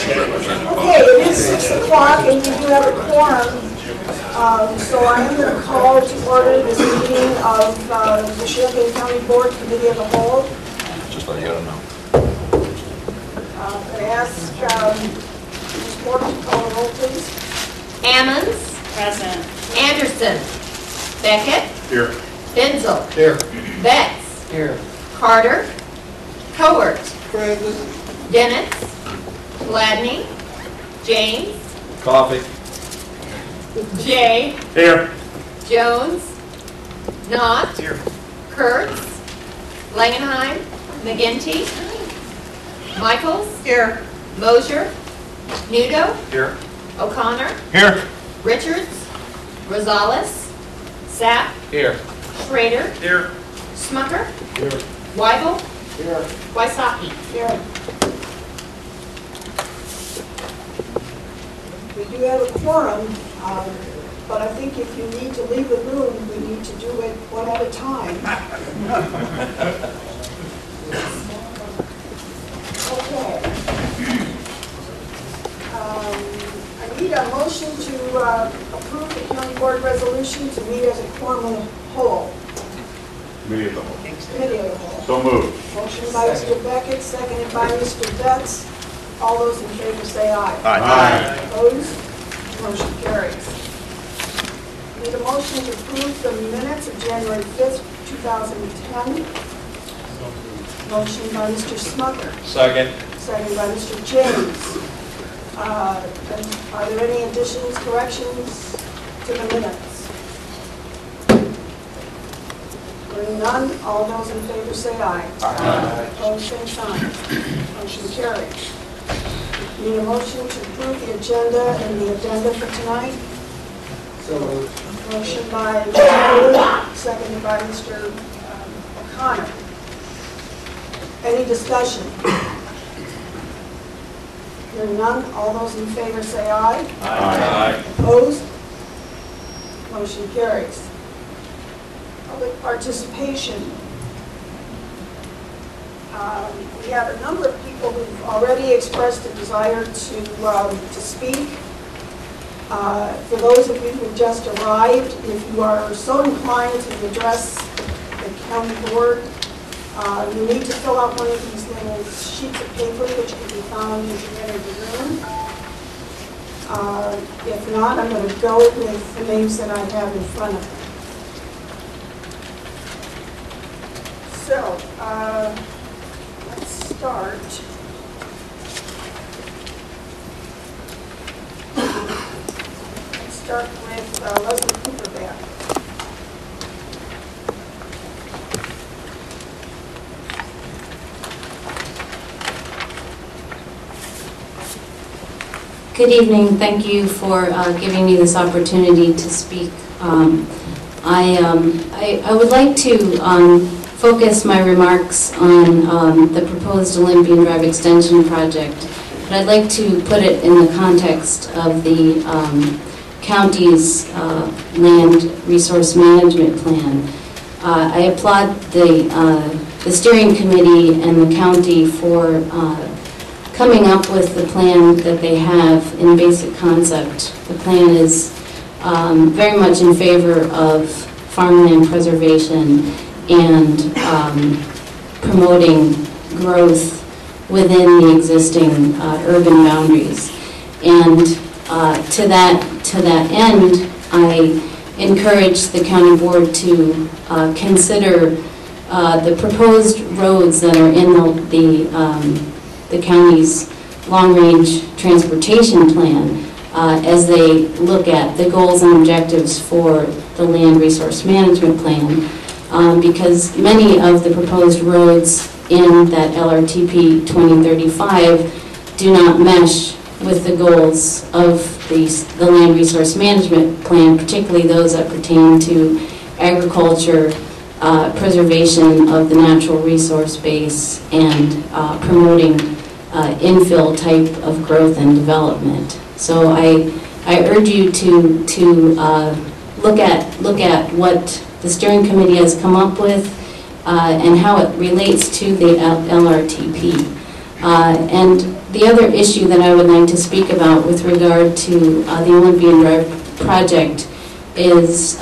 Okay, it is 6 o'clock and we do have a quorum. So I am going to call to order this meeting of the Champaign County Board Committee of the Whole. Just let you know. I'm going to ask Ms. Porter to call the roll, please. Ammons. Present. Anderson. Beckett. Here. Benzel. Here. Betts. Here. Carter. Cowart. Present. Dennis. Gladney. James. Coffee. Jay. Here. Jones. Knott. Here. Kurtz. Langenheim. McGinty. Michaels. Here. Mosier. Nudo. Here. O'Connor. Here. Richards. Rosales. Sapp. Here. Schrader. Here. Smucker. Here. Weigel. Here. Wysocki. Here. We do have a quorum, but I think if you need to leave the room, we need to do it one at a time. Okay. I need a motion to approve the county board resolution to meet as a quorum of the whole. Committee of the Whole. Committee of the whole. So moved. Motion by Mr. Beckett, seconded by Mr. Betts. All those in favor say aye. Aye. Opposed? Motion carries. Need a motion to approve the minutes of January 5th, 2010. Motion by Mr. Smucker, Second. seconded by Mr. James. Are there any additions, corrections to the minutes? Hearing none, all those in favor say aye. Aye. Opposed, same sign. Motion carries. Need a motion to approve the agenda and the addenda for tonight? So moved. Motion by Mr. Wood, seconded by Mr. O'Connor. Any discussion? Hearing none, all those in favor say aye. Aye. Opposed? Motion carries. Public participation. We have a number of people who've already expressed a desire to speak. For those of you who just arrived, if you are so inclined to address the county board, you need to fill out one of these little sheets of paper which can be found as you enter the room. If not, I'm going to go with the names that I have in front of me. So, let's start. Let's start with Leslie Cooper back. Good evening. Thank you for giving me this opportunity to speak. I would like to focus my remarks on the proposed Olympian Drive Extension project, but I'd like to put it in the context of the county's land resource management plan. I applaud the steering committee and the county for coming up with the plan that they have in basic concept. The plan is very much in favor of farmland preservation and promoting growth within the existing urban boundaries. And to that end, I encourage the county board to consider the proposed roads that are in the county's long-range transportation plan as they look at the goals and objectives for the land resource management plan, because many of the proposed roads in that LRTP 2035 do not mesh with the goals of the land resource management plan, particularly those that pertain to agriculture, preservation of the natural resource base, and promoting infill type of growth and development. So I urge you to look at what the steering committee has come up with and how it relates to the LRTP. And the other issue that I would like to speak about with regard to the Olympian Drive project is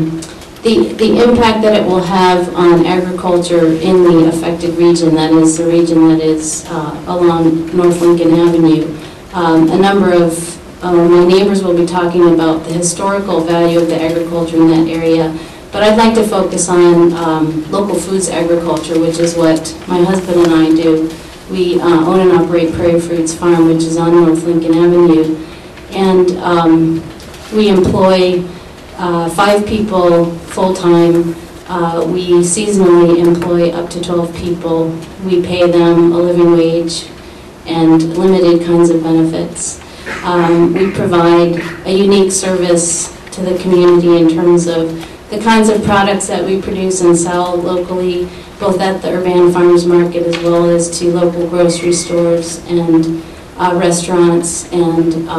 the impact that it will have on agriculture in the affected region, that is the region that is along North Lincoln Avenue. A number of my neighbors will be talking about the historical value of the agriculture in that area, but I'd like to focus on local foods agriculture, which is what my husband and I do. We own and operate Prairie Fruits Farm, which is on North Lincoln Avenue, and we employ 5 people full-time. We seasonally employ up to 12 people. We pay them a living wage and limited kinds of benefits. We provide a unique service to the community in terms of the kinds of products that we produce and sell locally, both at the Urbana Farmers Market as well as to local grocery stores and restaurants and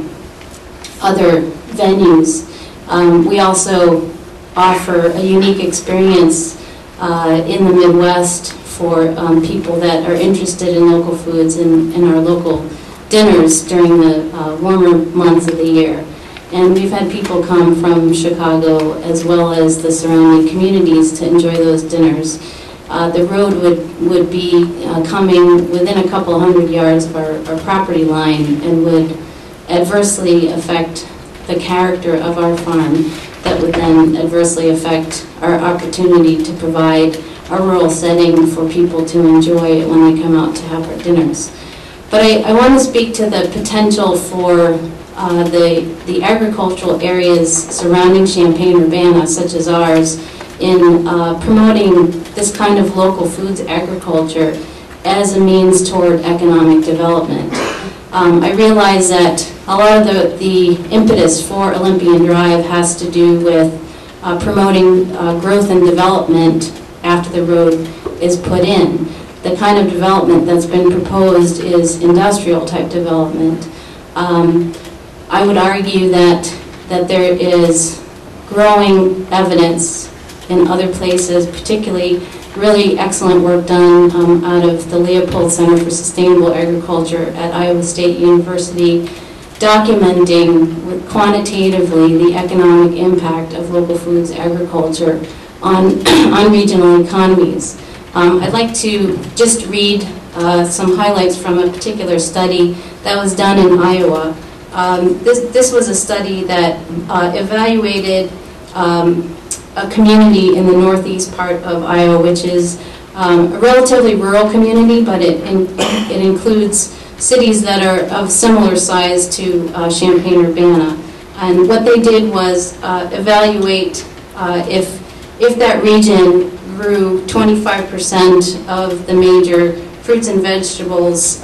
other venues. We also offer a unique experience in the Midwest for people that are interested in local foods in our local dinners during the warmer months of the year. And we've had people come from Chicago as well as the surrounding communities to enjoy those dinners. The road would be coming within a couple hundred yards of our property line and would adversely affect the character of our farm, that would then adversely affect our opportunity to provide a rural setting for people to enjoy when they come out to have our dinners. But I want to speak to the potential for the agricultural areas surrounding Champaign-Urbana, such as ours, in promoting this kind of local foods agriculture as a means toward economic development. I realize that a lot of the impetus for Olympian Drive has to do with promoting growth and development after the road is put in. The kind of development that's been proposed is industrial type development. I would argue that there is growing evidence in other places, particularly really excellent work done out of the Leopold Center for Sustainable Agriculture at Iowa State University, documenting quantitatively the economic impact of local foods agriculture on regional economies. I'd like to just read some highlights from a particular study that was done in Iowa. This was a study that evaluated a community in the northeast part of Iowa, which is a relatively rural community, but it includes cities that are of similar size to Champaign-Urbana. And what they did was evaluate if that region grew 25% of the major fruits and vegetables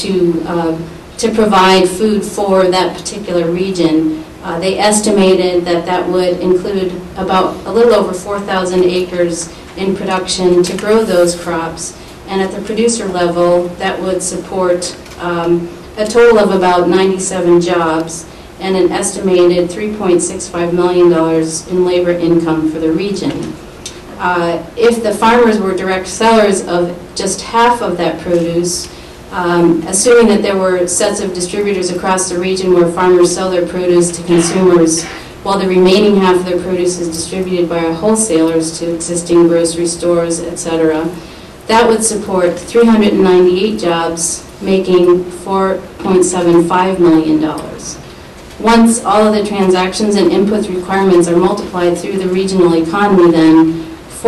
to provide food for that particular region. They estimated that would include about a little over 4,000 acres in production to grow those crops. And at the producer level, that would support a total of about 97 jobs and an estimated $3.65 million in labor income for the region. If the farmers were direct sellers of just half of that produce, assuming that there were sets of distributors across the region where farmers sell their produce to consumers, while the remaining half of their produce is distributed by wholesalers to existing grocery stores, etc., that would support 398 jobs, making $4.75 million. Once all of the transactions and inputs requirements are multiplied through the regional economy, then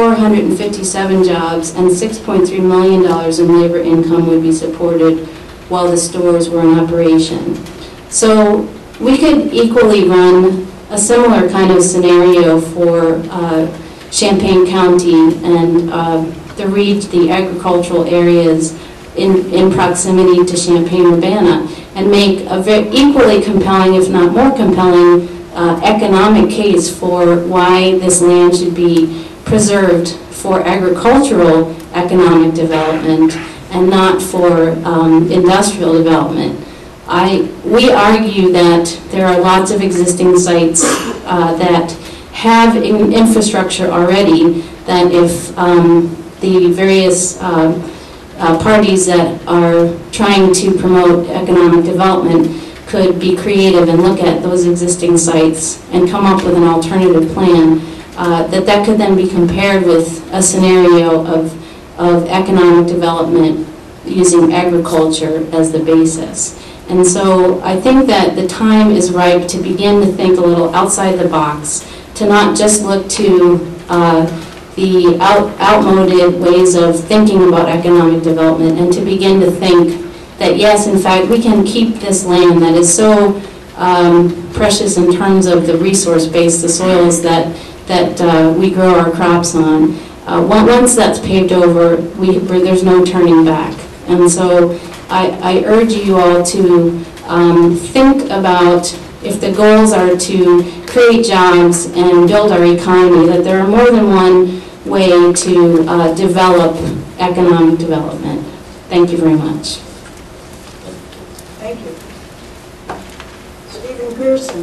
457 jobs and $6.3 million in labor income would be supported while the stores were in operation. So we could equally run a similar kind of scenario for Champaign County and the agricultural areas in proximity to Champaign-Urbana, and make a very equally compelling, if not more compelling, economic case for why this land should be preserved for agricultural economic development and not for industrial development. We argue that there are lots of existing sites that have infrastructure already, that if the various parties that are trying to promote economic development could be creative and look at those existing sites and come up with an alternative plan, that could then be compared with a scenario of economic development using agriculture as the basis. And so I think that the time is ripe to begin to think a little outside the box, to not just look to the outmoded ways of thinking about economic development, and to begin to think that yes, in fact, we can keep this land that is so precious in terms of the resource base, the soils that we grow our crops on. Once that's paved over, there's no turning back. And so I urge you all to think about, if the goals are to create jobs and build our economy, that there are more than one way to develop economic development. Thank you very much. Thank you. Stephen Pearson.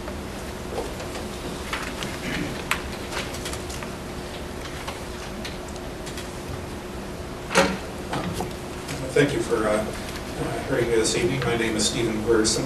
Thank you for hearing me this evening. My name is Stephen Pearson.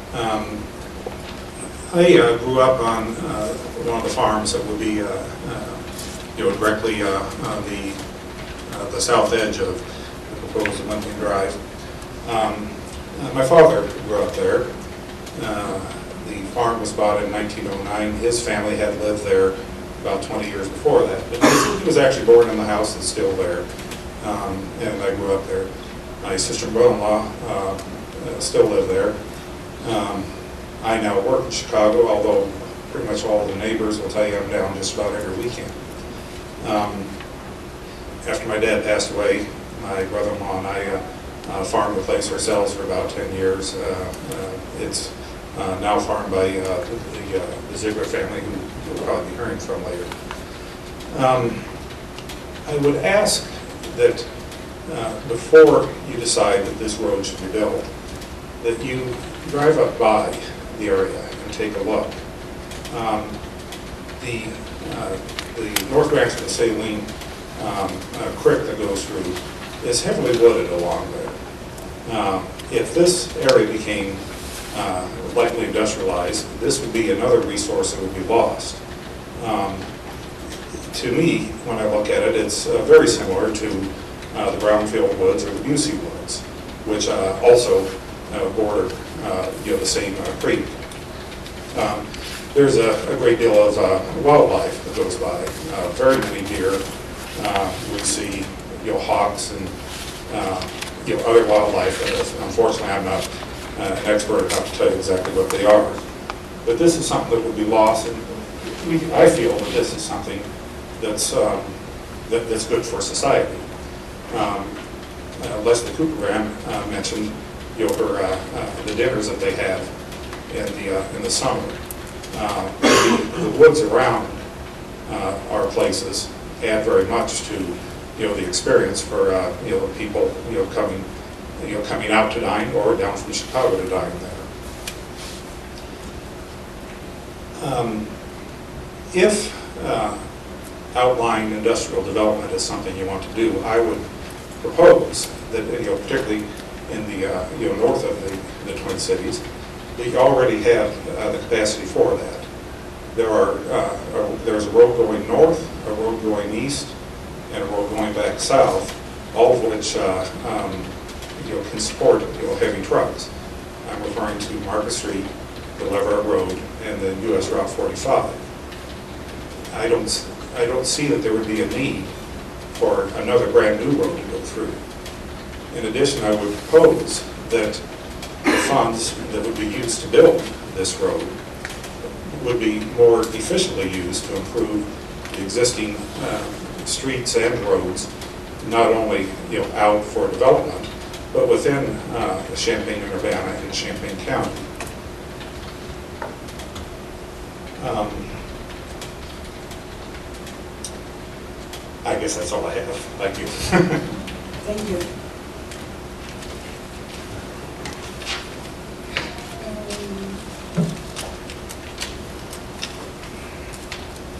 I grew up on one of the farms that would be directly on the south edge of the proposed Limping Drive. My father grew up there. The farm was bought in 1909. His family had lived there about 20 years before that. But he was actually born in the house that's still there, and I grew up there. My sister and brother-in-law still live there. I now work in Chicago, although pretty much all the neighbors will tell you I'm down just about every weekend. After my dad passed away, my brother-in-law and I farmed the place ourselves for about 10 years. It's now farmed by the Ziegler family, who you'll probably be hearing from later. I would ask that before you decide that this road should be built, that you drive up by the area and take a look. The north banks of the Saline creek that goes through is heavily wooded along there. If this area became lightly industrialized, this would be another resource that would be lost. To me, when I look at it, it's very similar to the Brownfield Woods or the Busey Woods, which also border the same creek. There's a great deal of wildlife that goes by. Very many deer. We see hawks and other wildlife. Unfortunately, I'm not an expert enough to tell you exactly what they are. But this is something that would be lost, and I feel that this is something that's that's good for society. Leslie Cooper mentioned the dinners that they have in the summer. The woods around our places add very much to the experience for the people coming out to dine or down from Chicago to dine there. If outlying industrial development is something you want to do, I would propose that particularly in the north of the Twin Cities, that you already have the capacity for that. There's a road going north, a road going east, and a road going back south, all of which can support heavy trucks. I'm referring to Market Street, the Leverett Road, and the U.S. Route 45. I don't see that there would be a need for another brand new road to go through. In addition, I would propose that the funds that would be used to build this road would be more efficiently used to improve the existing streets and roads, not only out for development, but within Champaign and Urbana and Champaign County. I guess that's all I have. Thank you. Thank you.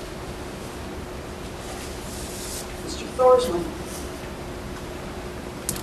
Mr. Thorsman.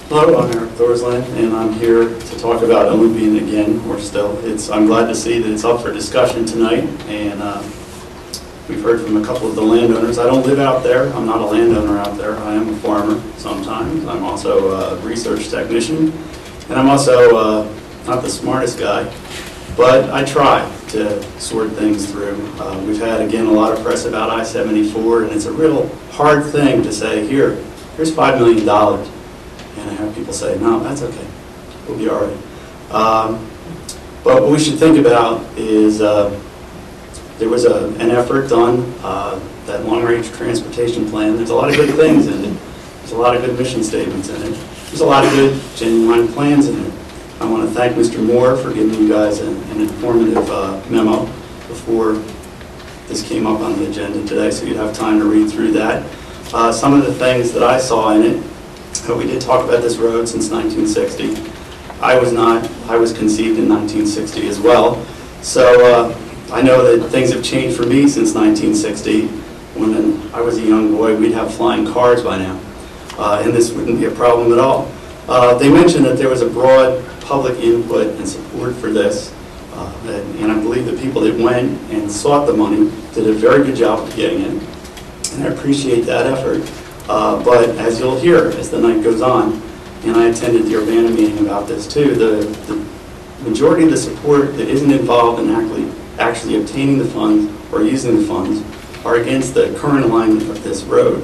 Hello, I'm Eric Thorsland, and I'm here to talk about Olympian again, or still. I'm glad to see that it's up for discussion tonight, and we've heard from a couple of the landowners. I don't live out there. I'm not a landowner out there. I am a farmer sometimes. I'm also a research technician, and I'm also not the smartest guy, but I try to sort things through. We've had, again, a lot of press about I-74, and it's a real hard thing to say, here's $5 million. And I have people say, no, that's okay. We'll be all right. But what we should think about is there was an effort done, that long-range transportation plan. There's a lot of good things in it. There's a lot of good mission statements in it. There's a lot of good, genuine plans in it. I want to thank Mr. Moore for giving you guys an informative memo before this came up on the agenda today, so you'd have time to read through that. Some of the things that I saw in it, we did talk about this road since 1960. I was conceived in 1960 as well. So I know that things have changed for me since 1960. When I was a young boy, we'd have flying cars by now. And this wouldn't be a problem at all. They mentioned that there was a broad public input and support for this. And I believe the people that went and sought the money did a very good job of getting it. And I appreciate that effort. But as you'll hear as the night goes on, and I attended the Urbana meeting about this too, the majority of the support that isn't involved in actually obtaining the funds or using the funds are against the current alignment of this road.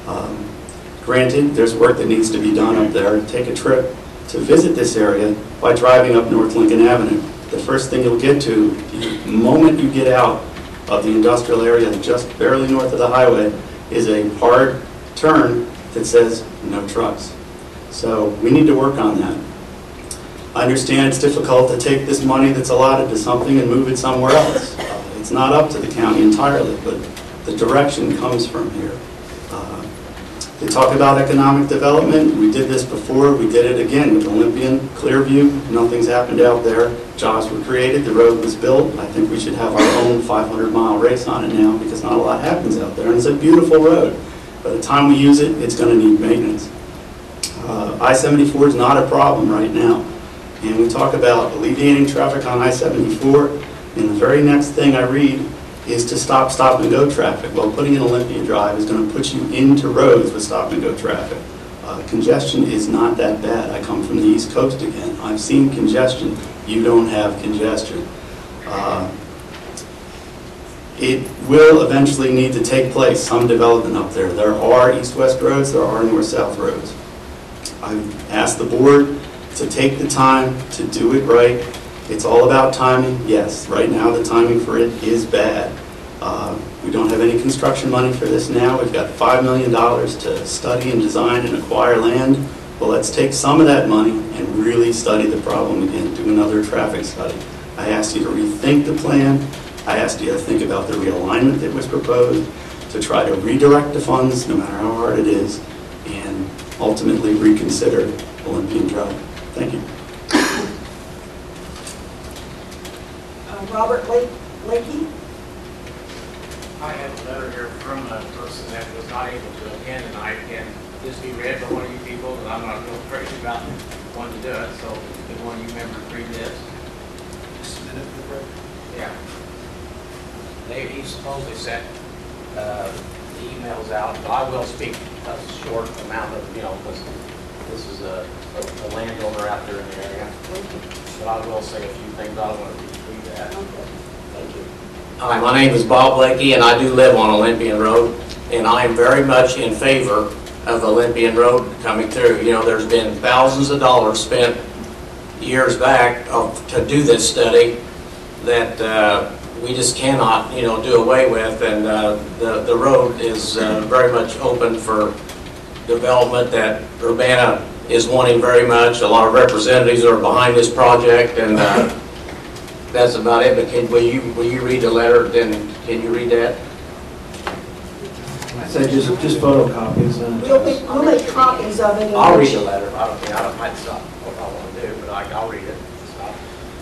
Granted, there's work that needs to be done up there. Take a trip to visit this area by driving up North Lincoln Avenue. The first thing you'll get to, the moment you get out of the industrial area just barely north of the highway, is a hard turn that says no trucks. So we need to work on that. I understand it's difficult to take this money that's allotted to something and move it somewhere else. It's not up to the county entirely, but the direction comes from here. They talk about economic development. We did this before. We did it again with Olympian, Clearview. Nothing's happened out there. Jobs were created. The road was built. I think we should have our own 500-mile race on it now because not a lot happens out there. And it's a beautiful road. By the time we use it, it's going to need maintenance. I-74 is not a problem right now. And we talk about alleviating traffic on I-74, and the very next thing I read is to stop stop-and-go traffic. Well, putting in Olympia Drive is going to put you into roads with stop-and-go traffic. Congestion is not that bad. I come from the East Coast again. I've seen congestion. You don't have congestion. It will eventually need to take place, some development up there. There are east-west roads, there are north-south roads. I've asked the board to take the time to do it right. It's all about timing. Yes, right now the timing for it is bad. We don't have any construction money for this now. We've got $5 million to study and design and acquire land. Well, let's take some of that money and really study the problem again, do another traffic study. I asked you to rethink the plan. I asked you to think about the realignment that was proposed, to try to redirect the funds, no matter how hard it is, and ultimately reconsider Olympian Drive. Thank you. Robert Lakey? I have a letter here from a person that was not able to attend tonight, and this be read by one of you people, and I'm not real crazy about wanting to do it, so if one of you members read this. Submit it for the record. Yeah. He supposedly sent the emails out, but I will speak a short amount of, because this is a landowner out there in the area. But I will say a few things. I don't want to read that. Thank you. Hi, my name is Bob Blakey, and I do live on Olympian Road, and I am very much in favor of Olympian Road coming through. There's been thousands of dollars spent years back to do this study that we just cannot, do away with, and the road is very much open for development that Urbana is wanting very much. A lot of representatives are behind this project, and that's about it. But will you read the letter? Then can you read that? I said just photocopies. We'll make copies of it. I'll read the letter. I might stop what I want to do, but I'll read it. Stop.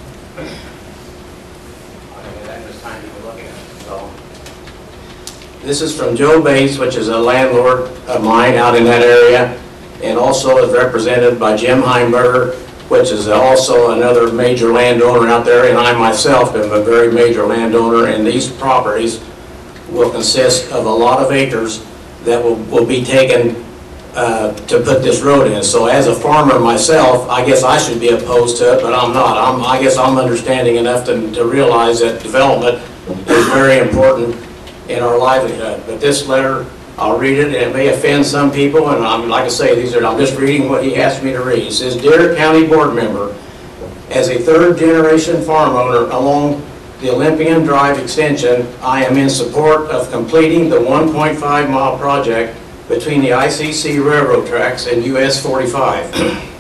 I don't have this time to even look at it. So this is from Joe Bates, which is a landlord of mine out in that area. and also is represented by Jim Heimberger, which is also another major landowner out there, and I myself am a very major landowner, and these properties will consist of a lot of acres that will be taken to put this road in. So as a farmer myself, I guess I should be opposed to it, but I'm not. I guess I'm understanding enough to realize that development is very important in our livelihood. But this letter, I'll read it, and it may offend some people, and like I say, I'm just reading what he asked me to read. It says, "Dear County Board Member, as a third-generation farm owner along the Olympian Drive extension, I am in support of completing the 1.5-mile project between the ICC railroad tracks and US 45.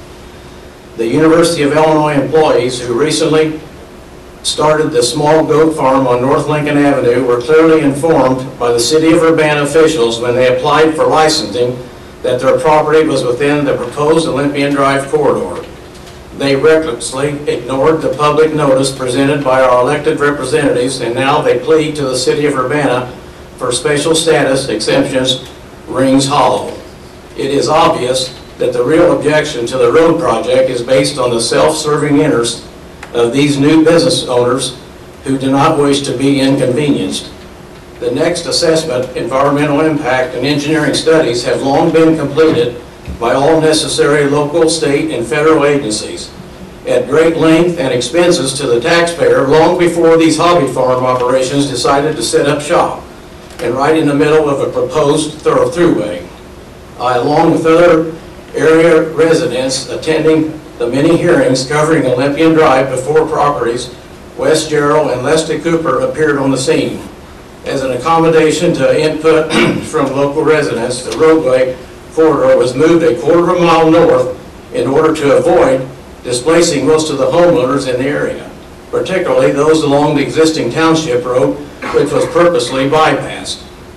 The University of Illinois employees who recently started the small goat farm on North Lincoln Avenue were clearly informed by the City of Urbana officials when they applied for licensing that their property was within the proposed Olympian Drive corridor. They recklessly ignored the public notice presented by our elected representatives, and now they plead to the City of Urbana for special status exemptions rings hollow. It is obvious that the real objection to the road project is based on the self-serving interests of these new business owners who do not wish to be inconvenienced. The next assessment, environmental impact, and engineering studies have long been completed by all necessary local, state, and federal agencies at great length and expenses to the taxpayer long before these hobby farm operations decided to set up shop, and right in the middle of a proposed throughway. I, along with other area residents attending the many hearings covering Olympian Drive before properties, West Gerald and Leslie Cooper appeared on the scene. As an accommodation to input from local residents, the roadway corridor was moved a quarter of a mile north in order to avoid displacing most of the homeowners in the area, particularly those along the existing township road, which was purposely bypassed.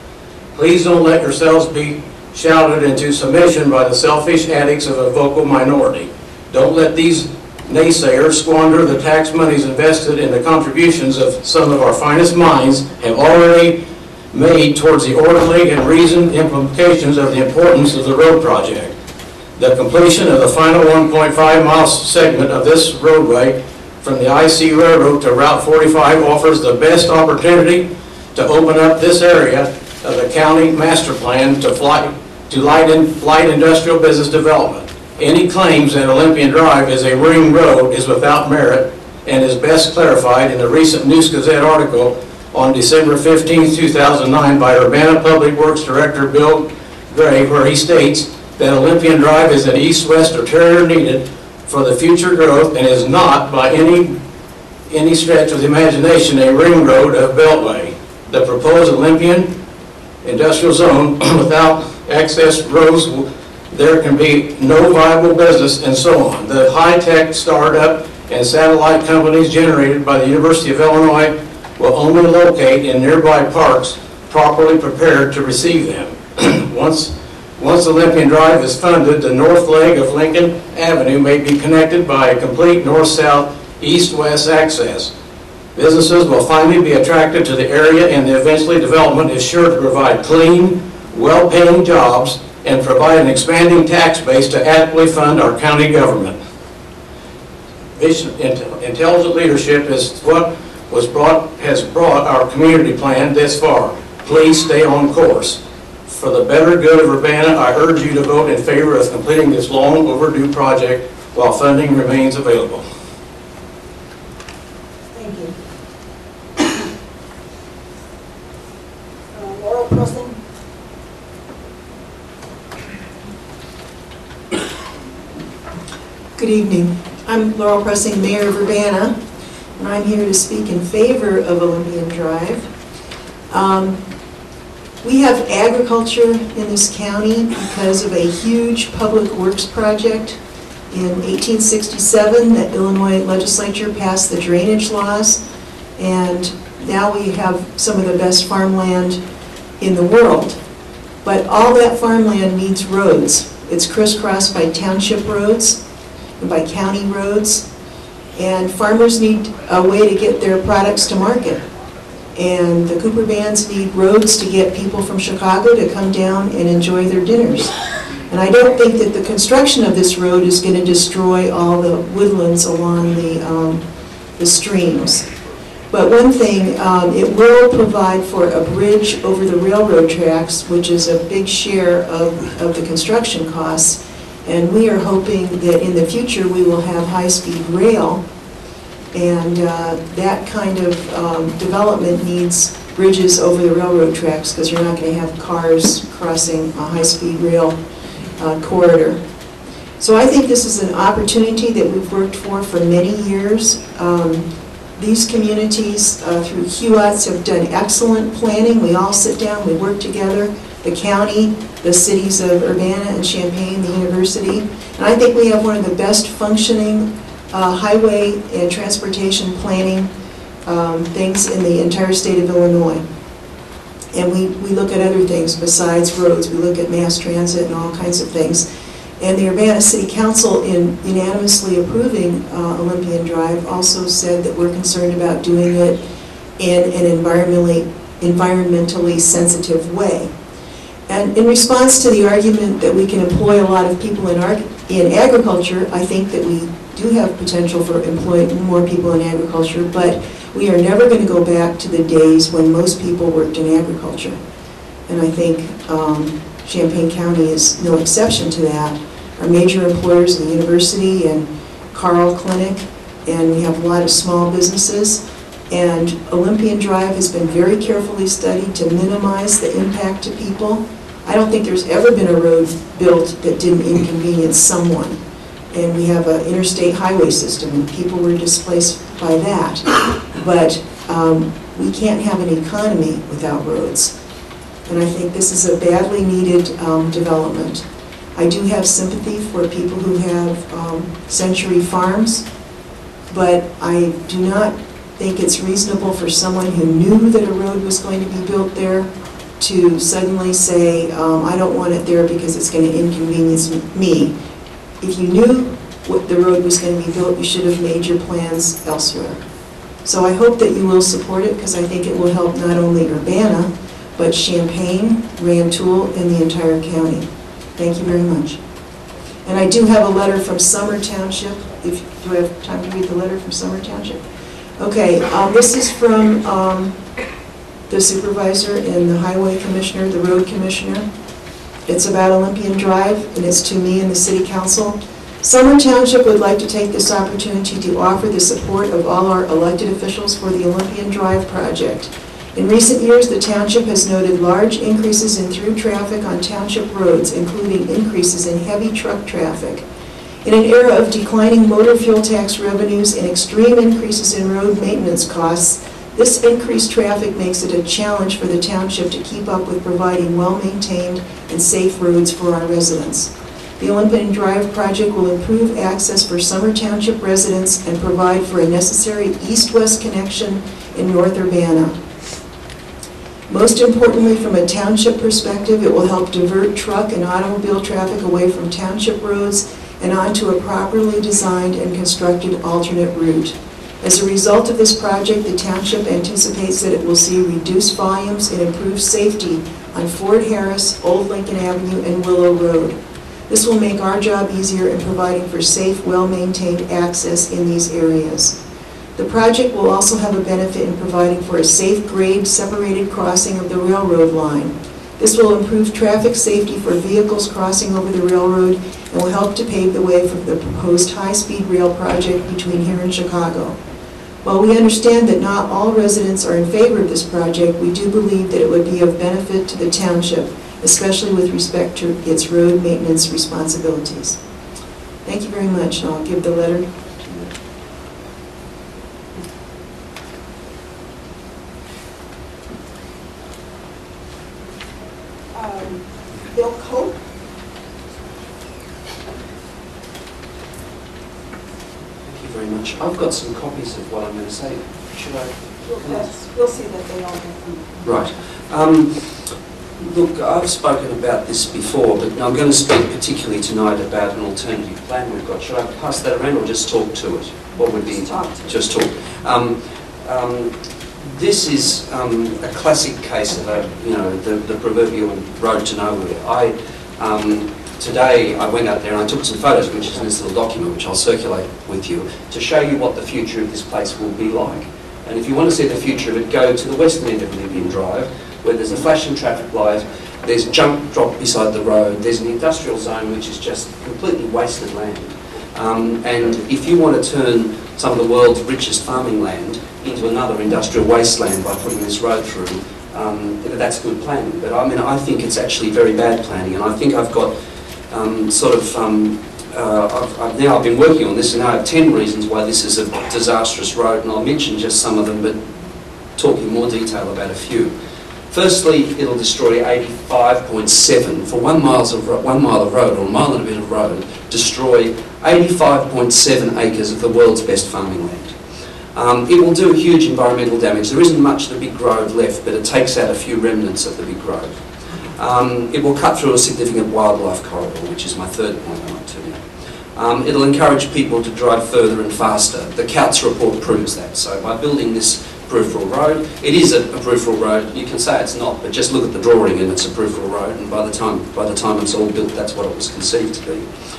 Please don't let yourselves be shouted into submission by the selfish addicts of a vocal minority. Don't let these naysayers squander the tax monies invested in the contributions of some of our finest minds have already made towards the orderly and reasoned implications of the importance of the road project. The completion of the final 1.5-mile segment of this roadway from the IC Railroad to Route 45 offers the best opportunity to open up this area of the county master plan to light industrial business development. Any claims that Olympian Drive is a ring road is without merit and is best clarified in the recent News Gazette article on December 15, 2009 by Urbana Public Works Director Bill Gray, where he states that Olympian Drive is an east-west arterial needed for the future growth and is not by any stretch of the imagination a ring road of beltway. The proposed Olympian industrial zone without access roads, there can be no viable business, and so on. The high-tech startup and satellite companies generated by the University of Illinois will only locate in nearby parks properly prepared to receive them. Once Olympian Drive is funded, the north leg of Lincoln Avenue may be connected by a complete north-south, east-west access. Businesses will finally be attracted to the area, and the eventually development is sure to provide clean, well-paying jobs and provide an expanding tax base to adequately fund our county government. Intelligent leadership is what has brought our community plan this far. Please stay on course. For the better good of Urbana, I urge you to vote in favor of completing this long overdue project while funding remains available. Thank you. Laurel Pressing. Good evening. I'm Laurel Pressing, Mayor of Urbana, and I'm here to speak in favor of Olympian Drive. We have agriculture in this county because of a huge public works project in 1867 that Illinois legislature passed the drainage laws, and now we have some of the best farmland in the world. But all that farmland needs roads. It's crisscrossed by township roads and by county roads, and farmers need a way to get their products to market. And the Cooper bands need roads to get people from Chicago to come down and enjoy their dinners. And I don't think that the construction of this road is going to destroy all the woodlands along the streams. But one thing, it will provide for a bridge over the railroad tracks, which is a big share of the construction costs. And we are hoping that in the future we will have high-speed rail. And that kind of development needs bridges over the railroad tracks because you're not going to have cars crossing a high-speed rail corridor. So I think this is an opportunity that we've worked for many years. These communities through HUATS have done excellent planning. We all sit down, we work together, the county, the cities of Urbana and Champaign, the university. And I think we have one of the best functioning highway and transportation planning things in the entire state of Illinois. And we look at other things besides roads. We look at mass transit and all kinds of things. And the Urbana City Council, in unanimously approving Olympian Drive, also said that we're concerned about doing it in an environmentally sensitive way. And in response to the argument that we can employ a lot of people in agriculture, I think that we do have potential for employing more people in agriculture, but we are never going to go back to the days when most people worked in agriculture. And I think Champaign County is no exception to that. Our major employers are the university and Carl Clinic, and we have a lot of small businesses. And Olympian Drive has been very carefully studied to minimize the impact to people. I don't think there's ever been a road built that didn't inconvenience someone. And we have an interstate highway system, and people were displaced by that. But we can't have an economy without roads. And I think this is a badly needed development. I do have sympathy for people who have century farms, but I do not think it's reasonable for someone who knew that a road was going to be built there to suddenly say, I don't want it there because it's going to inconvenience me. If you knew what the road was going to be built, you should have made your plans elsewhere. So I hope that you will support it because I think it will help not only Urbana, but Champaign, Rantoul, and the entire county. Thank you very much. And I do have a letter from Summer Township. Do I have time to read the letter from Summer Township? Okay, this is from the supervisor and the highway commissioner, the road commissioner. It's about Olympian Drive, and it's to me and the city council. Summer Township would like to take this opportunity to offer the support of all our elected officials for the Olympian Drive project. In recent years, the township has noted large increases in through traffic on township roads, including increases in heavy truck traffic. In an era of declining motor fuel tax revenues and extreme increases in road maintenance costs, this increased traffic makes it a challenge for the township to keep up with providing well-maintained and safe roads for our residents. The Olympian Drive project will improve access for Summer Township residents and provide for a necessary east-west connection in North Urbana. Most importantly, from a township perspective, it will help divert truck and automobile traffic away from township roads and onto a properly designed and constructed alternate route. As a result of this project, the township anticipates that it will see reduced volumes and improved safety on Fort Harris, Old Lincoln Avenue, and Willow Road. This will make our job easier in providing for safe, well-maintained access in these areas. The project will also have a benefit in providing for a safe grade separated crossing of the railroad line. This will improve traffic safety for vehicles crossing over the railroad and will help to pave the way for the proposed high-speed rail project between here and Chicago. While we understand that not all residents are in favor of this project, we do believe that it would be of benefit to the township, especially with respect to its road maintenance responsibilities. Thank you very much, and I'll give the letter to you. Bill Cope. Thank you very much. I've got some copies of what I'm going to say. Should I? We'll see that they all get them. Right. Look, I've spoken about this before, but I'm going to speak particularly tonight about an alternative plan we've got. Should I pass that around or just talk to it? What would be? Just talk. This is a classic case of the proverbial road to nowhere. I today I went out there and I took some photos, which is in this little document, which I'll circulate with you, to show you what the future of this place will be like. And if you want to see the future of it, go to the western end of Olympian Drive, where there's a flashing traffic light, there's junk dropped beside the road, there's an industrial zone which is just completely wasted land. And if you want to turn some of the world's richest farming land into another industrial wasteland by putting this road through, that's good planning. But I mean, I think it's actually very bad planning, and I think I've got I've been working on this, and I have 10 reasons why this is a disastrous road, and I'll mention just some of them, but talk in more detail about a few. Firstly, it'll destroy 85.7 for 1 mile of road, or a mile and a bit of road, destroy 85.7 acres of the world's best farming land. It will do huge environmental damage. There isn't much of the big road left, but it takes out a few remnants of the big road. It will cut through a significant wildlife corridor, which is my third point I want to now. It'll encourage people to drive further and faster. The Couts report proves that. So by building this peripheral road, it is a peripheral road. You can say it's not, but just look at the drawing and it's a peripheral road. And by the time it's all built, that's what it was conceived to be.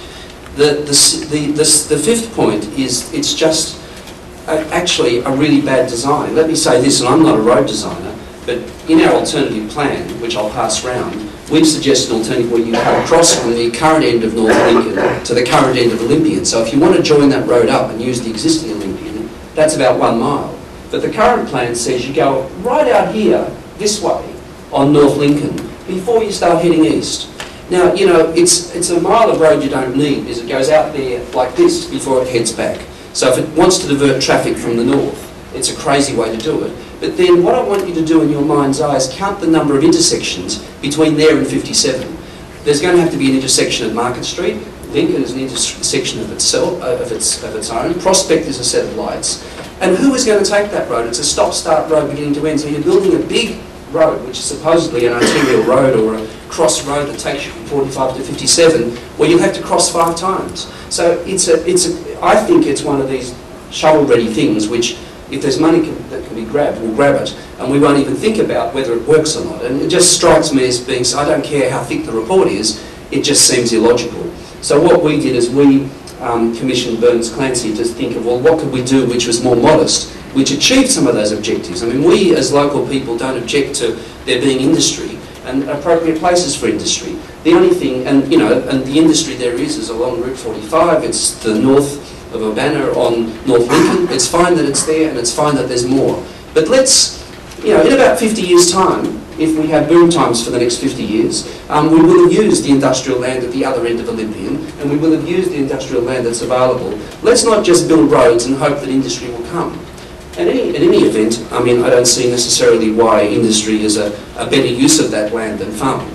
The fifth point is it's just actually a really bad design. Let me say this, and I'm not a road designer, but in our alternative plan, which I'll pass round, we've suggested an alternative where you cut across from the current end of North Lincoln to the current end of Olympian. So if you want to join that road up and use the existing Olympian, that's about 1 mile. But the current plan says you go right out here, this way, on North Lincoln, before you start heading east. Now, you know, it's a mile of road you don't need, because it goes out there like this before it heads back. So if it wants to divert traffic from the north, it's a crazy way to do it. But then what I want you to do in your mind's eye is count the number of intersections between there and 57. There's going to have to be an intersection at Market Street. Lincoln is an intersection of its own. Prospect is a set of lights. And who is going to take that road? It's a stop-start road beginning to end. So you're building a big road, which is supposedly an arterial road or a cross road that takes you from 45 to 57, where you'll have to cross 5 times. So I think it's one of these shovel-ready things which, if there's money that can be grabbed, we'll grab it, and we won't even think about whether it works or not. And it just strikes me as being, so I don't care how thick the report is, it just seems illogical. So what we did is we commissioned Burns Clancy to think of, well, what could we do which was more modest, which achieved some of those objectives. I mean, we as local people don't object to there being industry and appropriate places for industry. The only thing, and the industry there is along Route 45, it's the north of Urbana on North Lincoln. It's fine that it's there, and it's fine that there's more. But let's, in about 50 years' time, if we have boom times for the next 50 years, we will have used the industrial land at the other end of Olympian, and we will have used the industrial land that's available. Let's not just build roads and hope that industry will come. And in any event, I mean, I don't see necessarily why industry is a better use of that land than farming.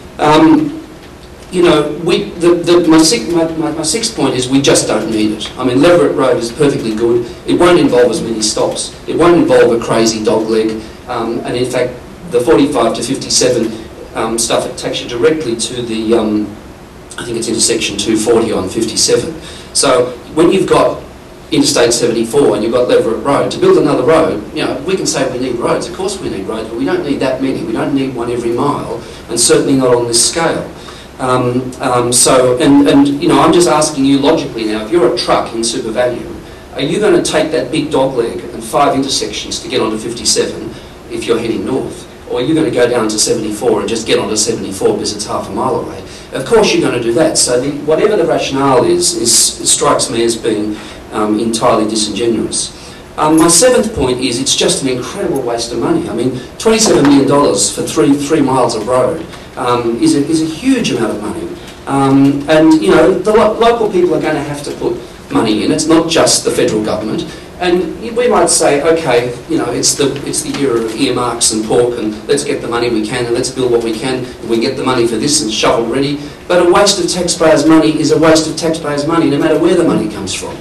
My sixth point is we just don't need it. I mean, Leverett Road is perfectly good. It won't involve as many stops. It won't involve a crazy dog leg. And in fact, the 45 to 57 stuff, it takes you directly to the, I think it's intersection 240 on 57. So when you've got Interstate 74 and you've got Leverett Road, to build another road, we can say we need roads. Of course we need roads, but we don't need that many. We don't need one every mile, and certainly not on this scale. I'm just asking you logically now, if you're a truck in super value, are you going to take that big dog leg and 5 intersections to get onto 57 if you're heading north? Or are you going to go down to 74 and just get onto 74 because it's half a mile away? Of course you're going to do that. So whatever the rationale is, it strikes me as being entirely disingenuous. My seventh point is it's just an incredible waste of money. I mean, $27 million for 3 miles of road is a huge amount of money. The local people are going to have to put money in. It's not just the federal government. And we might say, okay, it's the era of earmarks and pork, and let's get the money we can, and let's build what we can, and we get the money for this and shovel ready. But a waste of taxpayers' money is a waste of taxpayers' money, no matter where the money comes from.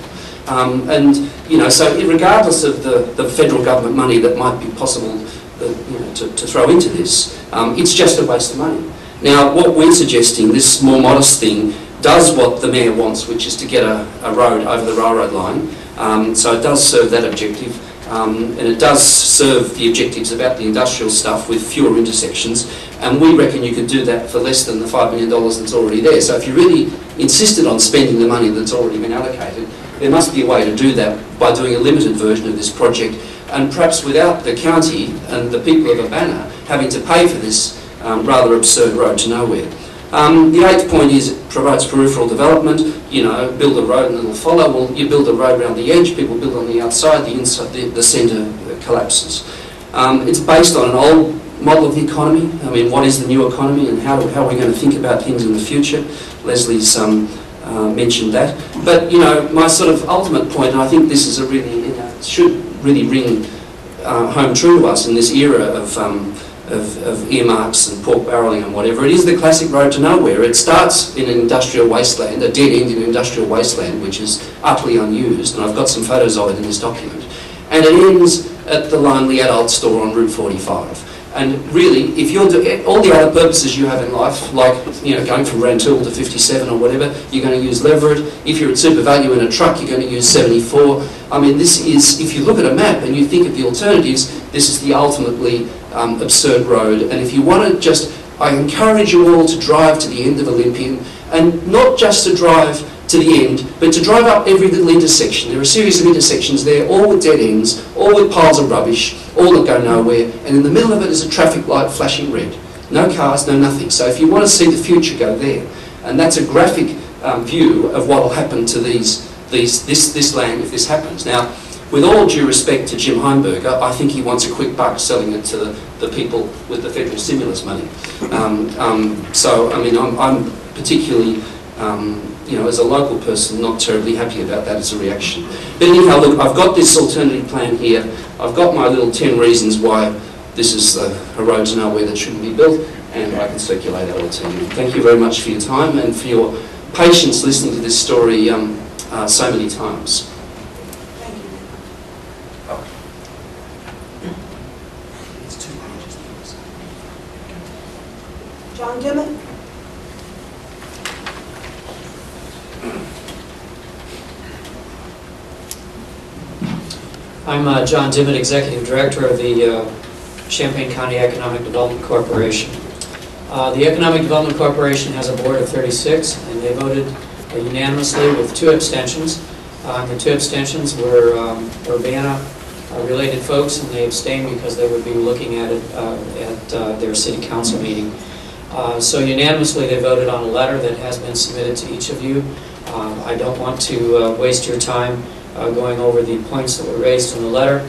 So regardless of the federal government money that might be possible to throw into this, it's just a waste of money. Now, what we're suggesting, this more modest thing, does what the Mayor wants, which is to get a road over the railroad line. So it does serve that objective, and it does serve the objectives about the industrial stuff with fewer intersections. And we reckon you could do that for less than the $5 million that's already there. So if you really insisted on spending the money that's already been allocated, there must be a way to do that by doing a limited version of this project, and perhaps without the county and the people of Urbana having to pay for this rather absurd road to nowhere. The eighth point is it provides peripheral development. You know, build a road and it'll follow. Well, you build a road around the edge, people build on the outside, the inside, the centre collapses. It's based on an old model of the economy. I mean, what is the new economy and how are we going to think about things in the future? Leslie's mentioned that. But, you know, my sort of ultimate point, and I think this is a really, should really ring home true to us in this era of earmarks and pork barrelling and whatever, it is the classic road to nowhere. It starts in an industrial wasteland, a dead end in an industrial wasteland, which is utterly unused, and I've got some photos of it in this document. And it ends at the lonely adult store on Route 45. And really, if you're doing all the other purposes you have in life, like, you know, going from Rantoul to 57 or whatever, you're going to use Leverett. If you're at Super Value in a truck, you're going to use 74. I mean, this is, if you look at a map and you think of the alternatives, this is the ultimately absurd road. And if you want to just, I encourage you all to drive to the end of Olympian, and not just to drive to the end, but to drive up every little intersection. There are a series of intersections there, all with dead ends, all with piles of rubbish, all that go nowhere, and in the middle of it is a traffic light flashing red. No cars, no nothing. So if you want to see the future, go there. And that's a graphic view of what will happen to this land if this happens. Now, with all due respect to Jim Heimberger, I think he wants a quick buck selling it to the people with the federal stimulus money. So, I mean, I'm particularly, you know, as a local person, not terribly happy about that as a reaction. But anyhow, look, I've got this alternative plan here. I've got my little 10 reasons why this is a road to nowhere that shouldn't be built, and I can circulate that alternative. Thank you very much for your time and for your patience listening to this story so many times. Thank you. It's 2 pages. John Dimmitt? I'm John Dimmitt, Executive Director of the Champaign County Economic Development Corporation. The Economic Development Corporation has a board of 36, and they voted unanimously with 2 abstentions. The 2 abstentions were Urbana-related folks, and they abstained because they would be looking at it at their city council meeting. So unanimously they voted on a letter that has been submitted to each of you. I don't want to waste your time going over the points that were raised in the letter,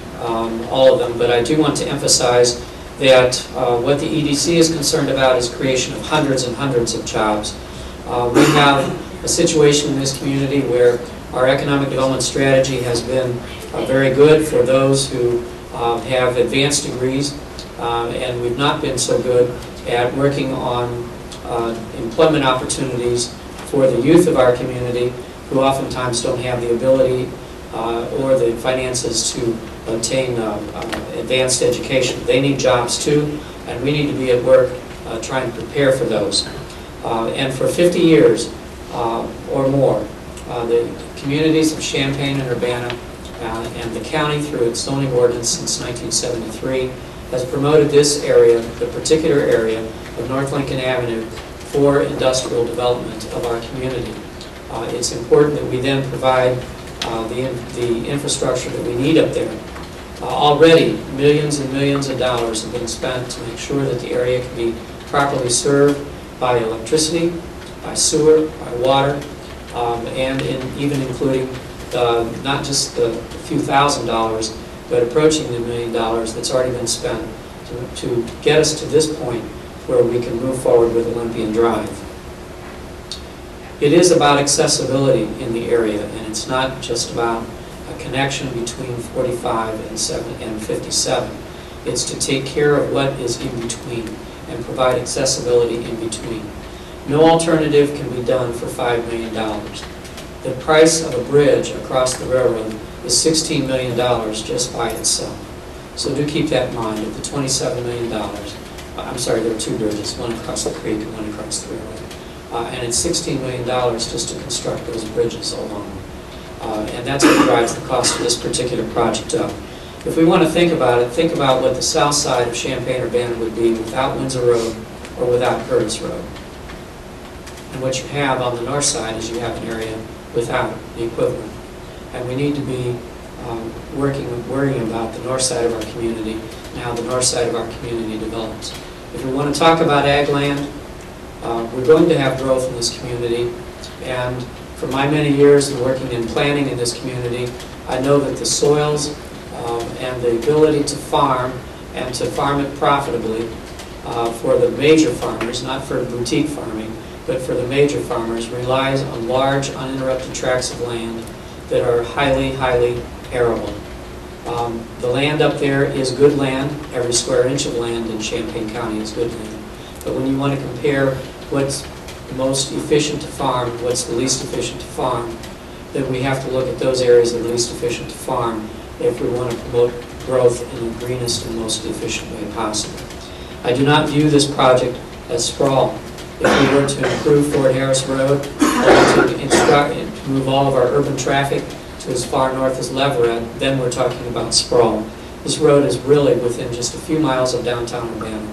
all of them, but I do want to emphasize that what the EDC is concerned about is creation of hundreds and hundreds of jobs. We have a situation in this community where our economic development strategy has been very good for those who have advanced degrees, and we've not been so good at working on employment opportunities for the youth of our community, who oftentimes don't have the ability or the finances to obtain advanced education. They need jobs too, and we need to be at work trying to prepare for those. And for 50 years or more, the communities of Champaign and Urbana and the county, through its zoning ordinance since 1973, has promoted this area, the particular area of North Lincoln Avenue, for industrial development of our community. It's important that we then provide the infrastructure that we need up there. Already, millions and millions of dollars have been spent to make sure that the area can be properly served by electricity, by sewer, by water, and even including not just the few $1,000s, but approaching the $1 million that's already been spent to get us to this point where we can move forward with Olympian Drive. It is about accessibility in the area, and it's not just about a connection between 45 and 57. It's to take care of what is in between and provide accessibility in between. No alternative can be done for $5 million. The price of a bridge across the railroad is $16 million just by itself. So do keep that in mind. Of the $27 million, I'm sorry, there are 2 bridges, one across the creek and one across the railroad. And it's $16 million just to construct those bridges alone. And that's what drives the cost of this particular project up. If we want to think about it, think about what the south side of Champaign-Urbana would be without Windsor Road or without Curtis Road. And what you have on the north side is you have an area without the equivalent. And we need to be worrying about the north side of our community and how the north side of our community develops. If we want to talk about ag land, we're going to have growth in this community. And for my many years in working in planning in this community, I know that the soils and the ability to farm and to farm it profitably for the major farmers, not for boutique farming, but for the major farmers, relies on large, uninterrupted tracts of land that are highly, highly arable. The land up there is good land. Every square inch of land in Champaign County is good land. But when you want to compare what's most efficient to farm, what's the least efficient to farm, then we have to look at those areas that are least efficient to farm if we want to promote growth in the greenest and most efficient way possible. I do not view this project as sprawl. If we were to improve Fort Harris Road, or to move all of our urban traffic to as far north as Leverett, then we're talking about sprawl. This road is really within just a few miles of downtown Urbana.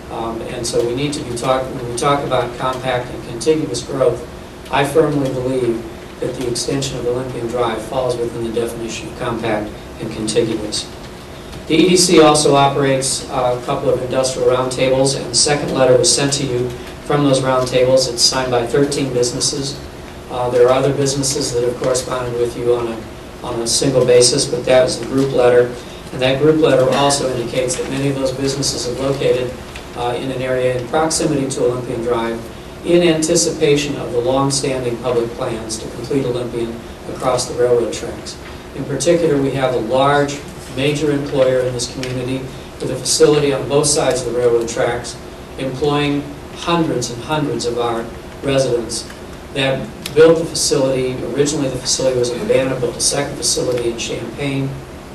And so we need to be when we talk about compact and contiguous growth, I firmly believe that the extension of Olympian Drive falls within the definition of compact and contiguous. The EDC also operates a couple of industrial roundtables, and the second letter was sent to you from those roundtables. It's signed by 13 businesses. There are other businesses that have corresponded with you on a single basis, but that was the group letter. And that group letter also indicates that many of those businesses are located in an area in proximity to Olympian Drive in anticipation of the long-standing public plans to complete Olympian across the railroad tracks. In particular, we have a large, major employer in this community with a facility on both sides of the railroad tracks, employing hundreds and hundreds of our residents that built the facility. Originally, the facility was in Urbana, built a second facility in Champaign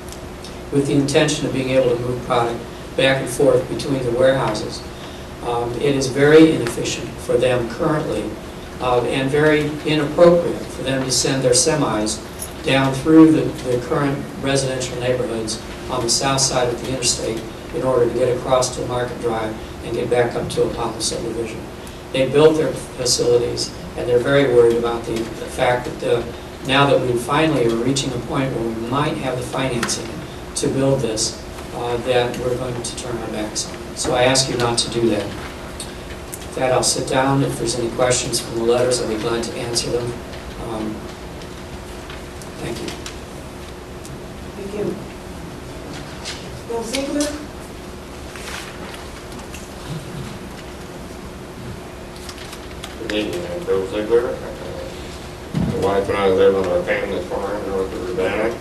with the intention of being able to move product back and forth between the warehouses. It is very inefficient for them currently and very inappropriate for them to send their semis down through the current residential neighborhoods on the south side of the interstate in order to get across to Market Drive and get back up to Apollo subdivision. They built their facilities, and they're very worried about the fact that now that we finally are reaching a point where we might have the financing to build this, that we're going to turn our backs on it. So I ask you not to do that. With that, I'll sit down. If there's any questions from the letters, I'll be glad to answer them. Thank you. Thank you. Bill Ziegler? Good evening, I'm Bill Ziegler. My wife and I live on our family farm north of Urbana.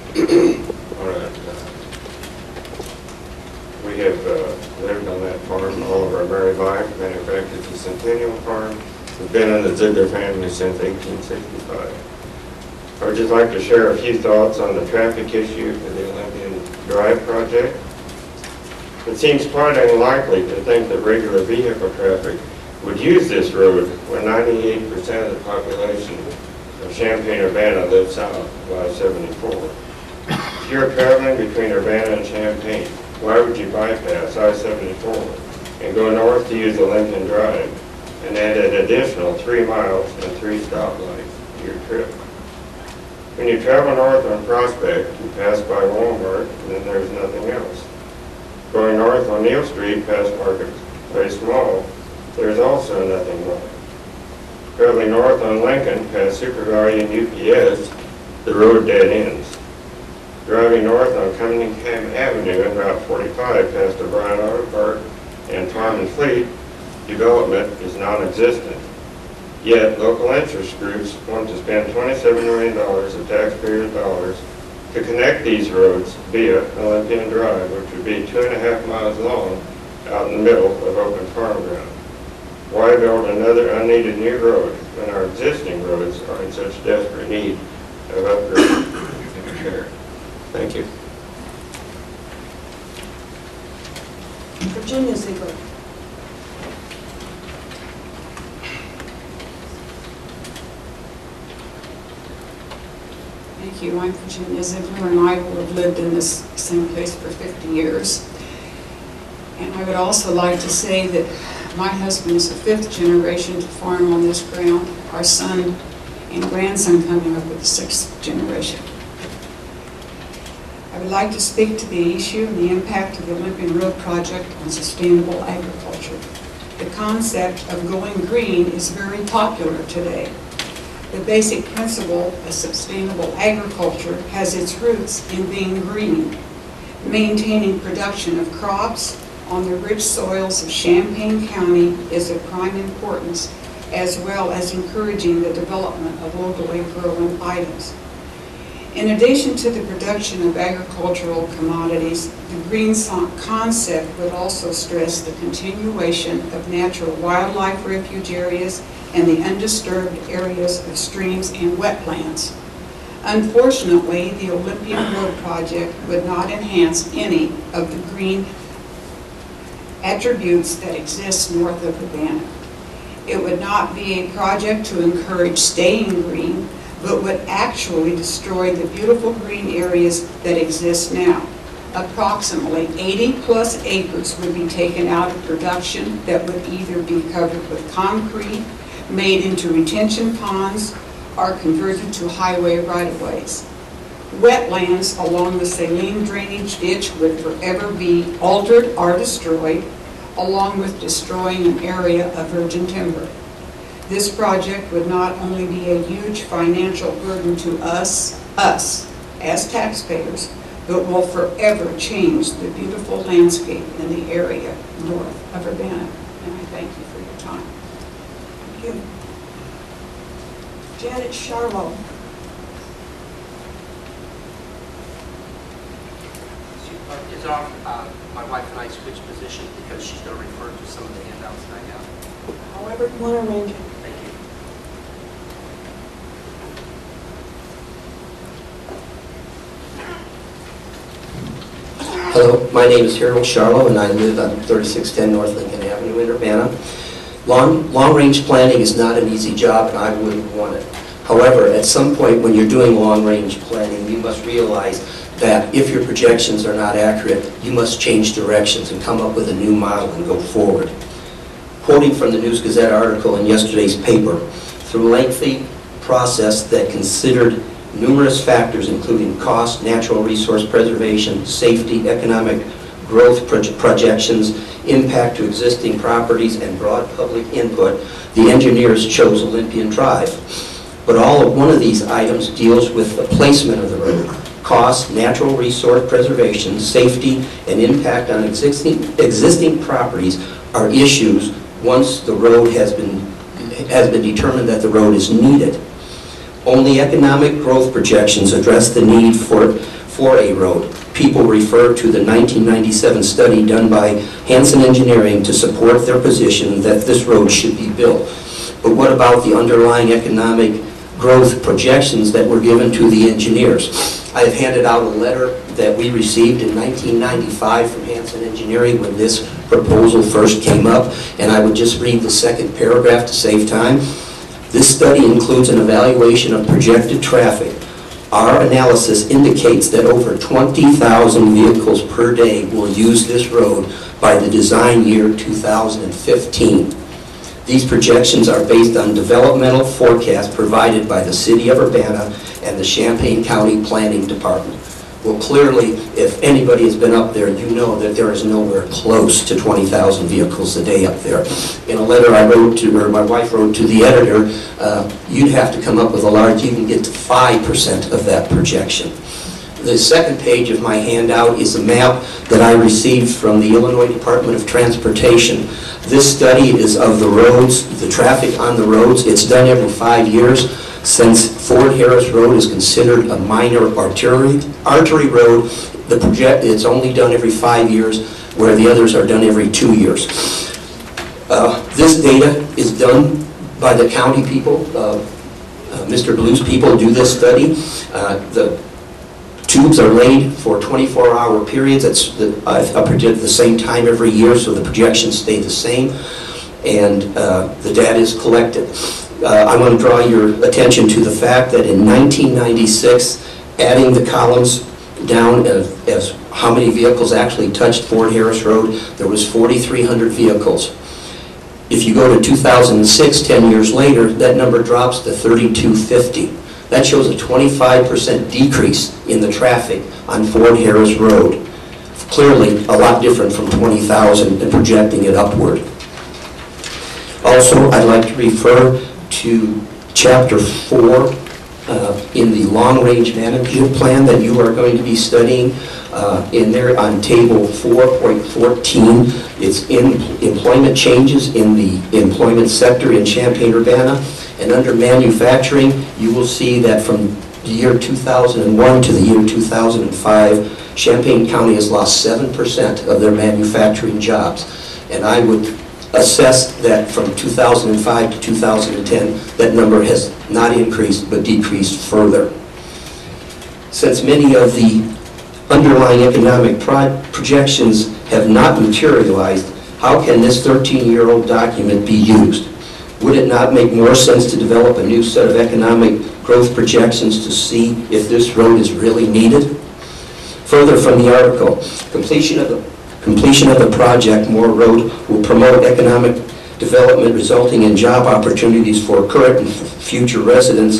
We have lived on that farm all of our married life. In fact, it's a centennial farm. We've been in the Ziegler family since 1865. I would just like to share a few thoughts on the traffic issue for the Olympian Drive project. It seems quite unlikely to think that regular vehicle traffic would use this road when 98% of the population of Champaign-Urbana lives south of I-74. If you're traveling between Urbana and Champaign, why would you bypass I-74 and go north to use Olympian Drive and add an additional 3 miles and 3 stoplights to your trip? When you travel north on Prospect, you pass by Walmart and then there's nothing else. Going north on Neal Street past Marketplace Mall, there's also nothing more. Traveling north on Lincoln past Supervalue and UPS, the road dead ends. Driving north on Cunningham Avenue and Route 45 past O'Brien Auto Park and Farm and Fleet, development is non-existent. Yet, local interest groups want to spend $27 million of taxpayers' dollars to connect these roads via Olympian Drive, which would be 2.5 miles long out in the middle of open farm ground. Why build another unneeded new road when our existing roads are in such desperate need of upgrade and repair? Thank you. Virginia Ziegler. Thank you. I'm Virginia Ziegler, and I will have lived in this same place for 50 years. And I would also like to say that my husband is the 5th generation to farm on this ground. Our son and grandson coming up with the 6th generation. I would like to speak to the issue and the impact of the Olympian Road project on sustainable agriculture. The concept of going green is very popular today. The basic principle of sustainable agriculture has its roots in being green, maintaining production of crops on the rich soils of Champaign County is of prime importance, as well as encouraging the development of locally grown items. In addition to the production of agricultural commodities, the green concept would also stress the continuation of natural wildlife refuge areas and the undisturbed areas of streams and wetlands. Unfortunately, the Olympian Road project would not enhance any of the green attributes that exist north of Urbana. It would not be a project to encourage staying green, but would actually destroy the beautiful green areas that exist now. Approximately 80+ acres would be taken out of production that would either be covered with concrete, made into retention ponds, or converted to highway right-of-ways. Wetlands along the saline drainage ditch would forever be altered or destroyed, along with destroying an area of virgin timber. This project would not only be a huge financial burden to us as taxpayers, but will forever change the beautiful landscape in the area north of Urbana. And I thank you for your time. Thank you. Janet Charlo. It's off, my wife and I switched positions because she's going to refer to some of the handouts that I have. However you want to arrange it. Thank you. Hello, my name is Harold Charlo, and I live on 3610 North Lincoln Avenue in Urbana. Long-range planning is not an easy job, and I wouldn't want it. However, at some point when you're doing long-range planning, you must realize that if your projections are not accurate, you must change directions and come up with a new model and go forward. Quoting from the News Gazette article in yesterday's paper, through a lengthy process that considered numerous factors including cost, natural resource preservation, safety, economic growth projections, impact to existing properties, and broad public input, the engineers chose Olympian Drive. But one of these items deals with the placement of the road. Cost, natural resource preservation, safety, and impact on existing properties are issues once the road has been determined that the road is needed. Only economic growth projections address the need for a road. People refer to the 1997 study done by Hansen Engineering to support their position that this road should be built. But what about the underlying economic growth projections that were given to the engineers? I have handed out a letter that we received in 1995 from Hansen Engineering when this proposal first came up, and I would just read the second paragraph to save time. This study includes an evaluation of projected traffic. Our analysis indicates that over 20,000 vehicles per day will use this road by the design year 2015. These projections are based on developmental forecasts provided by the City of Urbana and the Champaign County Planning Department. Well, clearly, if anybody has been up there, you know that there is nowhere close to 20,000 vehicles a day up there. In a letter I wrote to, or my wife wrote to the editor, you'd have to come up with a large, even get to 5% of that projection. The second page of my handout is a map that I received from the Illinois Department of Transportation. This study is of the roads, the traffic on the roads. It's done every 5 years. Since Fort Harris Road is considered a minor artery road, it's only done every 5 years, where the others are done every 2 years. This data is done by the county people. Mr. Blue's people do this study. The tubes are laid for 24-hour periods. I project the same time every year, so the projections stay the same, and the data is collected. I want to draw your attention to the fact that in 1996, adding the columns down as how many vehicles actually touched Fort Harris Road, there was 4,300 vehicles. If you go to 2006, 10 years later, that number drops to 3,250. That shows a 25% decrease in the traffic on Fort Harris Road. Clearly, a lot different from 20,000 and projecting it upward. Also, I'd like to refer to Chapter 4 in the long-range management plan that you are going to be studying. In there on table 4.14, it's in employment changes in the employment sector in Champaign-Urbana. And under manufacturing, you will see that from the year 2001 to the year 2005, Champaign County has lost 7% of their manufacturing jobs. And I would assess that from 2005 to 2010, that number has not increased but decreased further. Since many of the underlying economic projections have not materialized, how can this 13-year-old document be used? Would it not make more sense to develop a new set of economic growth projections to see if this road is really needed? Further from the article, completion of the project, Moore Road, will promote economic development resulting in job opportunities for current and future residents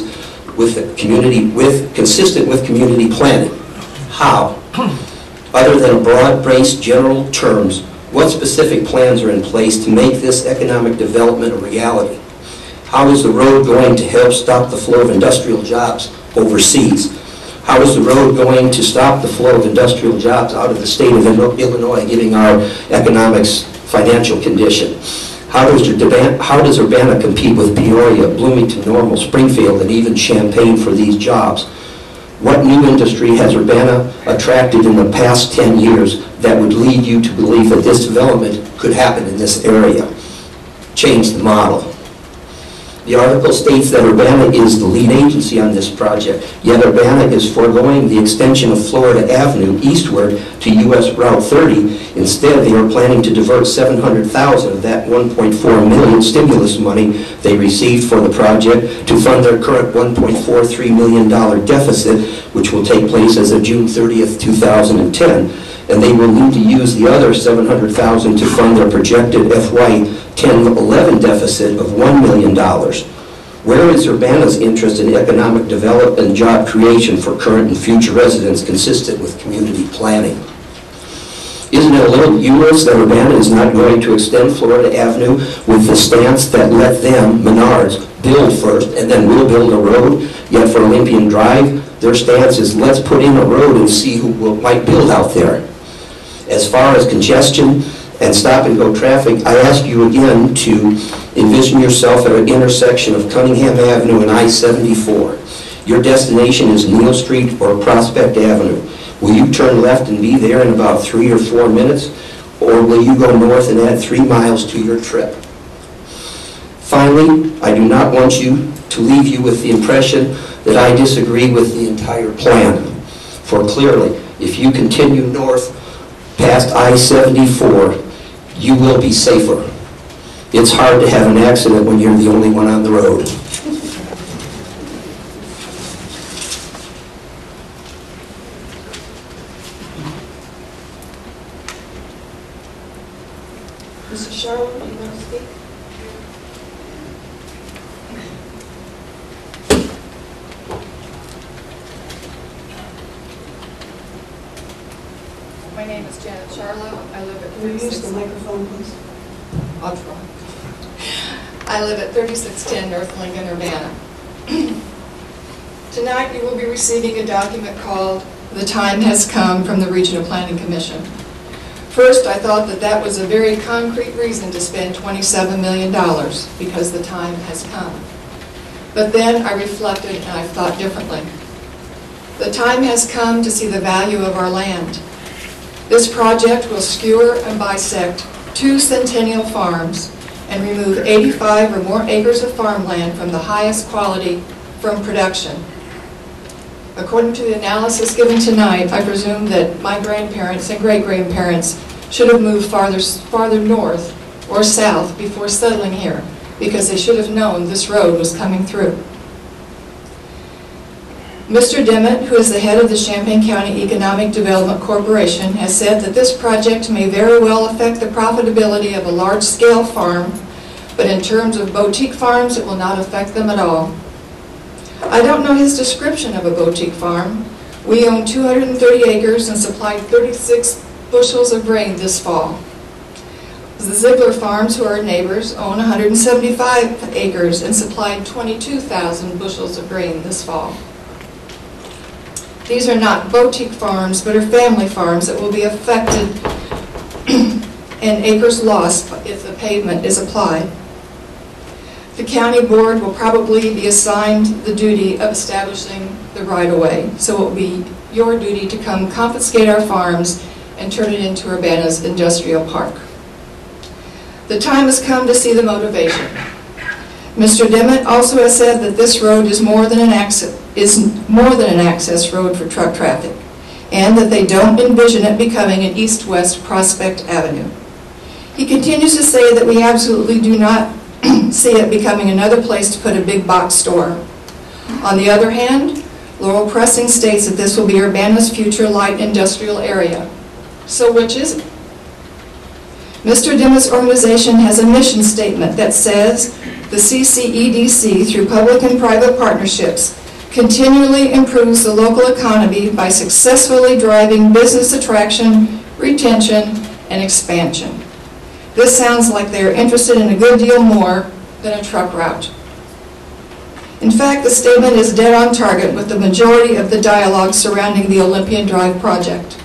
consistent with community planning. How? Other than broad-based general terms, what specific plans are in place to make this economic development a reality? How is the road going to help stop the flow of industrial jobs overseas? How is the road going to stop the flow of industrial jobs out of the state of Illinois, given our economics financial condition? How does Urbana compete with Peoria, Bloomington, Normal, Springfield, and even Champaign for these jobs? What new industry has Urbana attracted in the past 10 years that would lead you to believe that this development could happen in this area? Change the model. The article states that Urbana is the lead agency on this project, yet Urbana is foregoing the extension of Florida Avenue eastward to US Route 30. Instead, they are planning to divert $700,000 of that $1.4 million stimulus money they received for the project to fund their current $1.43 million deficit, which will take place as of June 30th, 2010. And they will need to use the other $700,000 to fund their projected FY 10-11 deficit of $1 million. Where is Urbana's interest in economic development and job creation for current and future residents consistent with community planning? Isn't it a little humorous that Urbana is not going to extend Florida Avenue with the stance that let them, Menards, build first and then we'll build a road? Yet for Olympian Drive, their stance is let's put in a road and see who might build out there. As far as congestion and stop-and-go traffic, I ask you again to envision yourself at an intersection of Cunningham Avenue and I-74. Your destination is Neal Street or Prospect Avenue. Will you turn left and be there in about 3 or 4 minutes, or will you go north and add 3 miles to your trip? Finally, I do not want you to leave you with the impression that I disagree with the entire plan. For clearly, if you continue north past I-74, you will be safer. It's hard to have an accident when you're the only one on the road. Mrs. Charlotte, do you want to speak? My name is Janet Charlo. I live at Can you use 36. the microphone, please? I'll try. I live at 3610 North Lincoln, Urbana. Tonight you will be receiving a document called "The Time Has Come" from the Regional Planning Commission. First, I thought that that was a very concrete reason to spend $27 million, because the time has come. But then I reflected and I thought differently. The time has come to see the value of our land. This project will skewer and bisect 2 centennial farms and remove 85 or more acres of farmland from the highest quality from production. According to the analysis given tonight, I presume that my grandparents and great-grandparents should have moved farther north or south before settling here, because they should have known this road was coming through. Mr. Dimmitt, who is the head of the Champaign County Economic Development Corporation, has said that this project may very well affect the profitability of a large-scale farm, but in terms of boutique farms, it will not affect them at all. I don't know his description of a boutique farm. We own 230 acres and supplied 36 bushels of grain this fall. The Ziegler Farms, who are neighbors, own 175 acres and supplied 22,000 bushels of grain this fall. These are not boutique farms, but are family farms that will be affected and acres lost if the pavement is applied. The county board will probably be assigned the duty of establishing the right-of-way, so it will be your duty to come confiscate our farms and turn it into Urbana's industrial park. The time has come to see the motivation. Mr. Dimmitt also has said that this road is more than an access road for truck traffic, and that they don't envision it becoming an east-west Prospect Avenue. He continues to say that we absolutely do not see it becoming another place to put a big box store. On the other hand, Laurel Pressing states that this will be Urbana's future light industrial area. So which is it? Mr. Dimmitt's organization has a mission statement that says the CCEDC, through public and private partnerships, continually improves the local economy by successfully driving business attraction, retention, and expansion. This sounds like they are interested in a good deal more than a truck route. In fact, the statement is dead on target with the majority of the dialogue surrounding the Olympian Drive project.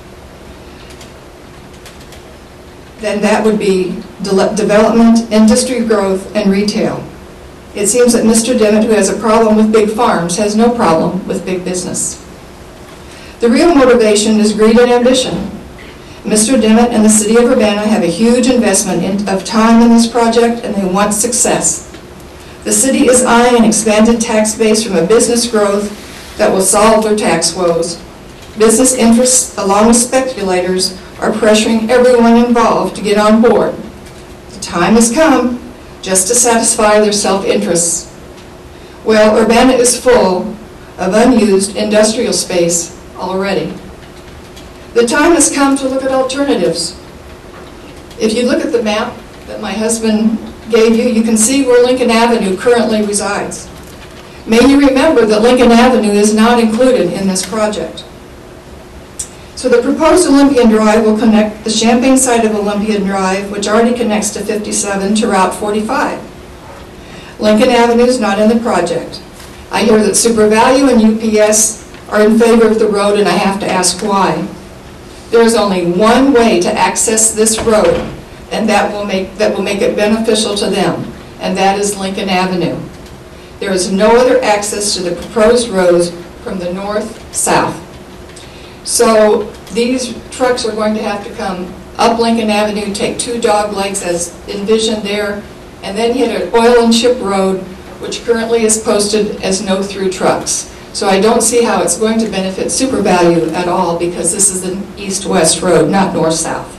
Then that would be development, industry growth, and retail. It seems that Mr. Dimmitt, who has a problem with big farms, has no problem with big business. The real motivation is greed and ambition. Mr. Dimmitt and the City of Urbana have a huge investment of time in this project, and they want success. The city is eyeing an expanded tax base from a business growth that will solve their tax woes. Business interests, along with speculators, are pressuring everyone involved to get on board. The time has come just to satisfy their self-interests. Well, Urbana is full of unused industrial space already. The time has come to look at alternatives. If you look at the map that my husband gave you, you can see where Lincoln Avenue currently resides. May you remember that Lincoln Avenue is not included in this project. So the proposed Olympian Drive will connect the Champaign side of Olympian Drive, which already connects to 57, to Route 45. Lincoln Avenue is not in the project. I hear that SuperValue and UPS are in favor of the road, and I have to ask why. There is only one way to access this road, and that will make it beneficial to them, and that is Lincoln Avenue. There is no other access to the proposed roads from the north-south. So these trucks are going to have to come up Lincoln Avenue, take 2 dog legs as envisioned there, and then hit an oil and chip road, which currently is posted as no through trucks. So I don't see how it's going to benefit SuperValue at all, because this is an east-west road, not north-south.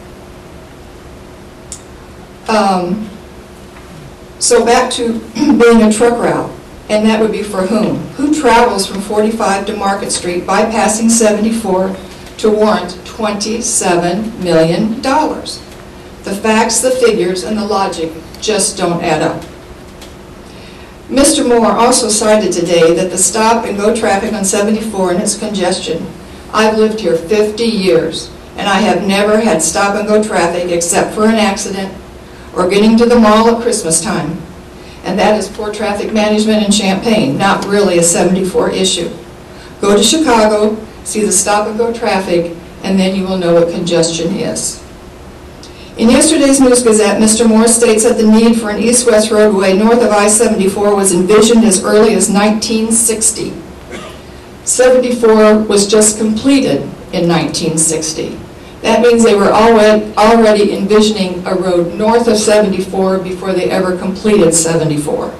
So back to being a truck route, and that would be for whom? Who travels from 45 to Market Street bypassing 74 to warrant $27 million? The facts, the figures, and the logic just don't add up. Mr. Moore also cited today that the stop-and-go traffic on 74 and its congestion. I've lived here 50 years, and I have never had stop-and-go traffic except for an accident or getting to the mall at Christmas time. And that is poor traffic management in Champaign, not really a 74 issue. Go to Chicago, see the stop-and-go traffic, and then you will know what congestion is. In yesterday's News Gazette, Mr. Moore states that the need for an east-west roadway north of I-74 was envisioned as early as 1960. 74 was just completed in 1960. That means they were already envisioning a road north of 74 before they ever completed 74.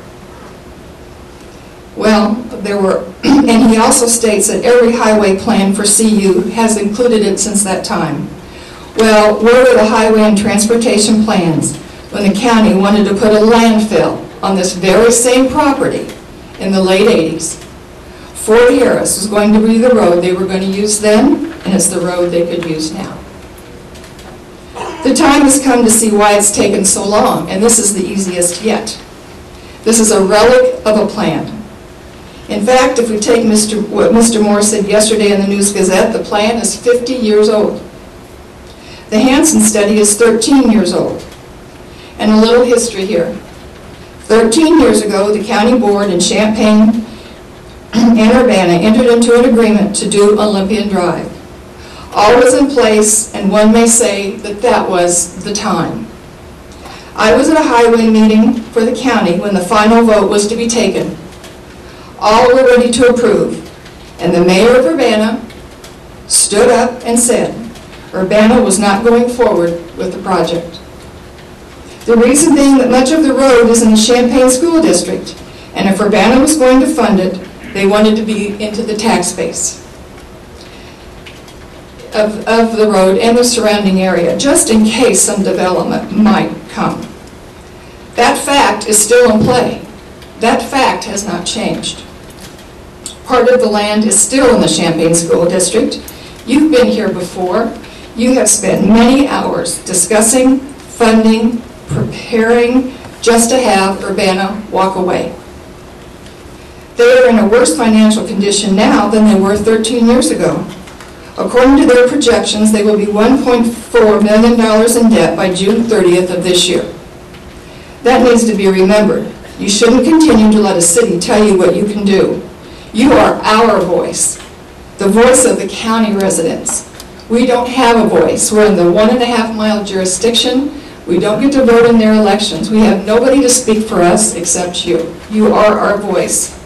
Well, and he also states that every highway plan for CU has included it since that time. Well, where were the highway and transportation plans when the county wanted to put a landfill on this very same property in the late 80s? Fort Harris was going to be the road they were going to use then, and it's the road they could use now. The time has come to see why it's taken so long, and this is the easiest yet. This is a relic of a plan. In fact, if we take what Mr. Moore said yesterday in the News Gazette, the plan is 50 years old. The Hansen study is 13 years old. And a little history here. 13 years ago, the county board in Champaign and Urbana entered into an agreement to do Olympian Drive. All was in place, and one may say that that was the time. I was at a highway meeting for the county when the final vote was to be taken. All were ready to approve, and the mayor of Urbana stood up and said Urbana was not going forward with the project. The reason being that much of the road is in the Champaign School District, and if Urbana was going to fund it, they wanted to be into the tax base of the road and the surrounding area, just in case some development might come. That fact is still in play. That fact has not changed. Part of the land is still in the Champaign School District. You've been here before. You have spent many hours discussing, funding, preparing, just to have Urbana walk away. They are in a worse financial condition now than they were 13 years ago. According to their projections, they will be $1.4 million in debt by June 30th of this year. That needs to be remembered. You shouldn't continue to let a city tell you what you can do. You are our voice, the voice of the county residents. We don't have a voice. We're in the 1.5-mile jurisdiction. We don't get to vote in their elections. We have nobody to speak for us except you. You are our voice.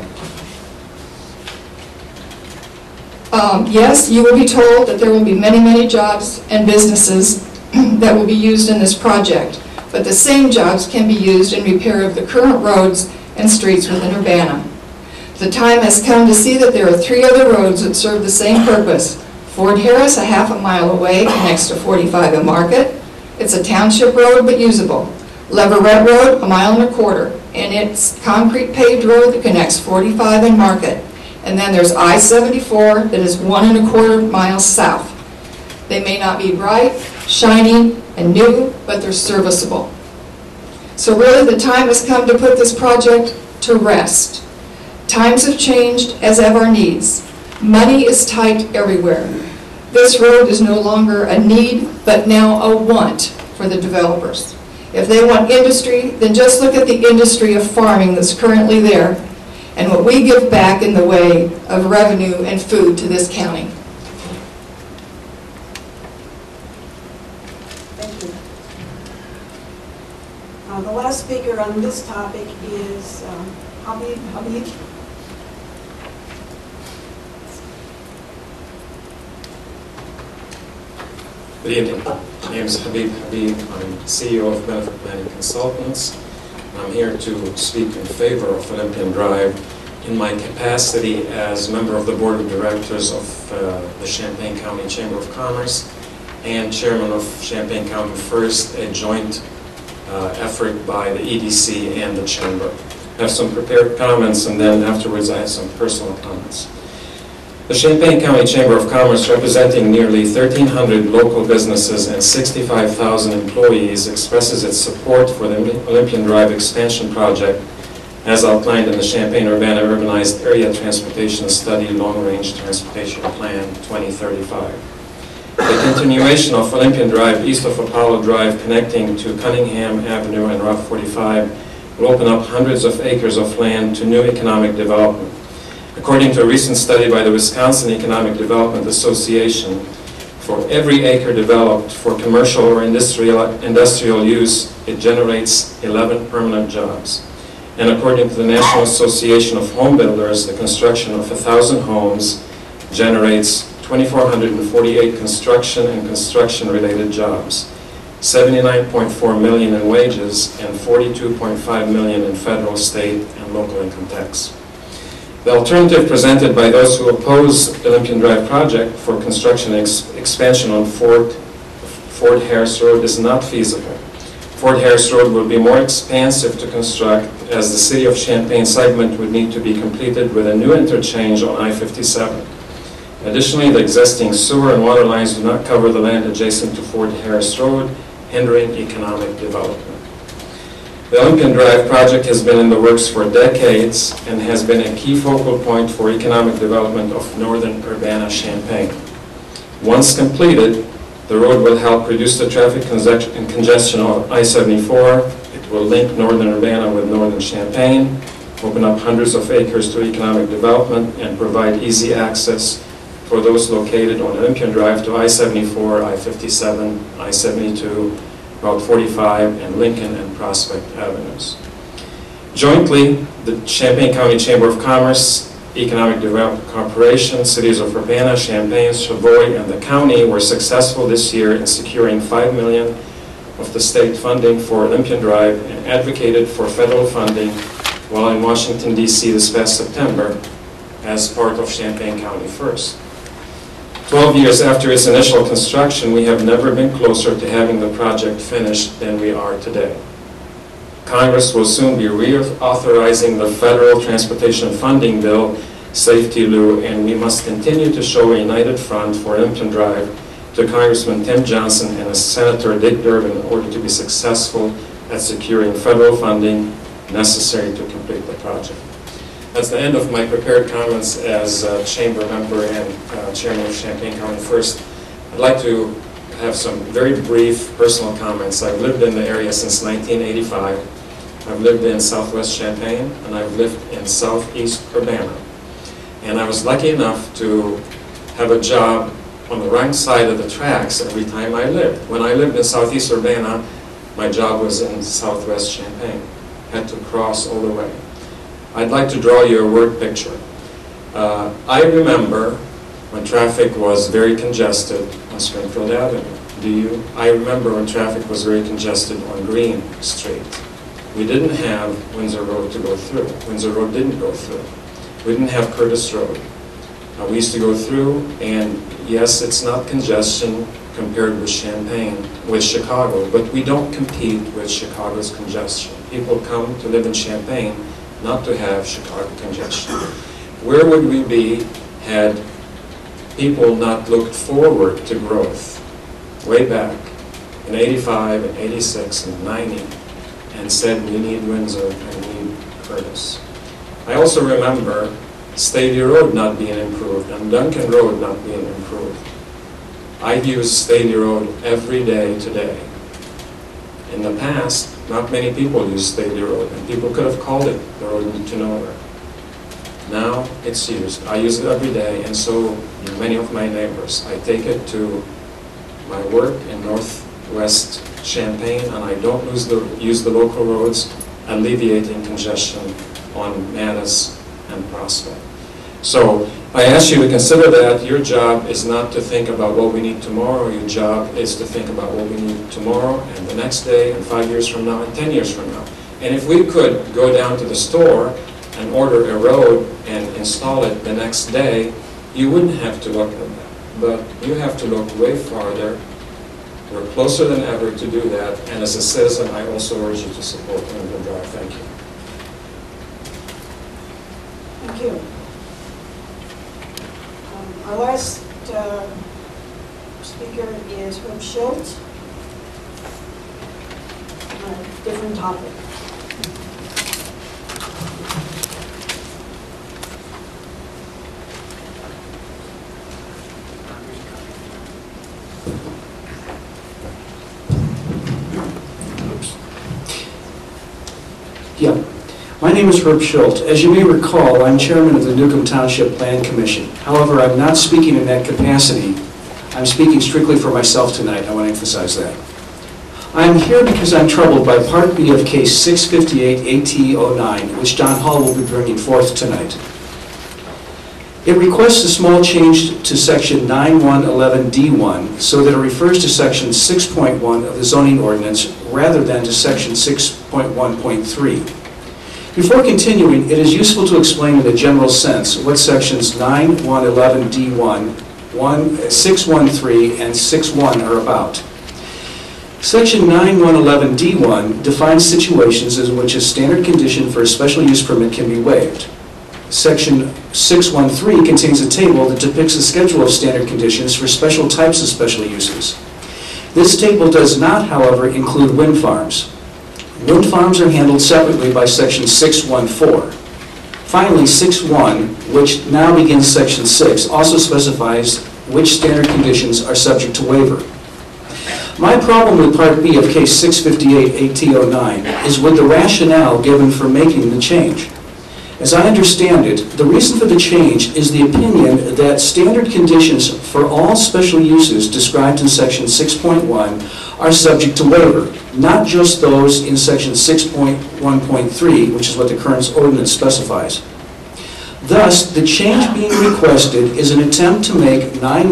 Yes, you will be told that there will be many, many jobs and businesses that will be used in this project, but the same jobs can be used in repair of the current roads and streets within Urbana. The time has come to see that there are 3 other roads that serve the same purpose. Fort Harris, a half a mile away, connects to 45 and Market. It's a township road, but usable. Leverett Road, 1.25 miles, and it's concrete paved road that connects 45 and Market. And then there's I-74 that is 1.25 miles south. They may not be bright, shiny, and new, but they're serviceable. So really the time has come to put this project to rest. Times have changed, as have our needs. Money is tight everywhere. This road is no longer a need, but now a want for the developers. If they want industry, then just look at the industry of farming that's currently there and what we give back in the way of revenue and food to this county. Thank you. The last speaker on this topic is Habib. Good evening. My name is Habib Habib. I'm CEO of Benefit Planning Consultants. I'm here to speak in favor of Olympian Drive in my capacity as member of the Board of Directors of the Champaign County Chamber of Commerce and Chairman of Champaign County First, a joint effort by the EDC and the Chamber. I have some prepared comments, and then afterwards I have some personal comments. The Champaign County Chamber of Commerce, representing nearly 1,300 local businesses and 65,000 employees, expresses its support for the Olympian Drive expansion project as outlined in the Champaign-Urbana Urbanized Area Transportation Study Long-Range Transportation Plan 2035. The continuation of Olympian Drive east of Apollo Drive connecting to Cunningham Avenue and Route 45 will open up hundreds of acres of land to new economic development. According to a recent study by the Wisconsin Economic Development Association, for every acre developed for commercial or industrial use, it generates 11 permanent jobs. And according to the National Association of Home Builders, the construction of 1,000 homes generates 2,448 construction and construction-related jobs, $79.4 million in wages, and $42.5 million in federal, state, and local income tax. The alternative presented by those who oppose the Olympian Drive project for construction expansion on Fort Harris Road is not feasible. Fort Harris Road will be more expansive to construct as the City of Champaign segment would need to be completed with a new interchange on I-57. Additionally, the existing sewer and water lines do not cover the land adjacent to Fort Harris Road, hindering economic development. The Olympian Drive project has been in the works for decades and has been a key focal point for economic development of northern Urbana-Champaign. Once completed, the road will help reduce the traffic congestion on I-74. It will link northern Urbana with northern Champaign, open up hundreds of acres to economic development, and provide easy access for those located on Olympian Drive to I-74, I-57, I-72, Route 45, and Lincoln and Prospect Avenues. Jointly, the Champaign County Chamber of Commerce, Economic Development Corporation, cities of Urbana, Champaign, Savoy, and the county were successful this year in securing $5 million of the state funding for Olympian Drive and advocated for federal funding while in Washington, D.C. this past September as part of Champaign County First. 12 years after its initial construction, we have never been closer to having the project finished than we are today. Congress will soon be reauthorizing the federal transportation funding bill, Safety Lou, and we must continue to show a united front for Olympian Drive to Congressman Tim Johnson and Senator Dick Durbin in order to be successful at securing federal funding necessary to complete the project. That's the end of my prepared comments as Chamber member and Chairman of Champaign County First. I'd like to have some very brief personal comments. I've lived in the area since 1985. I've lived in Southwest Champaign, and I've lived in Southeast Urbana. And I was lucky enough to have a job on the right side of the tracks every time I lived. When I lived in Southeast Urbana, my job was in Southwest Champaign. Had to cross all the way. I'd like to draw you a word picture. I remember when traffic was very congested on Springfield Avenue. Do you? I remember when traffic was very congested on Green Street. We didn't have Windsor Road to go through. Windsor Road didn't go through. We didn't have Curtis Road. We used to go through, and yes, it's not congestion compared with Champaign, with Chicago, but we don't compete with Chicago's congestion. People come to live in Champaign not to have Chicago congestion. Where would we be had people not looked forward to growth way back in 85 and 86 and 90 and said we need Windsor and we need Curtis? I also remember Stady Road not being improved and Duncan Road not being improved. I use Stady Road every day today. In the past, not many people used Stady Road, and people could have called it the road to nowhere. Now it's used. I use it every day, and so do many of my neighbors. I take it to my work in Northwest Champaign, and I don't use the local roads, alleviating congestion on Mattis and Prospect. So I ask you to consider that your job is not to think about what we need tomorrow. Your job is to think about what we need tomorrow and the next day and 5 years from now and 10 years from now. And if we could go down to the store and order a road and install it the next day, you wouldn't have to look at that. But you have to look way farther. We're closer than ever to do that. And as a citizen, I also urge you to support Olympian Drive. Thank you. Thank you. Our last speaker is Herb Schultz. Different topic. Yeah. My name is Herb Schultz. As you may recall, I'm chairman of the Newcomb Township Plan Commission. However, I'm not speaking in that capacity. I'm speaking strictly for myself tonight. I want to emphasize that. I'm here because I'm troubled by Part B of Case 658 AT09, which John Hall will be bringing forth tonight. It requests a small change to Section 9111D1 so that it refers to Section 6.1 of the zoning ordinance rather than to Section 6.1.3. Before continuing, it is useful to explain in a general sense what Sections 9111D1, 613, and 61 are about. Section 9111D1 defines situations in which a standard condition for a special use permit can be waived. Section 613 contains a table that depicts a schedule of standard conditions for special types of special uses. This table does not, however, include wind farms. Wind farms are handled separately by Section 614. Finally, 6.1, which now begins Section 6, also specifies which standard conditions are subject to waiver. My problem with Part B of Case 658 AT09 is with the rationale given for making the change. As I understand it, the reason for the change is the opinion that standard conditions for all special uses described in Section 6.1 are subject to waiver, not just those in Section 6.1.3, which is what the current ordinance specifies. Thus, the change being requested is an attempt to make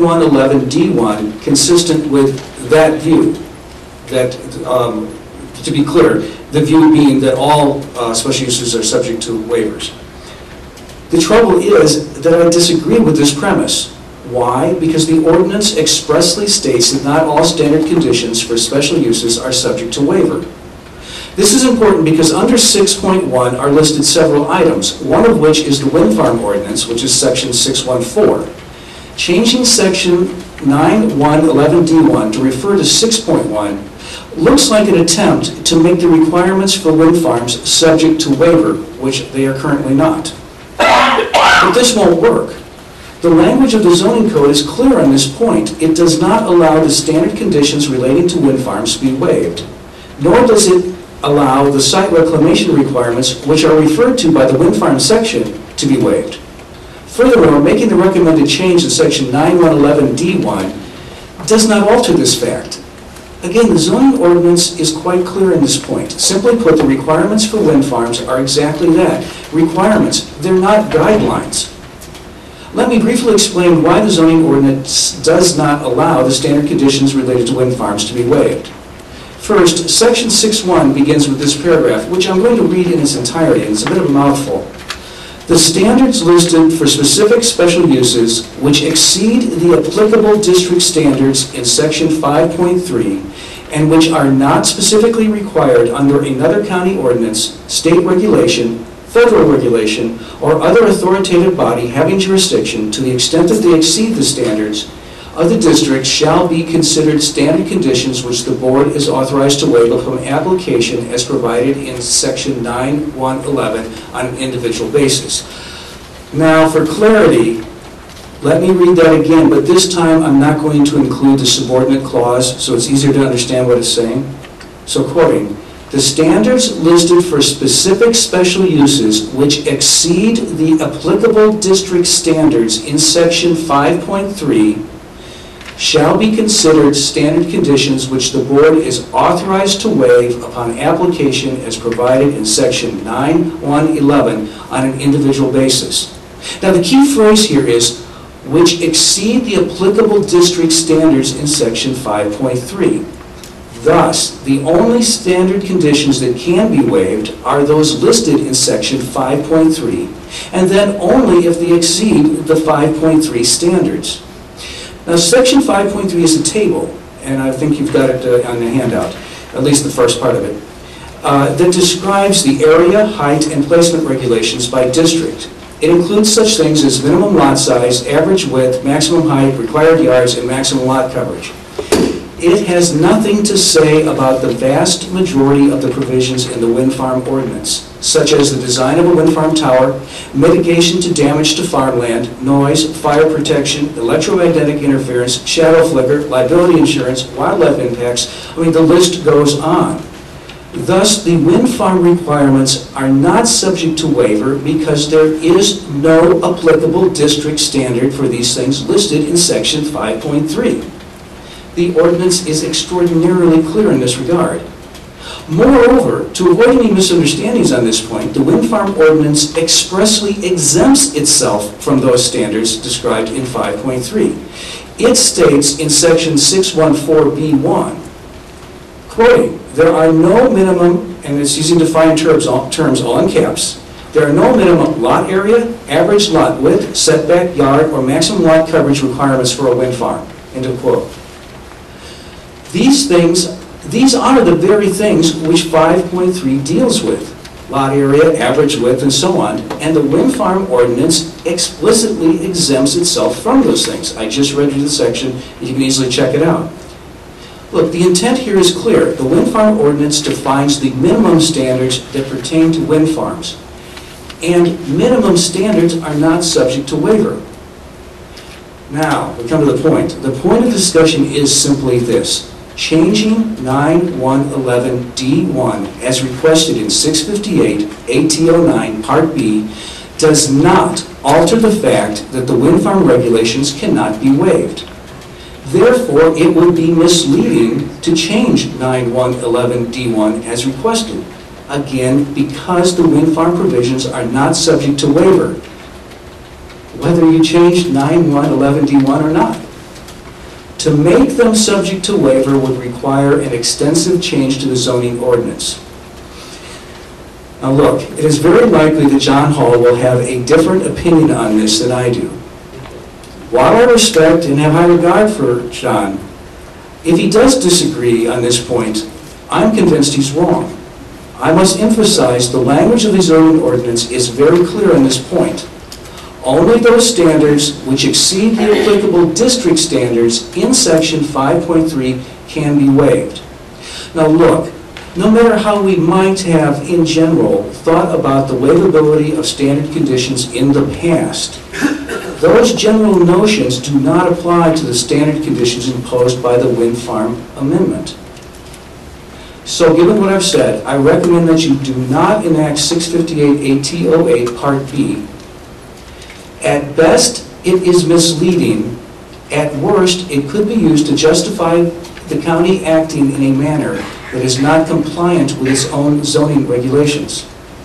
9111D1 consistent with that view. That, to be clear, the view being that all special uses are subject to waivers. The trouble is that I disagree with this premise. Why? Because the ordinance expressly states that not all standard conditions for special uses are subject to waiver. This is important because under 6.1 are listed several items, one of which is the wind farm ordinance, which is Section 614. Changing Section 9111D1 to refer to 6.1 looks like an attempt to make the requirements for wind farms subject to waiver, which they are currently not. But this won't work. The language of the zoning code is clear on this point. It does not allow the standard conditions relating to wind farms to be waived, nor does it allow the site reclamation requirements, which are referred to by the wind farm section, to be waived. Furthermore, making the recommended change in Section 9111D1 does not alter this fact. Again, the zoning ordinance is quite clear in this point. Simply put, the requirements for wind farms are exactly that, requirements. They're not guidelines. Let me briefly explain why the zoning ordinance does not allow the standard conditions related to wind farms to be waived. First, Section 6.1 begins with this paragraph, which I'm going to read in its entirety, and it's a bit of a mouthful. The standards listed for specific special uses which exceed the applicable district standards in Section 5.3 and which are not specifically required under another county ordinance, state regulation, federal regulation, or other authoritative body having jurisdiction to the extent that they exceed the standards of the district shall be considered standard conditions which the board is authorized to waive upon application as provided in Section 9.111 on an individual basis. Now, for clarity, let me read that again, but this time I'm not going to include the subordinate clause, so it's easier to understand what it's saying. So, quoting, the standards listed for specific special uses which exceed the applicable district standards in Section 5.3 shall be considered standard conditions which the board is authorized to waive upon application as provided in Section 9.111 on an individual basis. Now, the key phrase here is which exceed the applicable district standards in Section 5.3. Thus, the only standard conditions that can be waived are those listed in Section 5.3, and then only if they exceed the 5.3 standards. Now, Section 5.3 is a table, and I think you've got it on the handout, at least the first part of it, that describes the area, height, and placement regulations by district. It includes such things as minimum lot size, average width, maximum height, required yards, and maximum lot coverage. It has nothing to say about the vast majority of the provisions in the wind farm ordinance, such as the design of a wind farm tower, mitigation to damage to farmland, noise, fire protection, electromagnetic interference, shadow flicker, liability insurance, wildlife impacts. I mean, the list goes on. Thus, the wind farm requirements are not subject to waiver because there is no applicable district standard for these things listed in Section 5.3. The ordinance is extraordinarily clear in this regard. Moreover, to avoid any misunderstandings on this point, the wind farm ordinance expressly exempts itself from those standards described in 5.3. It states in Section 614B1, quoting, there are no minimum, and it's using defined terms all in caps, there are no minimum lot area, average lot width, setback, yard, or maximum lot coverage requirements for a wind farm, end of quote. These things These are the very things which 5.3 deals with. Lot area, average width, and so on. And the wind farm ordinance explicitly exempts itself from those things. I just read you the section, and you can easily check it out. Look, the intent here is clear. The wind farm ordinance defines the minimum standards that pertain to wind farms. And minimum standards are not subject to waiver. Now, we come to the point. The point of discussion is simply this. Changing 9111D1 as requested in 658 AT09 Part B does not alter the fact that the wind farm regulations cannot be waived. Therefore, it would be misleading to change 9111D1 as requested. Again, because the wind farm provisions are not subject to waiver, whether you change 9111D1 or not. To make them subject to waiver would require an extensive change to the zoning ordinance. Now look, it is very likely that John Hall will have a different opinion on this than I do. While I respect and have high regard for John, if he does disagree on this point, I'm convinced he's wrong. I must emphasize the language of the zoning ordinance is very clear on this point. Only those standards which exceed the applicable district standards in section 5.3 can be waived. Now look, no matter how we might have in general thought about the waivability of standard conditions in the past, those general notions do not apply to the standard conditions imposed by the wind farm amendment. So given what I've said, I recommend that you do not enact 658 AT08 Part B. At best, it is misleading. At worst, it could be used to justify the county acting in a manner that is not compliant with its own zoning regulations.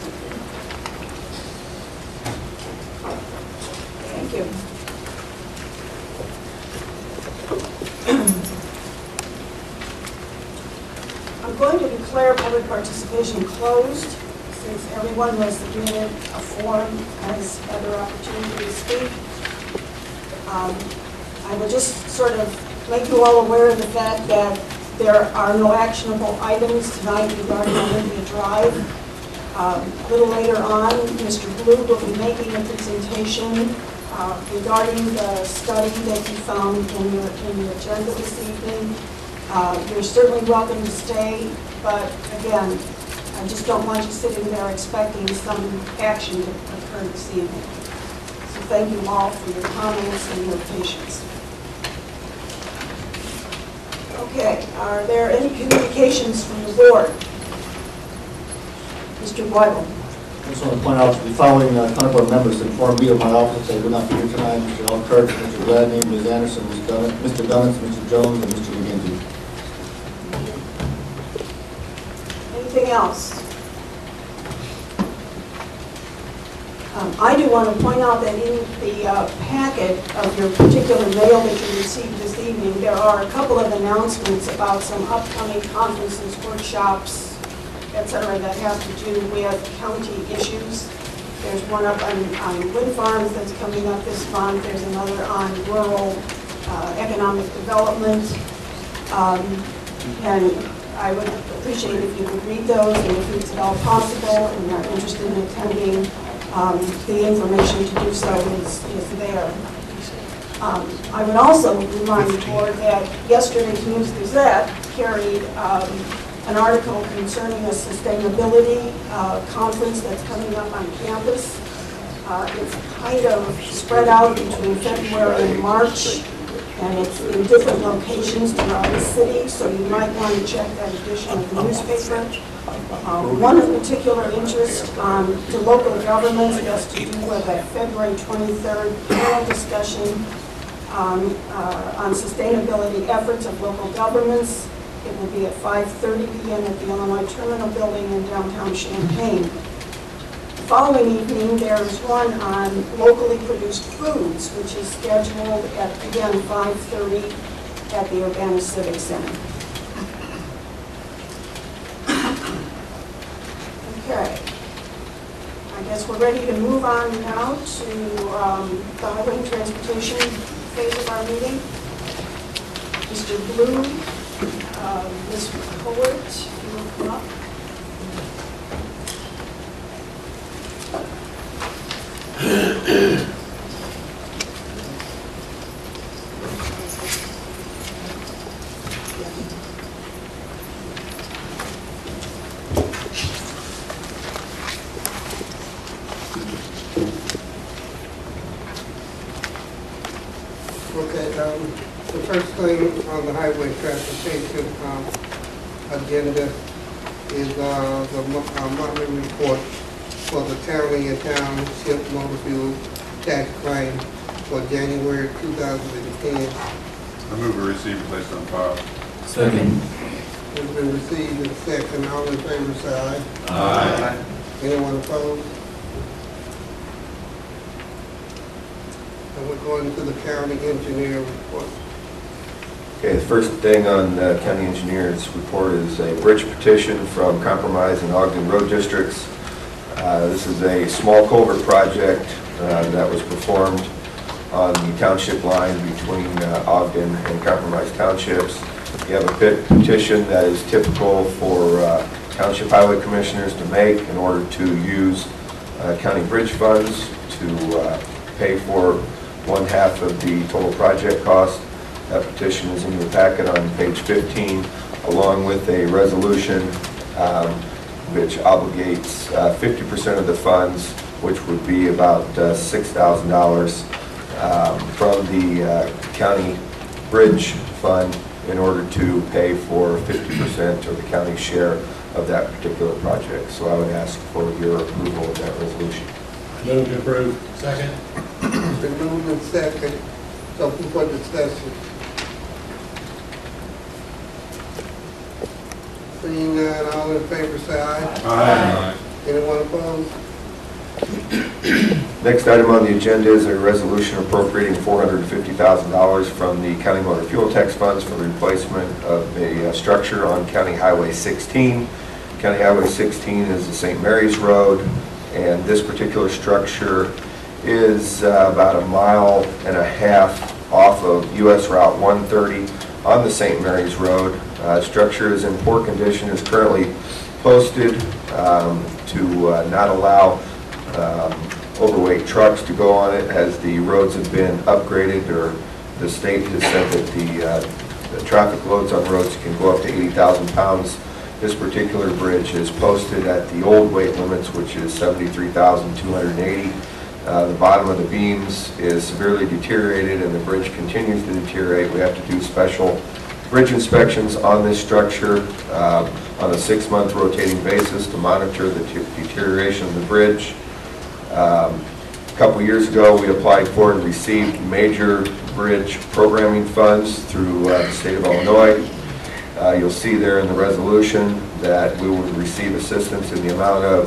Thank you. I'm going to declare public participation closed, since everyone was submitted a form has had their opportunity to speak. I will just sort of make you all aware of the fact that there are no actionable items tonight regarding Olympia Drive. A little later on, Mr. Blue will be making a presentation regarding the study that you found in your agenda this evening. You're certainly welcome to stay, but again, I just don't want you sitting there expecting some action to occur this evening. So thank you all for your comments and your patience. Okay, are there any communications from the board? Mr. Weigel. I just want to point out to the following county board members to inform me of my office. I will not be here tonight. Mr. L. Kirk, Mr. Gladney, Ms. Anderson, Mr. Dunnett, Mr. Jones, and Mr. McGinty. Anything else? I do want to point out that in the packet of your particular mail that you received this evening, there are a couple of announcements about some upcoming conferences, workshops, etc., that have to do with county issues. There's one up on wind farms that's coming up this month. There's another on rural economic development. And I would appreciate if you could read those, and if it's at all possible and you're interested in attending, the information to do so is there. I would also remind the board that yesterday's News Gazette carried an article concerning a sustainability conference that's coming up on campus. It's kind of spread out between February and March, and it's in different locations throughout the city, so you might want to check that edition of the newspaper. One of particular interest to local governments has to do with a February 23rd panel discussion on sustainability efforts of local governments. It will be at 5:30 p.m. at the Illinois Terminal Building in downtown Champaign. The following evening, there is one on locally produced foods, which is scheduled at, again, 5:30 at the Urbana Civic Center. Okay. I guess we're ready to move on now to the highway and transportation phase of our meeting. Mr. Blue Ms. Howard, if you will come up. Okay, the first thing on the highway transportation agenda is the monthly report for the county and township motor fuel tax claim for January 2010. I move to receive and place on file. Second. It's been received and second. All in favor, say aye. Aye. Anyone opposed? And we're going to the county engineer report. Okay, the first thing on the county engineer's report is a bridge petition from Compromise and Ogden Road Districts. This is a small culvert project that was performed on the township line between Ogden and Compromise Townships. You have a petition that is typical for township highway commissioners to make in order to use county bridge funds to pay for 1/2 of the total project cost. That petition is in your packet on page 15, along with a resolution which obligates 50% of the funds, which would be about $6,000 from the county bridge fund in order to pay for 50% of the county share of that particular project. So I would ask for your approval of that resolution. Move to approve. Second. It's been moved and second. So open for discussion. Seeing none, all in favor say aye. Aye. Anyone opposed? Next item on the agenda is a resolution appropriating $450,000 from the county motor fuel tax funds for the replacement of a structure on County Highway 16. County Highway 16 is the St. Mary's Road, and this particular structure is about 1.5 miles off of US Route 130 on the St. Mary's Road. Structure is in poor condition, is currently posted to not allow overweight trucks to go on it as the roads have been upgraded, or the state has said that the traffic loads on roads can go up to 80,000 pounds. This particular bridge is posted at the old weight limits, which is 73,280. The bottom of the beams is severely deteriorated and the bridge continues to deteriorate. We have to do special bridge inspections on this structure on a 6-month rotating basis to monitor the deterioration of the bridge. A couple years ago, we applied for and received major bridge programming funds through the state of Illinois. You'll see there in the resolution that we will receive assistance in the amount of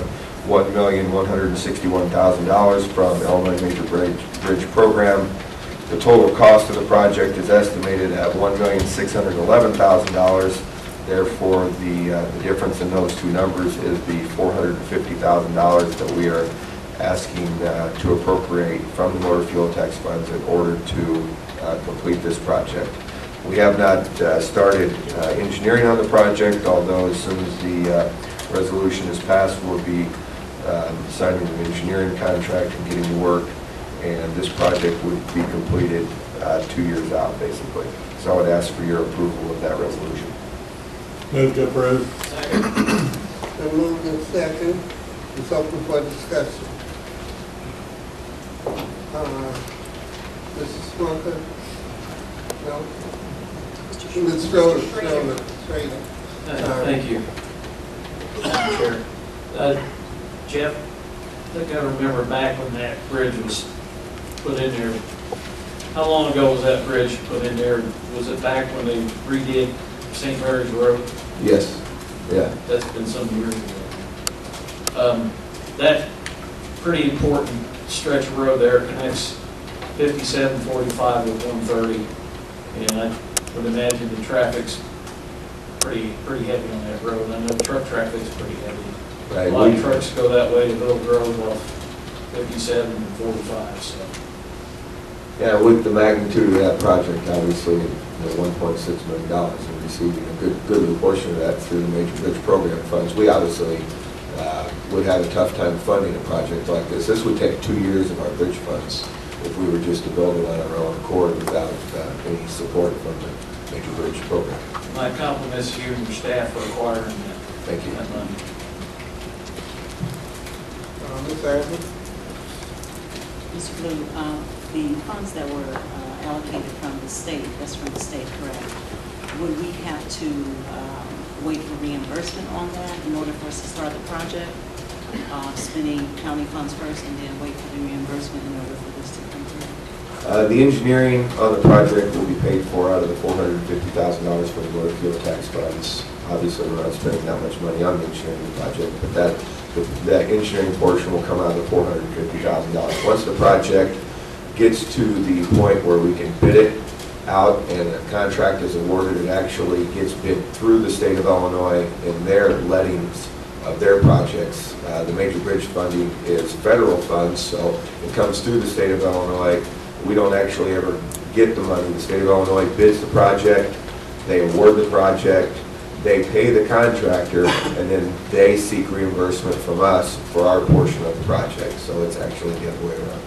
$1,161,000 from Illinois Major Bridge Program. The total cost of the project is estimated at $1,611,000. Therefore, the difference in those two numbers is the $450,000 that we are asking to appropriate from the motor fuel tax funds in order to complete this project. We have not started engineering on the project, although as soon as the resolution is passed, we'll be signing an engineering contract and getting to work, and this project would be completed 2 years out, basically. So I would ask for your approval of that resolution. Move to approve. Second. Been moved and second. It's open for discussion. Mrs. Smoker? No? Ms. Schroeder? Thank you, Madam Chair. Jeff, I think I remember back when that bridge was put in there. How long ago was that bridge put in there? Was it back when they redid St. Mary's Road? Yes. Yeah. That's been some years ago. That pretty important stretch of road there connects 5745 with 130, and I would imagine the traffic's pretty heavy on that road. I know truck traffic's pretty heavy. Right. A lot of trucks go that way to Little Grove off 57 and 45. So Yeah, with the magnitude of that project, obviously, $1.6 million and receiving a good portion of that through the Major Bridge Program funds, we obviously would have a tough time funding a project like this. This would take 2 years of our bridge funds if we were just to build it on our own accord without any support from the Major Bridge Program. My compliments to you and your staff for acquiring that. Thank you. That money. Ms. Anderson? Mr. Blue, the funds that were allocated from the state, that's from the state, correct? Would we have to wait for reimbursement on that in order for us to start the project? Spending county funds first and then wait for the reimbursement in order for this to come through? The engineering on the project will be paid for out of the $450,000 from the motor fuel tax funds. Obviously, we're not spending that much money on the engineering project, but that engineering portion will come out of the $450,000. Once the project gets to the point where we can bid it out and a contract is awarded, it actually gets bid through the state of Illinois in their lettings of their projects. The major bridge funding is federal funds, so it comes through the state of Illinois. We don't actually ever get the money. The state of Illinois bids the project, they award the project, they pay the contractor, and then they seek reimbursement from us for our portion of the project. So it's actually the other way around.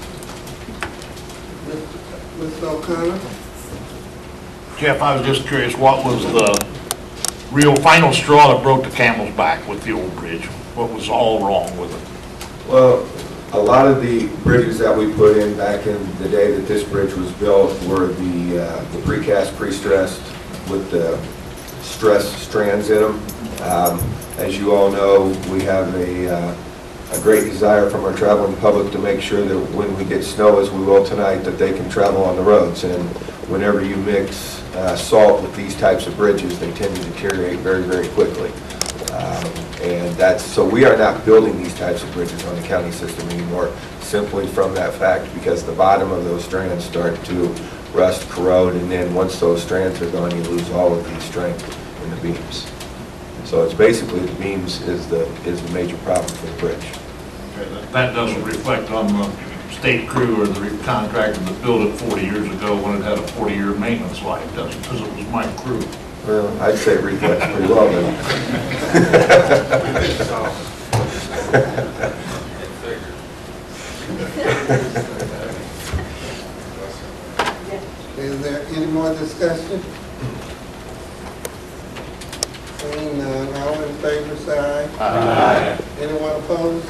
Mr. O'Connor? Jeff, I was just curious, what was the real final straw that broke the camel's back with the old bridge? What was all wrong with it? Well, a lot of the bridges that we put in back in the day that this bridge was built were the precast, pre-stressed with the stress strands in them. As you all know, we have a great desire from our traveling public to make sure that when we get snow, as we will tonight, that they can travel on the roads. And whenever you mix salt with these types of bridges, they tend to deteriorate very, very quickly. And so we are not building these types of bridges on the county system anymore, simply from that fact, because the bottom of those strands start to rust, corrode, and then once those strands are gone, you lose all of the strength in the beams. So it's basically the beams is the major problem for the bridge. Okay, that doesn't reflect on the state crew or the contractor that built it 40 years ago when it had a 40-year maintenance life, does it? Because it was my crew. Well, I'd say it reflects pretty well then. Is there any more discussion? Seeing none, all in favor, say aye. Aye. Anyone opposed?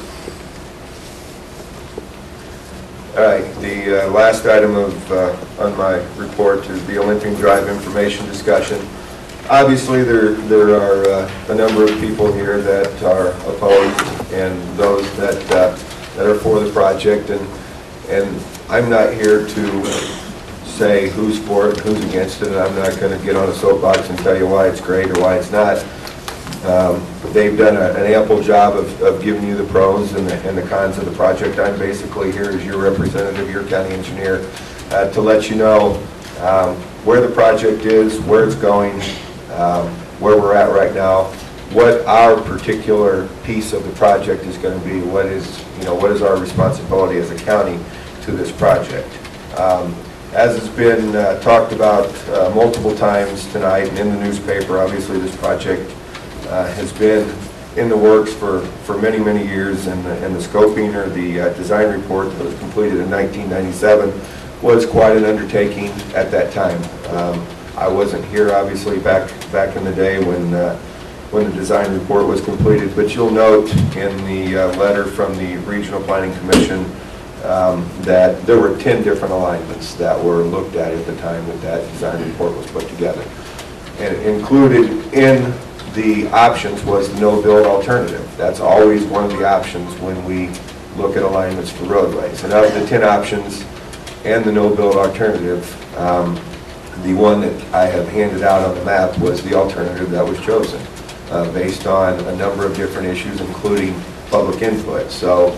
All right, the last item on my report is the Olympian Drive information discussion. Obviously, there are a number of people here that are opposed and those that are for the project, and I'm not here to say who's for it and who's against it, and I'm not going to get on a soapbox and tell you why it's great or why it's not. They've done an ample job of giving you the pros and the cons of the project. I'm basically here as your representative, your county engineer, to let you know where the project is, where it's going, where we're at right now, what our particular piece of the project is going to be, what is our responsibility as a county to this project. As has been talked about multiple times tonight and in the newspaper, obviously this project has been in the works for many, many years, and the scoping or the design report that was completed in 1997 was quite an undertaking at that time. I wasn't here, obviously, back in the day when the design report was completed, but you'll note in the letter from the Regional Planning Commission that there were 10 different alignments that were looked at the time that design report was put together. And included in the options was the no-build alternative. That's always one of the options when we look at alignments for roadways. And of the 10 options and the no-build alternative, the one that I have handed out on the map was the alternative that was chosen based on a number of different issues, including public input. So,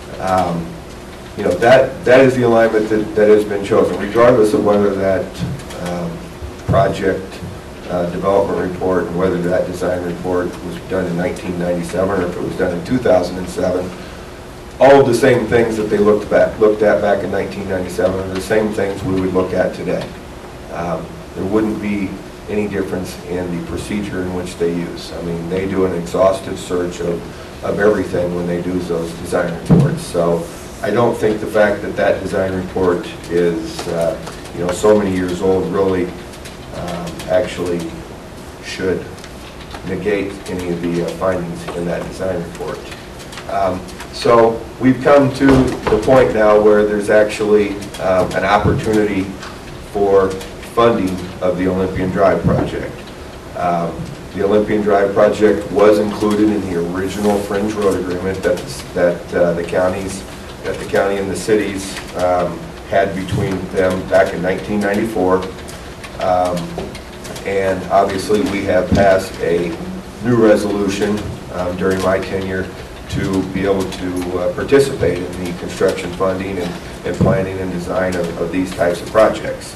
that is the alignment that has been chosen, regardless of whether that project development report and whether that design report was done in 1997 or if it was done in 2007. all of the same things that they looked at back in 1997 are the same things we would look at today. There wouldn't be any difference in the procedure in which they use. I mean, they do an exhaustive search of everything when they do those design reports. So I don't think the fact that that design report is, so many years old really actually should negate any of the findings in that design report. So we've come to the point now where there's actually an opportunity for funding of the Olympian Drive project. The Olympian Drive project was included in the original fringe road agreement that the county and the cities had between them back in 1994. And obviously we have passed a new resolution during my tenure to be able to participate in the construction funding and planning and design of these types of projects.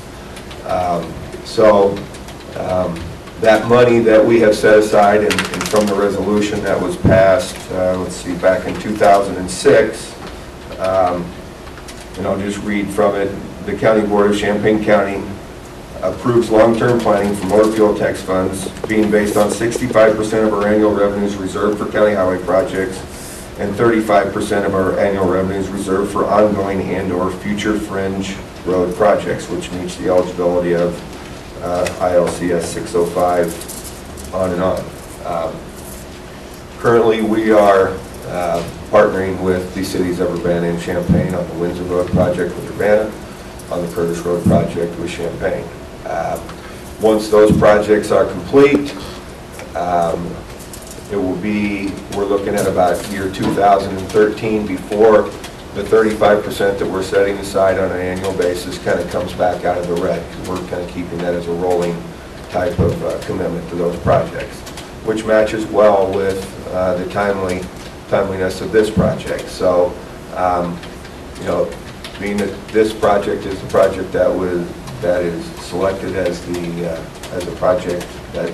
That money that we have set aside and from the resolution that was passed, back in 2006, and I'll just read from it. The County Board of Champaign County approves long-term planning for motor fuel tax funds being based on 65% of our annual revenues reserved for county highway projects and 35% of our annual revenues reserved for ongoing and/or future fringe road projects, which meets the eligibility of ILCS 605, on and on. Currently, we are partnering with the cities of Urbana and Champaign on the Windsor Road project with Urbana, on the Curtis Road project with Champaign. Once those projects are complete, we're looking at about year 2013 before the 35% that we're setting aside on an annual basis kind of comes back out of the red. We're kind of keeping that as a rolling type of commitment to those projects, which matches well with the timeliness of this project. So, being that this project is the project that is selected as a project that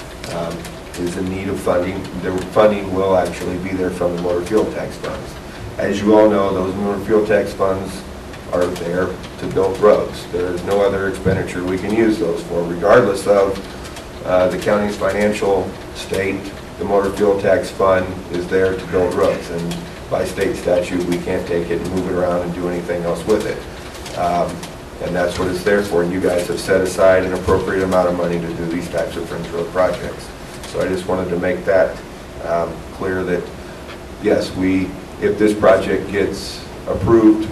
is in need of funding, the funding will actually be there from the motor fuel tax funds. As you all know, those motor fuel tax funds are there to build roads. There is no other expenditure we can use those for, regardless of the county's financial state. The motor fuel tax fund is there to build roads, and by state statute, we can't take it and move it around and do anything else with it. And that's what it's there for. And you guys have set aside an appropriate amount of money to do these types of fringe road projects. So I just wanted to make that clear that, yes, if this project gets approved,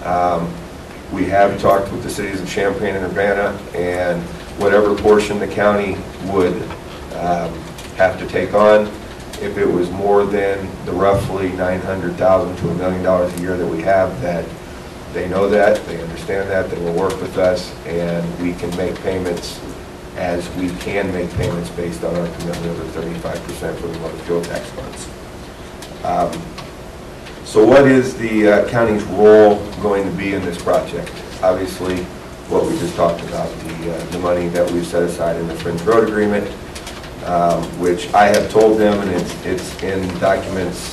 we have talked with the cities of Champaign and Urbana, and whatever portion the county would have to take on, if it was more than the roughly $900,000 to $1 million a year that we have, that they know that, they understand that, they will work with us, and we can make payments as we can make payments based on our commitment of the 35% for the motor fuel tax funds. So what is the county's role going to be in this project? Obviously, what we just talked about, the money that we've set aside in the Fringe Road Agreement, which I have told them, and it's in documents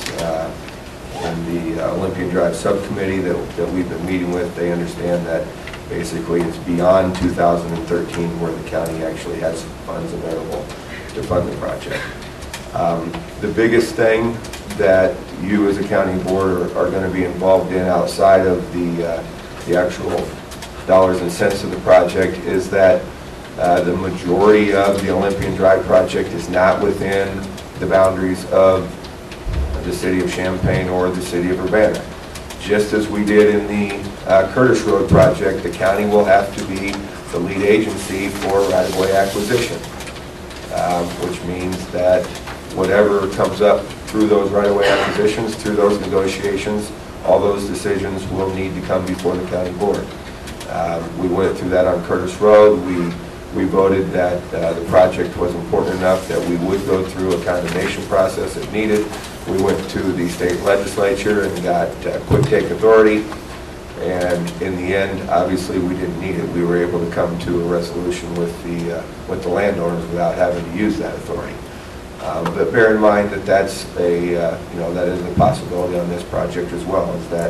in the Olympian Drive Subcommittee that we've been meeting with. They understand that basically it's beyond 2013 where the county actually has funds available to fund the project. The biggest thing that you as a county board are going to be involved in outside of the actual dollars and cents of the project is that the majority of the Olympian Drive project is not within the boundaries of the city of Champaign or the city of Urbana. Just as we did in the Curtis Road project, the county will have to be the lead agency for right-of-way acquisition, which means that whatever comes up through those right-of-way acquisitions, through those negotiations, all those decisions will need to come before the county board. We went through that on Curtis Road. We voted that the project was important enough that we would go through a condemnation process if needed. We went to the state legislature and got quick take authority, and in the end, obviously, we didn't need it. We were able to come to a resolution with the landowners without having to use that authority. But bear in mind that that's that is a possibility on this project as well, is that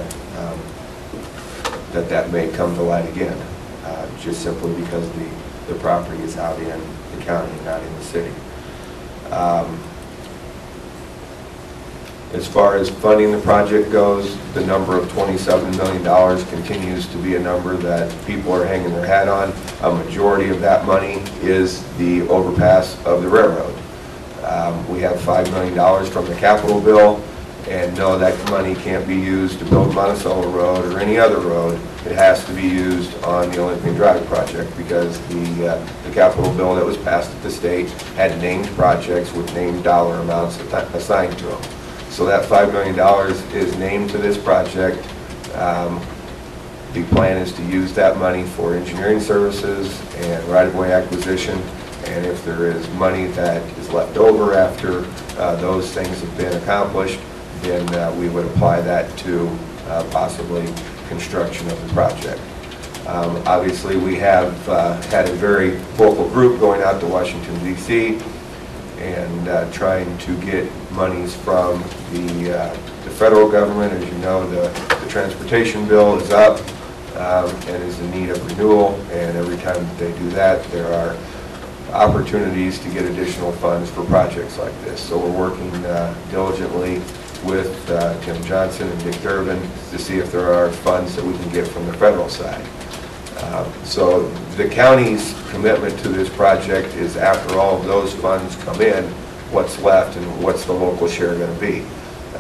that may come to light again, just simply because the property is out in the county, not in the city. As far as funding the project goes, the number of $27 million continues to be a number that people are hanging their hat on. A majority of that money is the overpass of the railroad. We have $5 million from the capital bill, and no, that money can't be used to build Monticello Road or any other road. It has to be used on the Olympian Drive project because the capital bill that was passed at the state had named projects with named dollar amounts assigned to them. So that $5 million is named to this project. The plan is to use that money for engineering services and right-of-way acquisition. And if there is money that is left over after those things have been accomplished, then we would apply that to possibly construction of the project. Obviously, we have had a very vocal group going out to Washington, D.C. and trying to get monies from the federal government. As you know, the transportation bill is up and is in need of renewal, and every time that they do that, there are opportunities to get additional funds for projects like this. So we're working diligently with Tim Johnson and Dick Durbin to see if there are funds that we can get from the federal side. So the county's commitment to this project is, after all of those funds come in, what's left and what's the local share going to be.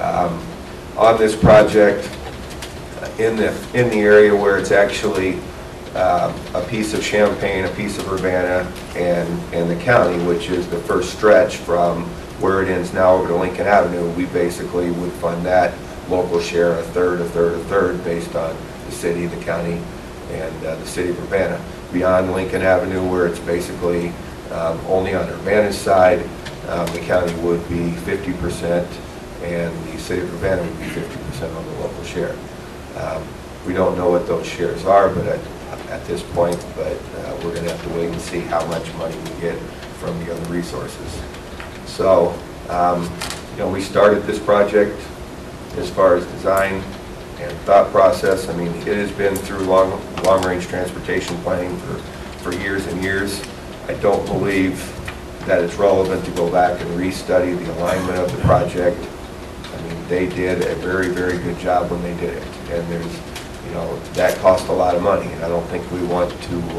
On this project, in the area where it's actually a piece of Champaign, a piece of Urbana, and the county, which is the first stretch from where it ends now over to Lincoln Avenue, we basically would fund that local share a third, a third, a third, based on the city, the county, and the city of Urbana. Beyond Lincoln Avenue, where it's basically only on Urbana's side, the county would be 50%, and the city of Urbana would be 50% on the local share. We don't know what those shares are, but at this point, but we're going to have to wait and see how much money we get from the other resources. So, we started this project as far as design and thought process. I mean, it has been through long-range transportation planning for years and years. I don't believe that it's relevant to go back and restudy the alignment of the project. I mean, they did a very, very good job when they did it, and there's, that cost a lot of money, and I don't think we want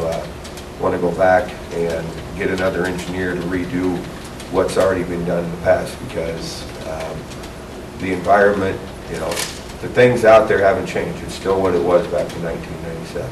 to go back and get another engineer to redo what's already been done in the past, because the environment, the things out there haven't changed. It's still what it was back in 1997.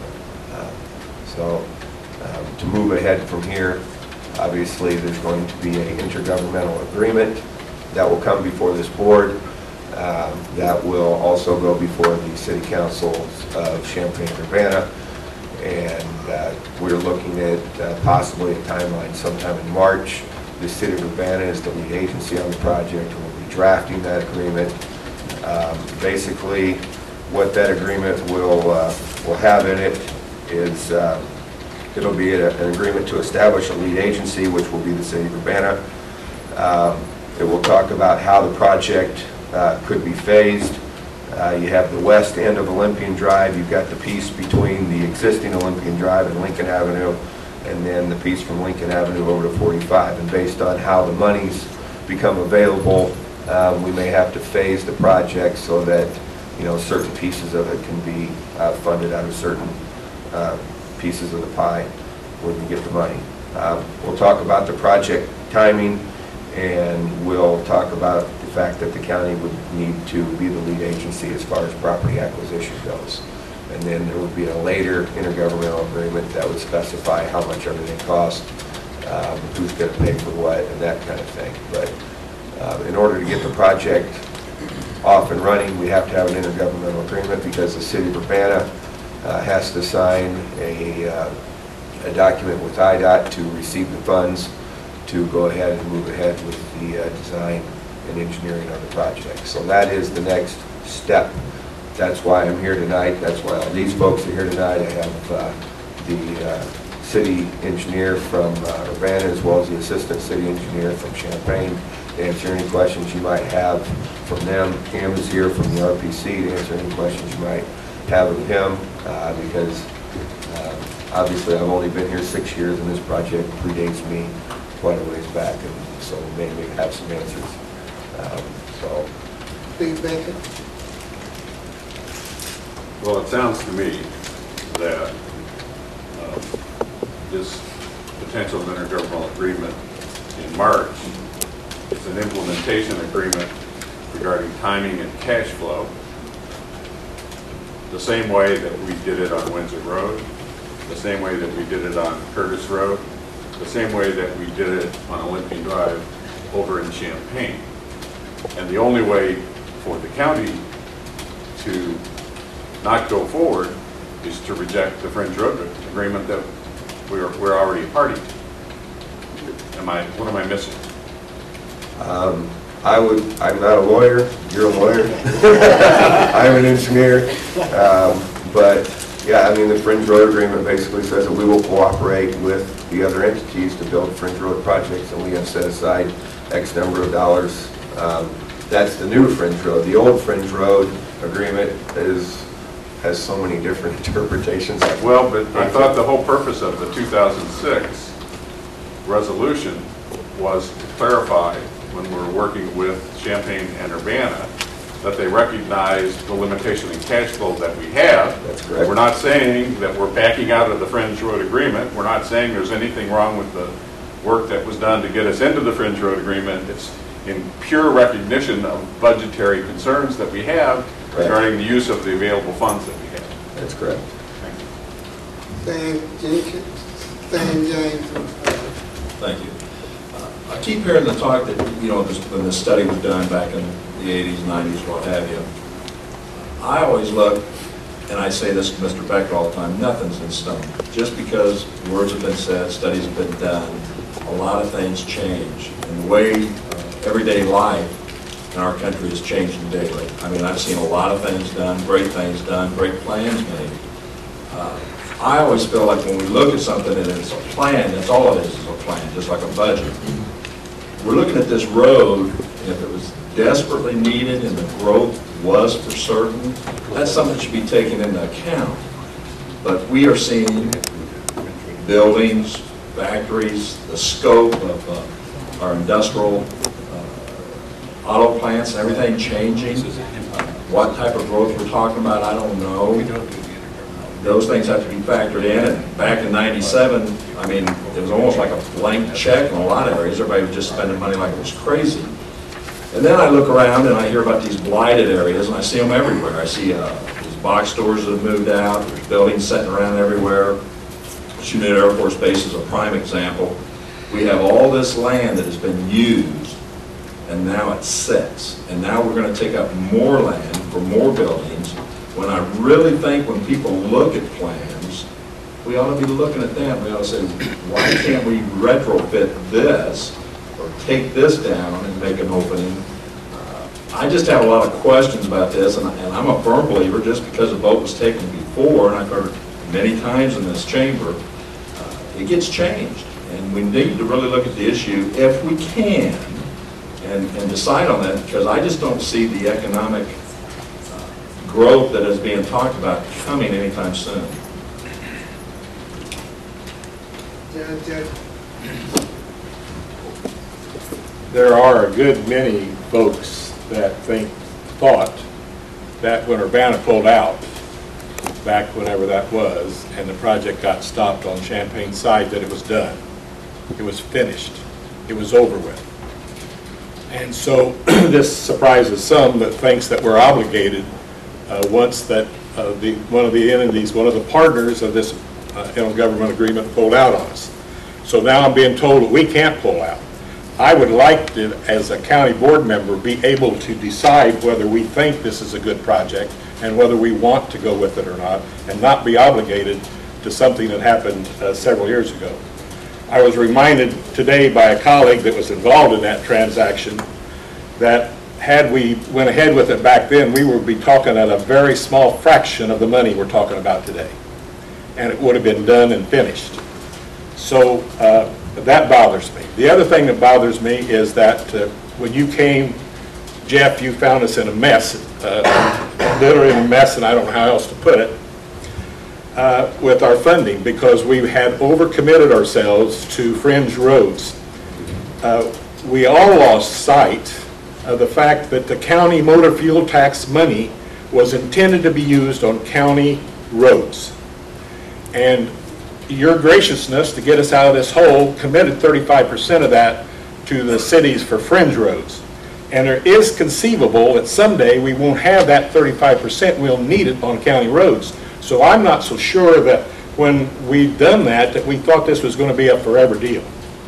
To move ahead from here, obviously there's going to be an intergovernmental agreement that will come before this board. That will also go before the city councils of Champaign and Urbana, and we're looking at possibly a timeline sometime in March. The city of Urbana is the lead agency on the project, and we'll be drafting that agreement. Basically, what that agreement will have in it is it'll be an agreement to establish a lead agency, which will be the city of Urbana. It will talk about how the project could be phased. You have the west end of Olympian Drive. You've got the piece between the existing Olympian Drive and Lincoln Avenue, and then the piece from Lincoln Avenue over to 45. And based on how the monies become available, we may have to phase the project so that certain pieces of it can be funded out of certain pieces of the pie when we get the money. We'll talk about the project timing, and we'll talk about the fact that the county would need to be the lead agency as far as property acquisition goes. And then there would be a later intergovernmental agreement that would specify how much everything costs, who's going to pay for what, and that kind of thing. But in order to get the project off and running, we have to have an intergovernmental agreement, because the city of Urbana has to sign a document with IDOT to receive the funds to go ahead and move ahead with the design and engineering of the project. So that is the next step. That's why I'm here tonight. That's why all these folks are here tonight. I have the city engineer from Urbana, as well as the assistant city engineer from Champaign, to answer any questions you might have from them. Cam is here from the RPC to answer any questions you might have of him, because obviously I've only been here 6 years and this project predates me quite a ways back, and so maybe have some answers. So. Steve Baker. Well, it sounds to me that this potential intergovernmental agreement in March is an implementation agreement regarding timing and cash flow, the same way that we did it on Windsor Road, the same way that we did it on Curtis Road, the same way that we did it on Olympian Drive over in Champaign. And the only way for the county to not go forward is to reject the fringe road agreement that we're already a party to. What am I missing? I'm not a lawyer, you're a lawyer. I'm an engineer, but yeah, I mean, the fringe road agreement basically says that we will cooperate with the other entities to build fringe road projects, and we have set aside X number of dollars. That's the new fringe road. The old fringe road agreement has so many different interpretations. Well, but I thought the whole purpose of the 2006 resolution was to clarify, when we're working with Champaign and Urbana, that they recognize the limitation in cash flow that we have. That's correct. We're not saying that we're backing out of the fringe road agreement. We're not saying there's anything wrong with the work that was done to get us into the fringe road agreement. It's in pure recognition of budgetary concerns that we have regarding the use of the available funds that we have. That's correct. Thank you. Stan James. Thank you. I keep hearing the talk that, when this study was done back in the 80s, 90s, what have you. I always look, and I say this to Mr. Becker all the time, nothing's in stone. Just because words have been said, studies have been done, a lot of things change. And the way everyday life in our country is changing daily. I mean, I've seen a lot of things done, great plans made. I always feel like when we look at something and it's a plan, that's all it is a plan, just like a budget. We're looking at this road, and if it was desperately needed and the growth was for certain, that's something that should be taken into account. But we are seeing buildings, factories, the scope of our industrial auto plants and everything changing. What type of growth we're talking about, I don't know. Those things have to be factored in. And back in '97, I mean, it was almost like a blank check in a lot of areas. Everybody was just spending money like it was crazy. And then I look around and I hear about these blighted areas, and I see them everywhere. I see these box stores that have moved out, there's buildings sitting around everywhere. Chinook Air Force Base is a prime example. We have all this land that has been used, and now it sits. And now we're going to take up more land for more buildings, when I really think when people look at plans, we ought to be looking at them. We ought to say, why can't we retrofit this or take this down and make an opening? I just have a lot of questions about this, and I'm a firm believer, just because a vote was taken before, and I've heard many times in this chamber, it gets changed. And we need to really look at the issue, if we can, and decide on that, because I just don't see the economic growth that is being talked about coming anytime soon. There are a good many folks that thought that when Urbana pulled out, back whenever that was, and the project got stopped on Champaign's side, that it was done. It was finished. It was over with. And so this surprises some that thinks that we're obligated once that one of the partners of this intergovernmental agreement pulled out on us. So now I'm being told that we can't pull out. I would like to, as a county board member, be able to decide whether we think this is a good project and whether we want to go with it or not, and not be obligated to something that happened several years ago. I was reminded today by a colleague that was involved in that transaction that had we went ahead with it back then, we would be talking at a very small fraction of the money we're talking about today. And it would have been done and finished. So that bothers me. The other thing that bothers me is that when you came, Jeff, you found us in a mess, literally in a mess, and I don't know how else to put it, with our funding, because we had overcommitted ourselves to fringe roads. We all lost sight of the fact that the county motor fuel tax money was intended to be used on county roads. And your graciousness to get us out of this hole committed 35% of that to the cities for fringe roads. And there is conceivable that someday we won't have that 35%, we'll need it on county roads. So I'm not so sure that when we've done that, that we thought this was going to be a forever deal.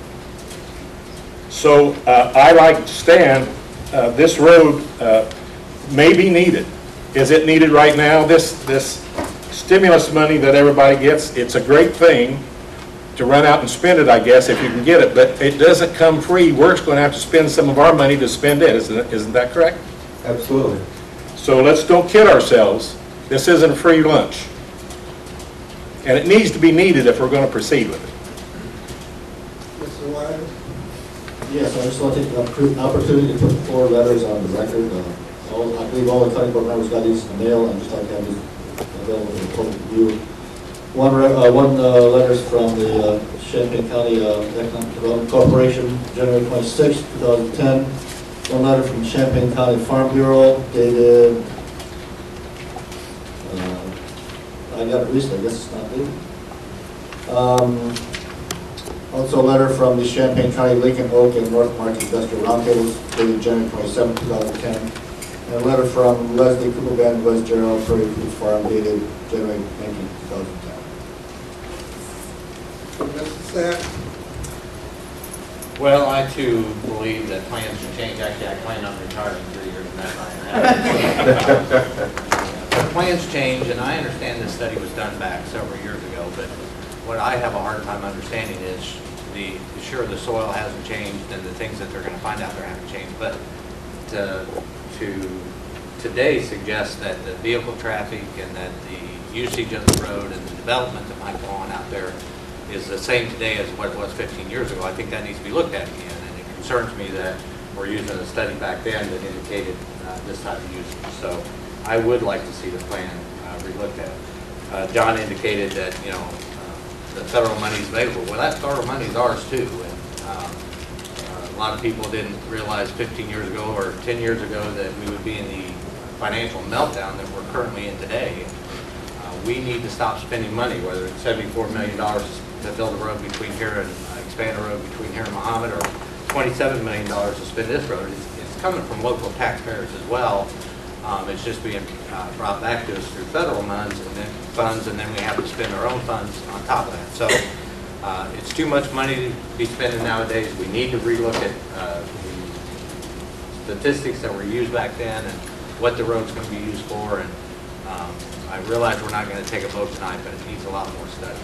So I like Stan, this road may be needed. Is it needed right now? This stimulus money that everybody gets, it's a great thing to run out and spend it, I guess, if you can get it, but it doesn't come free. We're going to have to spend some of our money to spend it. Isn't that correct? Absolutely. So let's don't kid ourselves. This isn't a free lunch. And it needs to be needed if we're going to proceed with it. Mr. Wise? Yes, I just want to take the opportunity to put 4 letters on the record. I believe all the county board members got these in the mail, and just like to have these available for the public view. One letters from the Champaign County Economic Development Corporation, January 26, 2010. One letter from Champaign County Farm Bureau, dated, I got it recently, I guess it's not dated. Also a letter from the Champaign County Lincoln Oak and North Market Industrial Roundtables, dated January 27, 2010. And a letter from Leslie Kugelband and Wes Gerald, Prairie Foods Farm, dated January 19, 2010. Mr. Sack? Well, I too believe that plans can change. Actually, I plan on retiring in 3 years, and that but plans change, and I understand this study was done back several years ago, but what I have a hard time understanding is sure, the soil hasn't changed, and the things that they're going to find out there haven't changed, but to today suggest that the vehicle traffic and that the usage of the road and the development that might go on out there is the same today as what it was 15 years ago. I think that needs to be looked at again, and it concerns me that we're using a study back then that indicated this type of usage. So I would like to see the plan re-looked at. John indicated that, you know, the federal money is available. Well, that federal money is ours too, and a lot of people didn't realize 15 years ago or 10 years ago that we would be in the financial meltdown that we're currently in today. We need to stop spending money, whether it's $74 million to build a road between here and expand a road between here and Muhammad, or $27 million to spend this road. It's coming from local taxpayers as well. It's just being brought back to us through federal funds, and then we have to spend our own funds on top of that. So it's too much money to be spending nowadays. We need to relook at the statistics that were used back then and what the road's going to be used for. And I realize we're not going to take a vote tonight, but it needs a lot more study.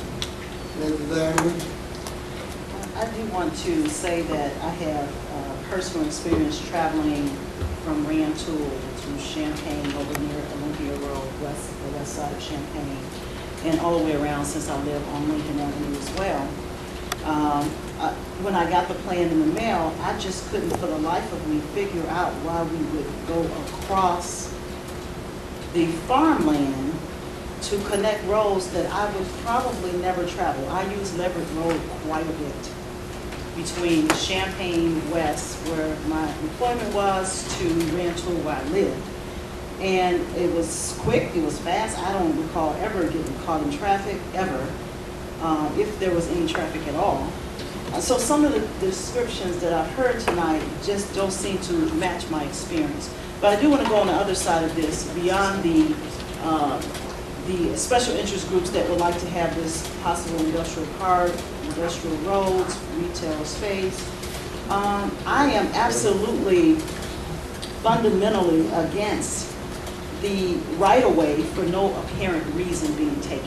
I do want to say that I have personal experience traveling from Rantoul to Champaign over near Olympia Road, the west side of Champaign, and all the way around since I live on Lincoln Avenue as well. When I got the plan in the mail, I just couldn't for the life of me figure out why we would go across the farmland to connect roads that I would probably never travel. I use Leverett Road quite a bit between Champaign West, where my employment was, to Rantoul, where I lived. And it was quick, it was fast. I don't recall ever getting caught in traffic, ever, if there was any traffic at all. So some of the descriptions that I've heard tonight just don't seem to match my experience. But I do want to go on the other side of this, beyond the special interest groups that would like to have this possible industrial park, industrial roads, retail space. I am absolutely fundamentally against the right-of-way for no apparent reason being taken.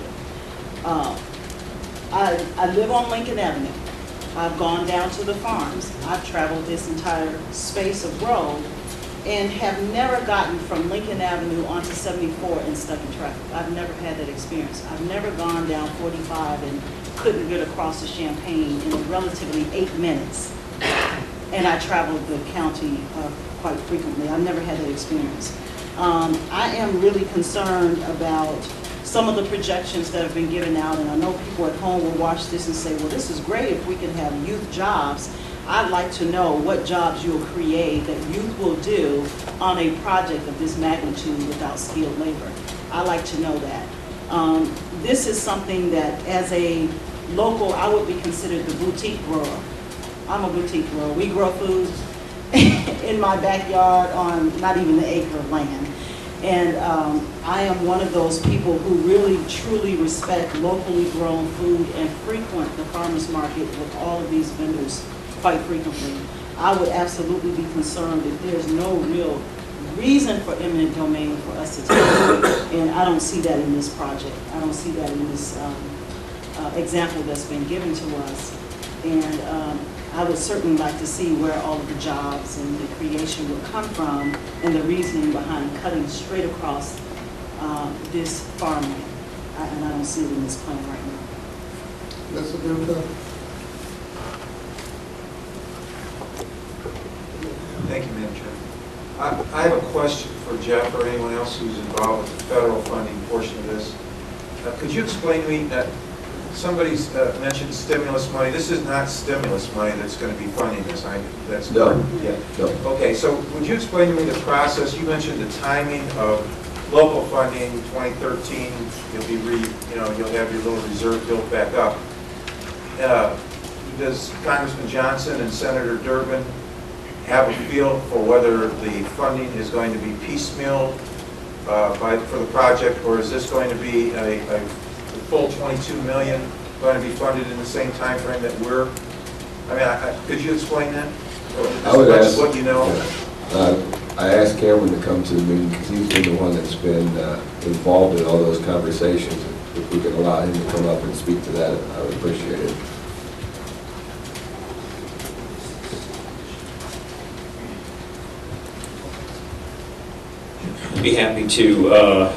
I live on Lincoln Avenue. I've gone down to the farms. I've traveled this entire space of road and have never gotten from Lincoln Avenue onto 74 and stuck in traffic. I've never had that experience. I've never gone down 45 and couldn't get across the Champaign in relatively 8 minutes. and I travel the county quite frequently. I've never had that experience. I am really concerned about some of the projections that have been given out, and I know people at home will watch this and say, well, this is great if we can have youth jobs. I'd like to know what jobs you'll create that youth will do on a project of this magnitude without skilled labor. I'd like to know that. This is something that as a local, I would be considered the boutique grower. I'm a boutique grower. We grow food in my backyard on not even an acre of land. And I am one of those people who really, truly respect locally grown food and frequent the farmer's market with all of these vendors quite frequently. I would absolutely be concerned if there's no real reason for eminent domain for us to take it. And I don't see that in this project. I don't see that in this example that's been given to us. And I would certainly like to see where all of the jobs and the creation would come from and the reasoning behind cutting straight across this farmland. And I don't see it in this plan right now. Mr. Duca? Thank you, Madam Chair. I have a question for Jeff or anyone else who's involved with the federal funding portion of this. Could you explain to me that somebody's mentioned stimulus money? This is not stimulus money that's going to be funding this. That's No. Yeah. No. Okay. So would you explain to me the process? You mentioned the timing of local funding. 2013, you'll have your little reserve built back up. Does Congressman Johnson and Senator Durbin have a feel for whether the funding is going to be piecemealed for the project, or is this going to be a full $22 million going to be funded in the same time frame that we're? I mean, could you explain that? I would ask what you know. I asked Cameron to come to the meeting because he's been the one that's been involved in all those conversations. If we could allow him to come up and speak to that, I would appreciate it. Be happy to.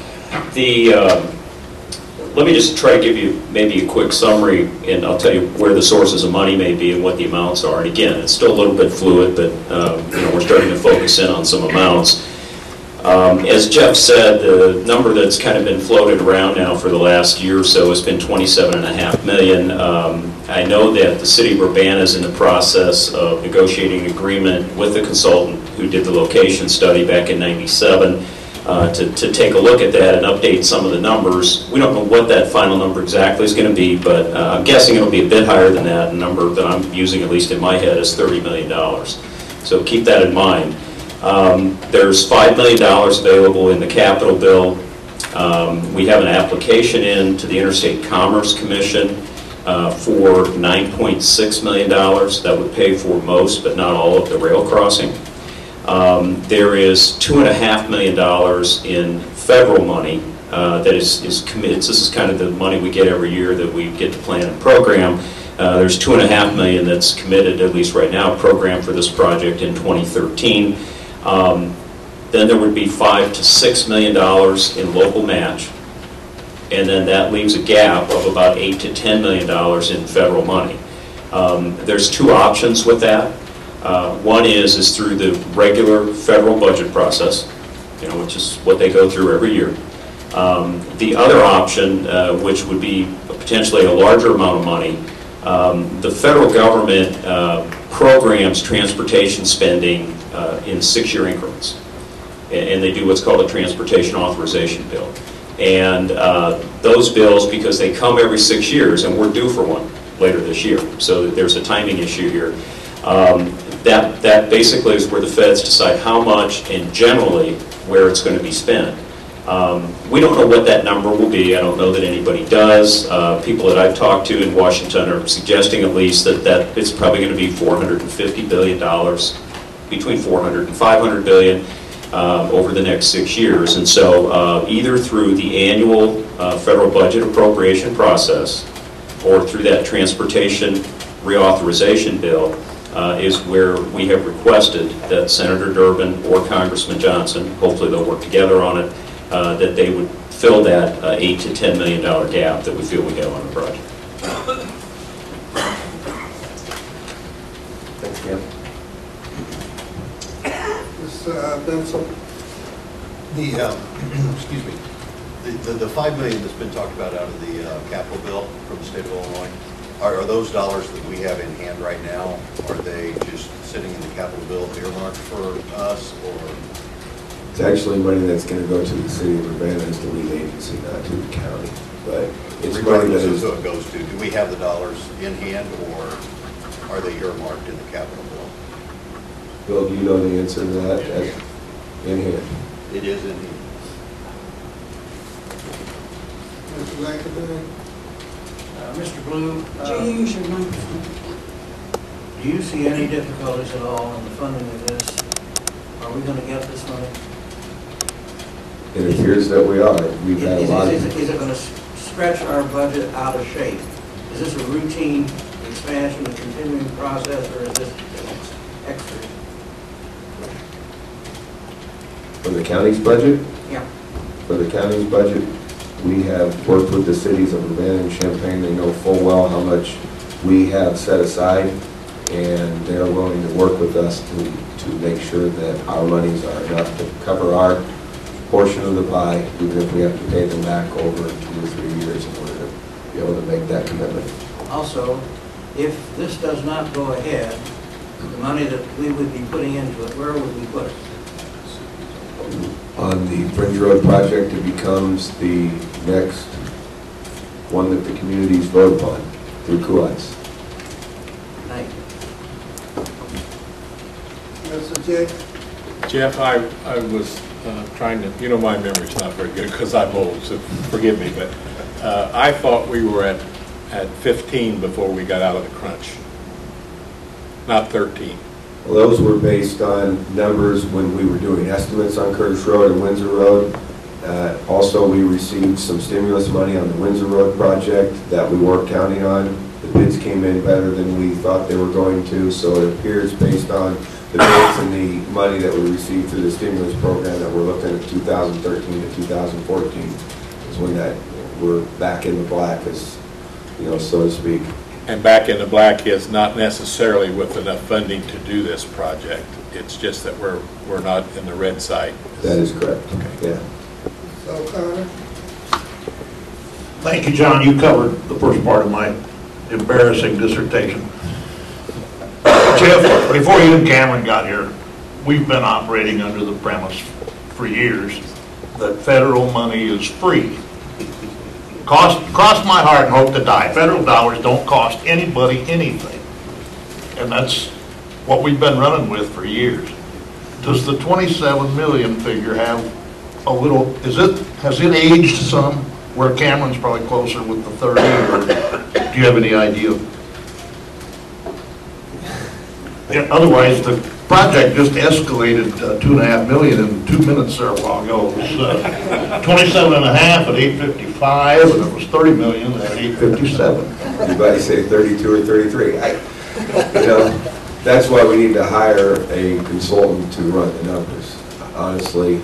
Let me just try to give you maybe a quick summary, and I'll tell you where the sources of money may be and what the amounts are. And again, it's still a little bit fluid, but we're starting to focus in on some amounts. As Jeff said, the number that's kind of been floated around now for the last year or so has been $27.5 million. I know that the city of Urbana is in the process of negotiating an agreement with the consultant who did the location study back in '97. To take a look at that and update some of the numbers. We don't know what that final number exactly is going to be, but I'm guessing it'll be a bit higher than that. The number that I'm using, at least in my head, is $30 million. So keep that in mind. There's $5 million available in the capital bill. We have an application in to the Interstate Commerce Commission for $9.6 million. That would pay for most, but not all, of the rail crossing. There is $2.5 million in federal money that is committed. This is kind of the money we get every year that we get to plan and program. There's $2.5 million that's committed, at least right now, programmed for this project in 2013. Then there would be $5 to $6 million in local match, and then that leaves a gap of about $8 to $10 million in federal money. There's two options with that. One is through the regular federal budget process, which is what they go through every year. The other option, which would be potentially a larger amount of money, the federal government programs transportation spending in 6-year increments. And they do what's called a transportation authorization bill. And those bills, because they come every 6 years, and we're due for one later this year, so there's a timing issue here. That basically is where the feds decide how much and generally where it's going to be spent. We don't know what that number will be. I don't know that anybody does. People that I've talked to in Washington are suggesting at least that it's probably going to be $450 billion, between $400 and $500 billion over the next 6 years. And so either through the annual federal budget appropriation process or through that transportation reauthorization bill is where we have requested that Senator Durbin or Congressman Johnson, hopefully they'll work together on it, that they would fill that $8 to $10 million gap that we feel we have on the project. Thanks, Ken. Bensel? Excuse me, the $5 million that's been talked about out of the capital bill from the state of Illinois, are those dollars that we have in hand right now, are they just sitting in the capital bill earmarked for us, or? It's actually money that's going to go to the city of Urbana as the lead agency, not to the county. But it's money that Regardless is... of who it goes to, do we have the dollars in hand, or are they earmarked in the capital bill? Bill, do you know the answer to that? In hand. It is in hand. Mr. McAdoo? Mr. Blue, Could you use your microphone? do you see any difficulties at all in the funding of this? Are we going to get this money? It appears that we are. We've had a lot of... Is it going to stretch our budget out of shape? Is this a routine expansion, a continuing process, or is this extra? For the county's budget? Yeah. For the county's budget, we have worked with the cities of Urbana and Champaign. They know full well how much we have set aside, and they're willing to work with us to make sure that our monies are enough to cover our portion of the pie, even if we have to pay them back over 2 or 3 years in order to be able to make that commitment. Also, if this does not go ahead, the money that we would be putting into it, where would we put it? On the Fringe Road project, it becomes the next one that the communities vote upon through CUATs. Thank you. Mr. J? Jeff, I was trying to, you know, my memory's not very good because I'm old, so forgive me, but I thought we were at 15 before we got out of the crunch, not 13. Well, those were based on numbers when we were doing estimates on Curtis Road and Windsor Road. Also, we received some stimulus money on the Windsor Road project that we weren't counting on. The bids came in better than we thought they were going to, so it appears based on the bids and the money that we received through the stimulus program that we're looking at 2013 to 2014 is when that we're back in the black, as you know, so to speak. And back in the black is not necessarily with enough funding to do this project. It's just that we're not in the red side. That is correct. Okay. Yeah. So, Connor? Thank you, John. You covered the first part of my embarrassing dissertation. Jeff, before you and Cameron got here, we've been operating under the premise for years that federal money is free. Cross my heart and hope to die. Federal dollars don't cost anybody anything. And that's what we've been running with for years. Does the 27 million figure have a little, has it aged some, where Cameron's probably closer with the 30, or do you have any idea? Yeah, otherwise, the project just escalated $2.5 million in 2 minutes there a while ago. It was 27 and a half at 855, and it was 30 million at 857. Everybody say 32 or 33. You know, that's why we need to hire a consultant to run the numbers. Honestly,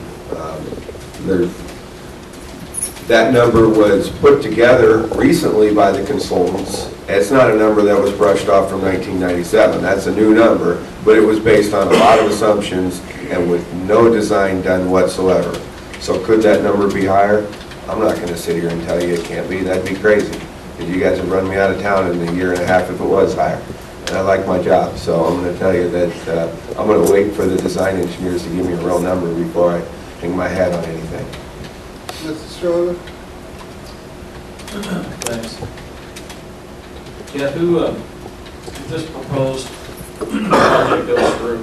that number was put together recently by the consultants. It's not a number that was brushed off from 1997. That's a new number, but it was based on a lot of assumptions and with no design done whatsoever. So could that number be higher? I'm not going to sit here and tell you it can't be. That'd be crazy. Because you guys would run me out of town in a year and a half if it was higher. And I like my job, so I'm going to tell you that I'm going to wait for the design engineers to give me a real number before I hang my hat on anything. Mr. Schroeder? Thanks. Jeff, if this proposed project goes through,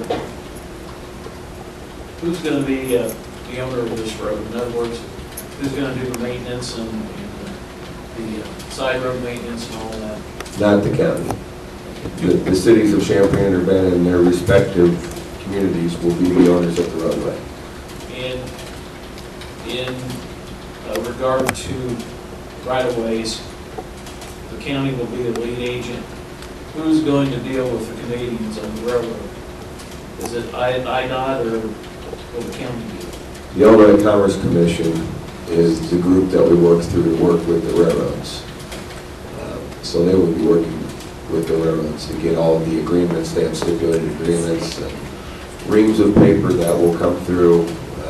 who's going to be the owner of this road? In other words, who's going to do the maintenance and the side road maintenance and all that? Not the county. The cities of Champaign and Urbana and their respective communities will be the owners of the roadway. And in regard to right-of-ways, the county will be the lead agent. Who's going to deal with the Canadians on the railroad? Is it IDOT or will the county do it? The Illinois Commerce Commission is the group that we work through to work with the railroads. So they will be working with the railroads to get all of the agreements. They have stipulated agreements, and reams of paper that will come through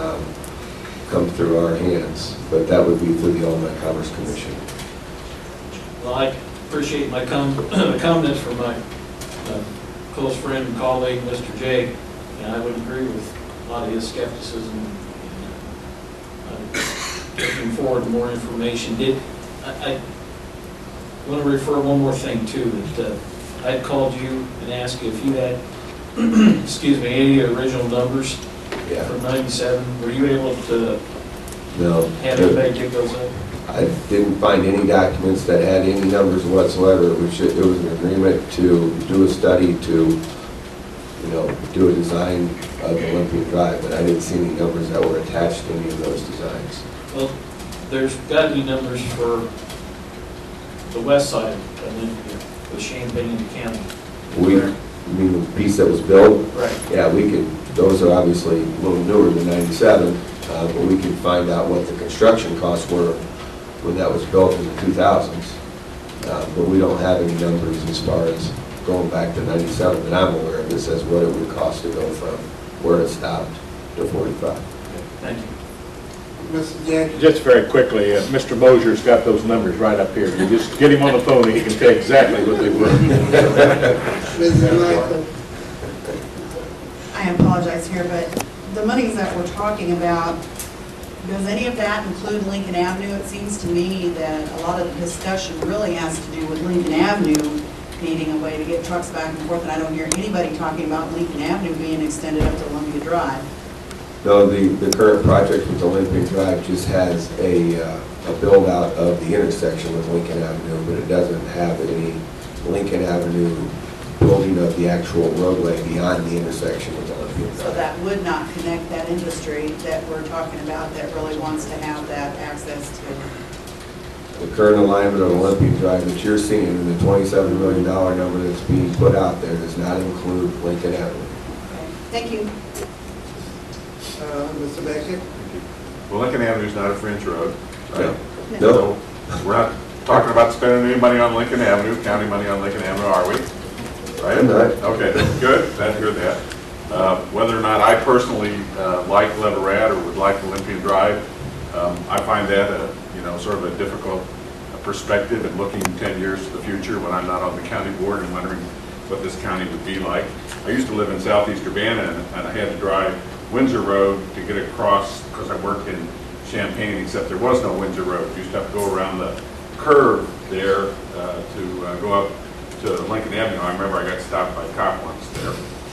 our hands, but that would be through the Illinois Commerce Commission. Well, I appreciate my comments from my close friend and colleague, Mr. Jay, and I would agree with a lot of his skepticism. I'm looking forward to more information. I want to refer one more thing too, that I'd called you and asked you if you had, excuse me, any original numbers from '97. Were you able to have anybody dig those up? I didn't find any documents that had any numbers whatsoever. It was an agreement to do a study to, do a design of Olympian Drive, but I didn't see any numbers that were attached to any of those designs. Well, there's got to be numbers for the west side of Olympia, with Champaign and the county. You mean the piece that was built? Right. Yeah, those are obviously a little newer than '97, but we can find out what the construction costs were when that was built in the 2000s. But we don't have any numbers as far as going back to '97 that I'm aware of. It says what it would cost to go from where it stopped to 45. Thank you. Mr. Jackson? Just very quickly, Mr. Mosier's got those numbers right up here. You just get him on the phone and he can tell exactly what they were. Mrs. Michael? I apologize here, but the monies that we're talking about, does any of that include Lincoln Avenue? It seems to me that a lot of the discussion really has to do with Lincoln Avenue needing a way to get trucks back and forth, and I don't hear anybody talking about Lincoln Avenue being extended up to Olympia Drive. No, the current project with Olympian Drive just has a build out of the intersection with Lincoln Avenue, but it doesn't have any Lincoln Avenue building of the actual roadway beyond the intersection with Olympian Drive. So that would not connect that industry that we're talking about that really wants to have that access to. The current alignment of Olympian Drive that you're seeing and the $27 million number that's being put out there does not include Lincoln Avenue. Okay. Thank you. Mr. Beckett? Well, Lincoln Avenue is not a fringe road, right? No. So we're not talking about spending any money on Lincoln Avenue, county money on Lincoln Avenue, are we? Right? I'm not. Okay, good, glad to hear that. Whether or not I personally like Leverett or would like Olympian Drive, I find that sort of a difficult perspective and looking 10 years to the future when I'm not on the county board and wondering what this county would be like. I used to live in southeast Urbana and I had to drive Windsor Road to get across because I worked in Champaign, except there was no Windsor Road. You used to have to go around the curve there to go up to Lincoln Avenue. I remember I got stopped by a cop once there.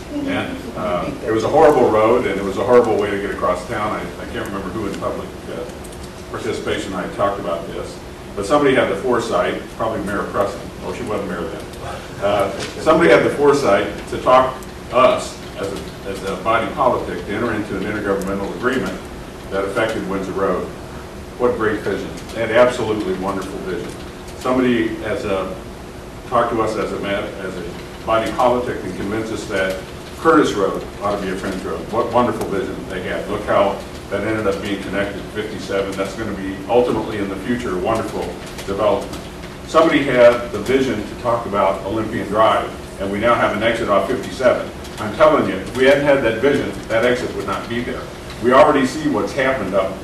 And it was a horrible road and it was a horrible way to get across town. I can't remember who in public participation I talked about this. But somebody had the foresight, probably Mayor Preston, oh, she wasn't mayor then. Somebody had the foresight to talk us as a body politic to enter into an intergovernmental agreement that affected Windsor Road. What great vision, and absolutely wonderful vision. Somebody talked to us as a body politic and convinced us that Curtis Road ought to be a fringe road. What wonderful vision they had. Look how that ended up being connected to 57. That's going to be ultimately in the future a wonderful development. Somebody had the vision to talk about Olympian Drive, and we now have an exit off 57. I'm telling you, if we hadn't had that vision, that exit would not be there. We already see what's happened up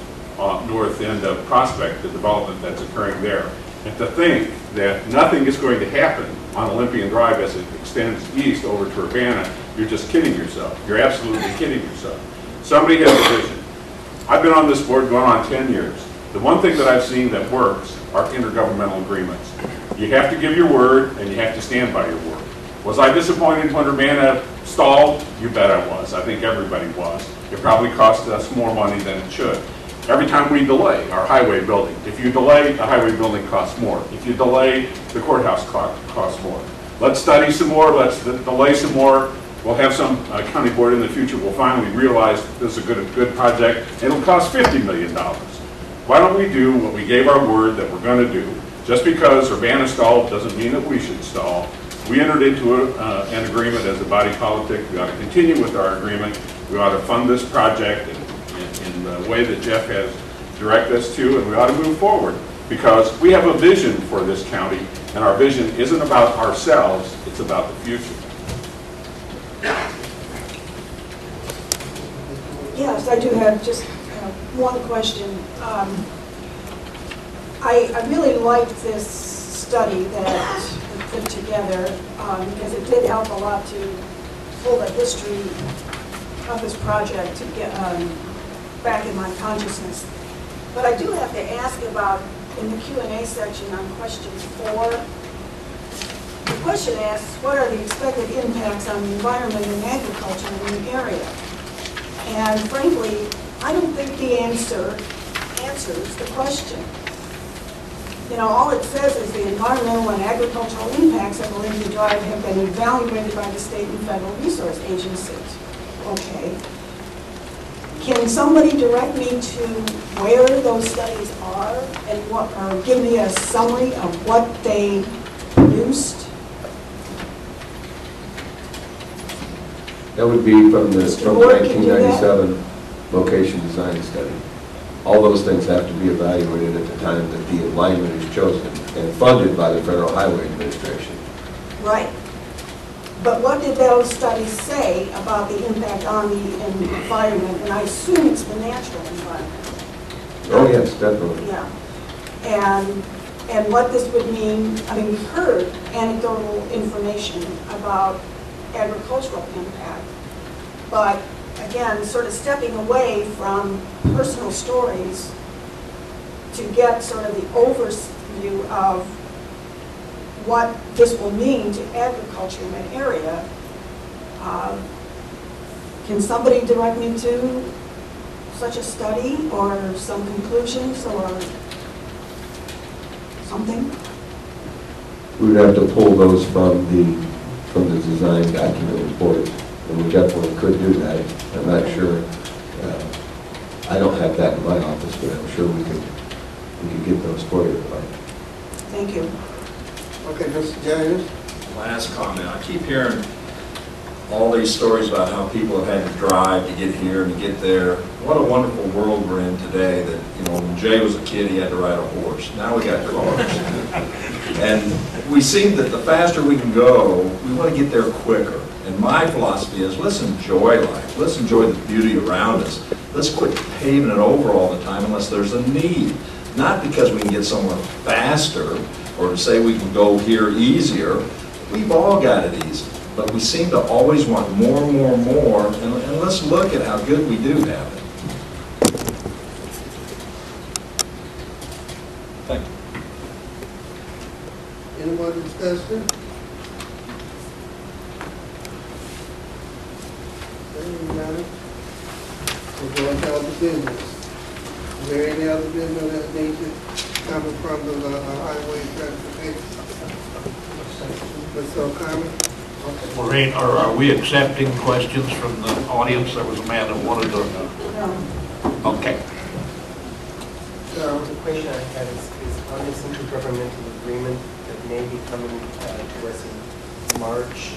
north end of Prospect, the development that's occurring there. And to think that nothing is going to happen on Olympian Drive as it extends east over to Urbana, you're just kidding yourself. You're absolutely kidding yourself. Somebody has a vision. I've been on this board going on 10 years. The one thing that I've seen that works are intergovernmental agreements. You have to give your word and you have to stand by your word. Was I disappointed when Urbana stalled? You bet I was. I think everybody was. It probably cost us more money than it should. Every time we delay our highway building, if you delay, the highway building costs more. If you delay, the courthouse costs more. Let's study some more. Let's delay some more. We'll have some county board in the future will finally realize this is a good project. It'll cost $50 million. Why don't we do what we gave our word that we're going to do? Just because Urbana stalled doesn't mean that we should stall. We entered into an agreement as a body politic. We ought to continue with our agreement. We ought to fund this project in the way that Jeff has directed us to, and we ought to move forward because we have a vision for this county, and our vision isn't about ourselves, it's about the future. Yes, I do have just one question. I really liked this study that you put together because it did help a lot to pull the history of this project to get back in my consciousness. But I do have to ask about, in the Q&A section on question 4, the question asks, what are the expected impacts on the environment and agriculture in the area? And frankly, I don't think the answer answers the question. You know, all it says is the environmental and agricultural impacts of Olympia Drive have been evaluated by the state and federal resource agencies. Okay. Can somebody direct me to where those studies are and what, or give me a summary of what they produced? That would be from the Mr. Board, can you do that? 1997 location design study. All those things have to be evaluated at the time that the alignment is chosen and funded by the Federal Highway Administration. Right. But what did those studies say about the impact on the environment? And I assume it's the natural environment. Oh, yes, definitely. Yeah. And what this would mean, I mean, we've heard anecdotal information about agricultural impact, but again, sort of stepping away from personal stories to get sort of the overview of what this will mean to agriculture in that area. Can somebody direct me to such a study or some conclusions or something? We would have to pull those from the design document report, and we definitely could do that. I'm not sure. I don't have that in my office, but I'm sure we could get those for you. Thank you. Okay, Mr. James. Last comment. I keep hearing all these stories about how people have had to drive to get here and to get there. What a wonderful world we're in today that, you know, when Jay was a kid, he had to ride a horse. Now we got cars. And we see that the faster we can go, we want to get there quicker. And my philosophy is, let's enjoy life. Let's enjoy the beauty around us. Let's quit paving it over all the time unless there's a need. Not because we can get somewhere faster or to say we can go here easier. We've all got it easy. But we seem to always want more, and let's look at how good we do have it. Thank you. Any more discussion? We're going to other business. Is there any other business that nature coming from the highway transportation? Ms. O'Connor? Maureen, are we accepting questions from the audience? There was a man that wanted to. Okay. The question I had is on this intergovernmental agreement that may be coming to us in March.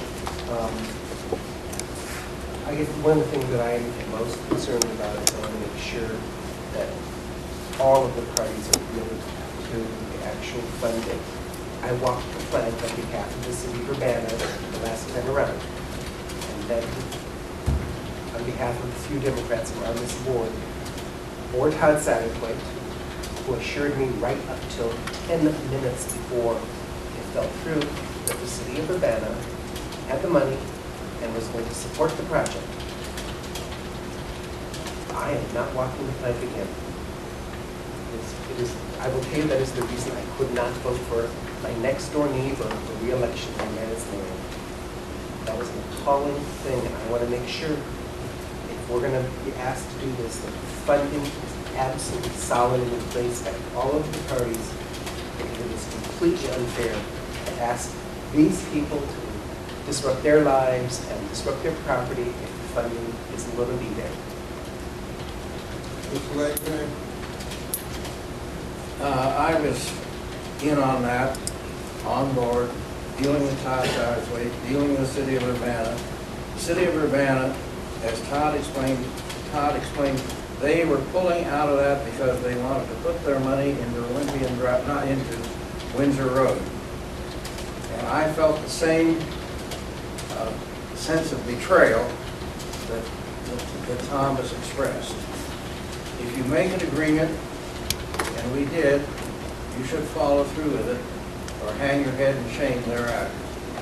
I guess one of the things that I am most concerned about is I want to make sure that all of the parties are committed to the actual funding. I walked the plank on behalf of the city of Urbana the last time around. And then on behalf of a few Democrats around this board, or Todd Satterthwaite, who assured me right up till 10 minutes before it fell through that the city of Urbana had the money and was going to support the project. I am not walking the plank again. I will tell you that is the reason I could not vote for my next door neighbor for re-election in Man's name. That was an appalling thing, and I want to make sure if we're going to be asked to do this, that the funding is absolutely solid and in place by all of the parties. Because it is completely unfair to ask these people to disrupt their lives and disrupt their property if the funding isn't going to be there. Mr. Langman? I was in on that, on board, dealing with Todd Satterthwaite, dealing with the city of Urbana. The city of Urbana, as Todd explained, they were pulling out of that because they wanted to put their money into Olympian Drive, not into Windsor Road. And I felt the same sense of betrayal that that Tom has expressed. If you make an agreement, and we did, you should follow through with it, or hang your head in shame thereafter.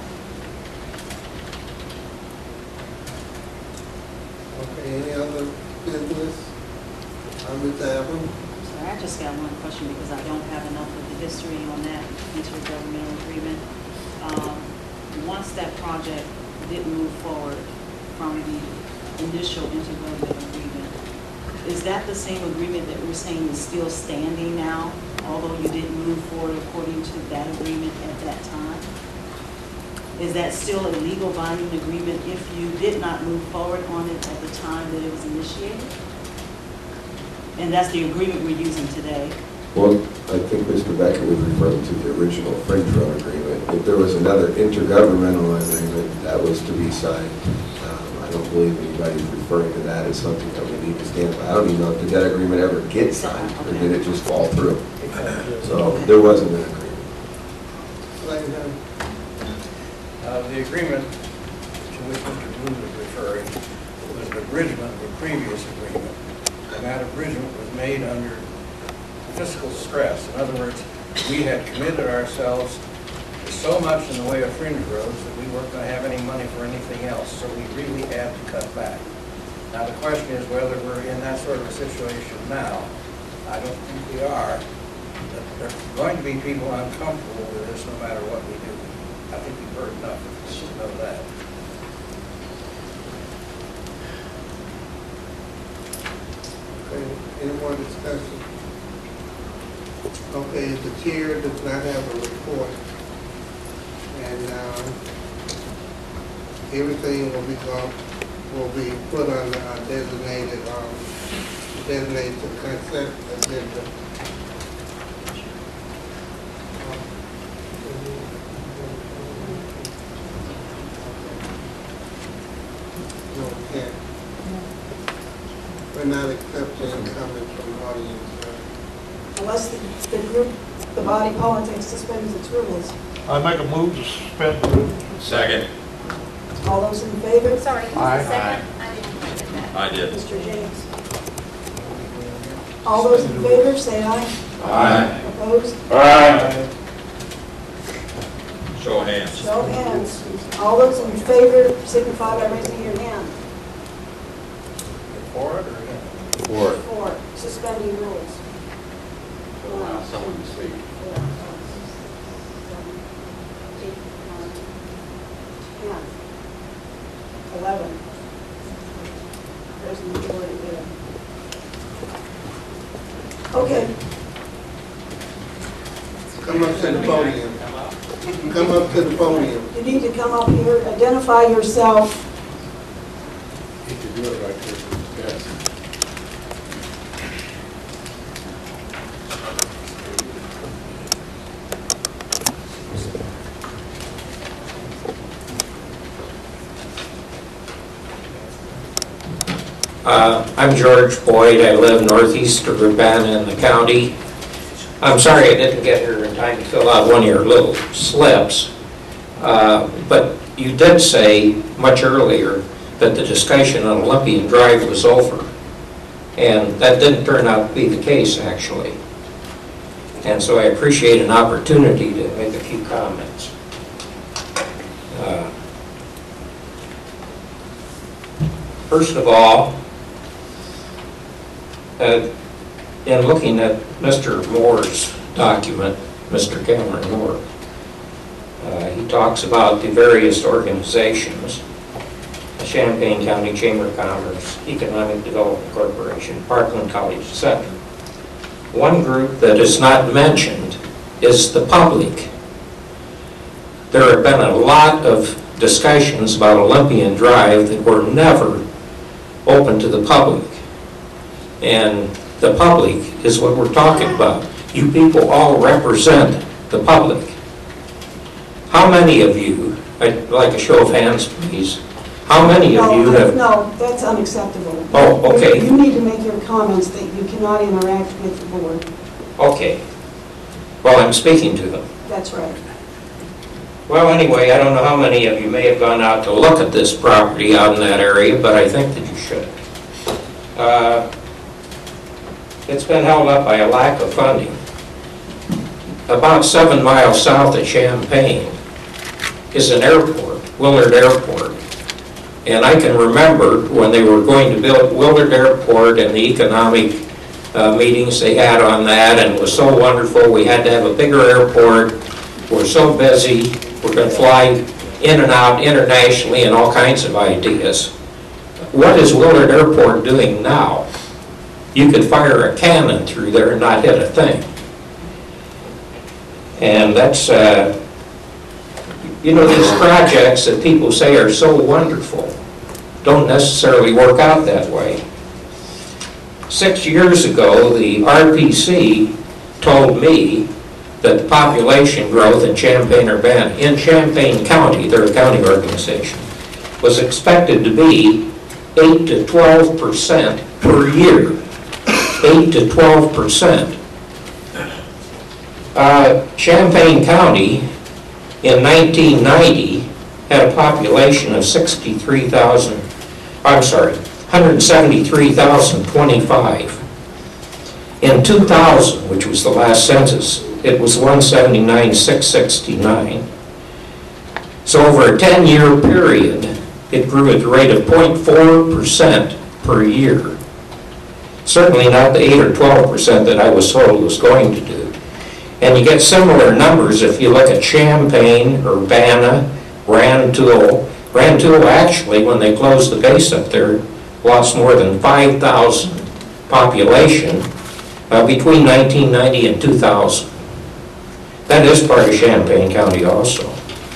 Okay, any other business? Ms. Evans? Sorry, I just got one question because I don't have enough of the history on that intergovernmental agreement. Once that project did move forward from the initial intergovernmental agreement, is that the same agreement that we're saying is still standing now, although you didn't move forward according to that agreement at that time? Is that still a legal binding agreement if you did not move forward on it at the time that it was initiated? And that's the agreement we're using today. Well, I think Mr. Becker was referring to the original Fringe Road agreement. If there was another intergovernmental agreement that was to be signed, I don't believe anybody's referring to that as something that we need to stand by. I don't even know, did that agreement ever get signed, or did it just fall through? So there wasn't an agreement. The agreement to which Mr. Blue was referring was an abridgment of a previous agreement. And that abridgment was made under fiscal stress. In other words, we had committed ourselves to so much in the way of fringe roads that we weren't going to have any money for anything else, so we really had to cut back. Now the question is whether we're in that sort of a situation now. I don't think we are. But there are going to be people uncomfortable with this no matter what we do. I think we've heard enough to know that. Okay, any more discussion? Okay, the chair does not have a report. And everything will be put on the designated consent agenda. Okay. We're not accepting comments from the audience. Unless the group, the body politic suspends its rules. I make a move to suspend the rules. Second. All those in favor? Sorry, who's the second? I didn't get that. I did. Mr. James. All those in favor, say aye. Aye. Opposed? Aye. Show of hands. Show of hands. All those in favor signify by raising your hand. For it or against? For it. For suspending rules. Allow someone to speak. 11. There's the majority there. Okay. Come up to the podium. Come up to the podium. You need to come up here, identify yourself. You could do it right there. Yes. I'm George Boyd. I live northeast of Urbana in the county. I'm sorry I didn't get here in time to fill out one of your little slips, but you did say much earlier that the discussion on Olympian Drive was over, and that didn't turn out to be the case, actually. And so I appreciate an opportunity to make a few comments. First of all, in looking at Mr. Moore's document, Mr. Cameron Moore, he talks about the various organizations, the Champaign County Chamber of Commerce, Economic Development Corporation, Parkland College, etc. One group that is not mentioned is the public. There have been a lot of discussions about Olympian Drive that were never open to the public. And the public is what we're talking about. You people all represent the public. How many of you, I'd like a show of hands, please. How many of you have... No, that's unacceptable. Oh, okay. You need to make your comments that you cannot interact with the board. Okay. Well, I'm speaking to them. That's right. Well, anyway, I don't know how many of you may have gone out to look at this property out in that area, but I think that you should. It's been held up by a lack of funding. About 7 miles south of Champaign is an airport, Willard Airport. And I can remember when they were going to build Willard Airport and the economic meetings they had on that, and it was so wonderful. We had to have a bigger airport. We're so busy. We're going to fly in and out internationally and all kinds of ideas. What is Willard Airport doing now? You could fire a cannon through there and not hit a thing. And that's, you know, these projects that people say are so wonderful don't necessarily work out that way. 6 years ago, the RPC told me that population growth in Champaign-Urbana, in Champaign County, they're a county organization, was expected to be 8 to 12% per year. 8 to 12%. Champaign County in 1990 had a population of 173,025. In 2000, which was the last census, it was 179,669. So over a 10-year period, it grew at the rate of 0.4% per year. Certainly not the 8 or 12% that I was told it was going to do. And you get similar numbers if you look at Champaign, Urbana, Rantoul. Rantoul actually, when they closed the base up there, lost more than 5,000 population between 1990 and 2000. That is part of Champaign County also.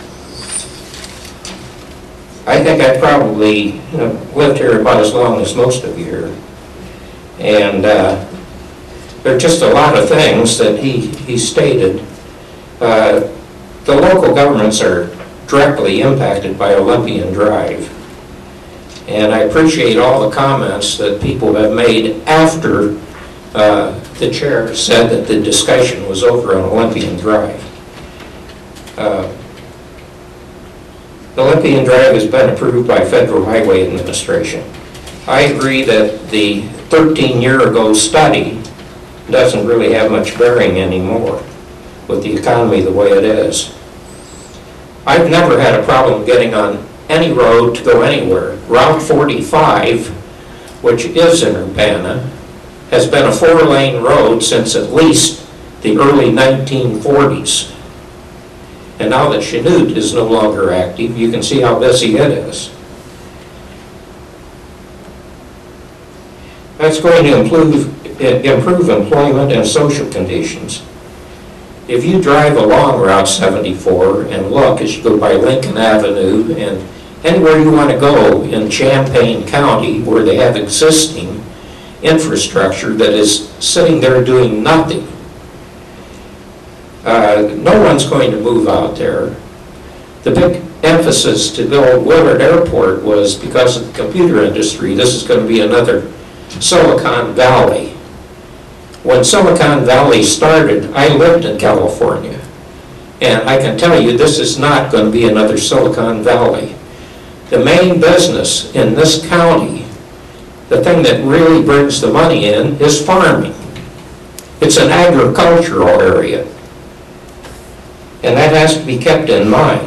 I think I probably lived here about as long as most of you here. And there are just a lot of things that he stated. The local governments are directly impacted by Olympian Drive. And I appreciate all the comments that people have made after the chair said that the discussion was over on Olympian Drive. Olympian Drive has been approved by Federal Highway Administration. I agree that the 13-year-ago study doesn't really have much bearing anymore with the economy the way it is. I've never had a problem getting on any road to go anywhere. Route 45, which is in Urbana, has been a 4-lane road since at least the early 1940s. And now that Chanute is no longer active, you can see how busy it is. That's going to improve employment and social conditions. If you drive along Route 74 and look as you go by Lincoln Avenue and anywhere you want to go in Champaign County where they have existing infrastructure that is sitting there doing nothing, no one's going to move out there. The big emphasis to build Willard Airport was because of the computer industry. This is going to be another Silicon Valley. When Silicon Valley started, I lived in California. And I can tell you this is not going to be another Silicon Valley. The main business in this county, the thing that really brings the money in, is farming. It's an agricultural area. And that has to be kept in mind.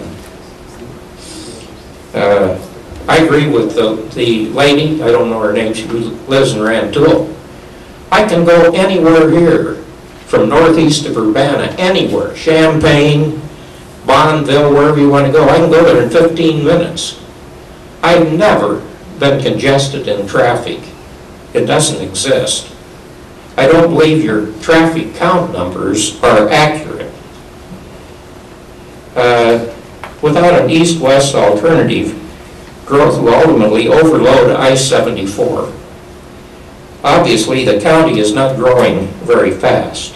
I agree with the lady, I don't know her name, she lives in Rantoul. I can go anywhere here, from northeast of Urbana, anywhere, Champaign, Bonneville, wherever you want to go. I can go there in 15 minutes. I've never been congested in traffic. It doesn't exist. I don't believe your traffic count numbers are accurate. Without an east-west alternative, growth will ultimately overload I-74. Obviously, the county is not growing very fast.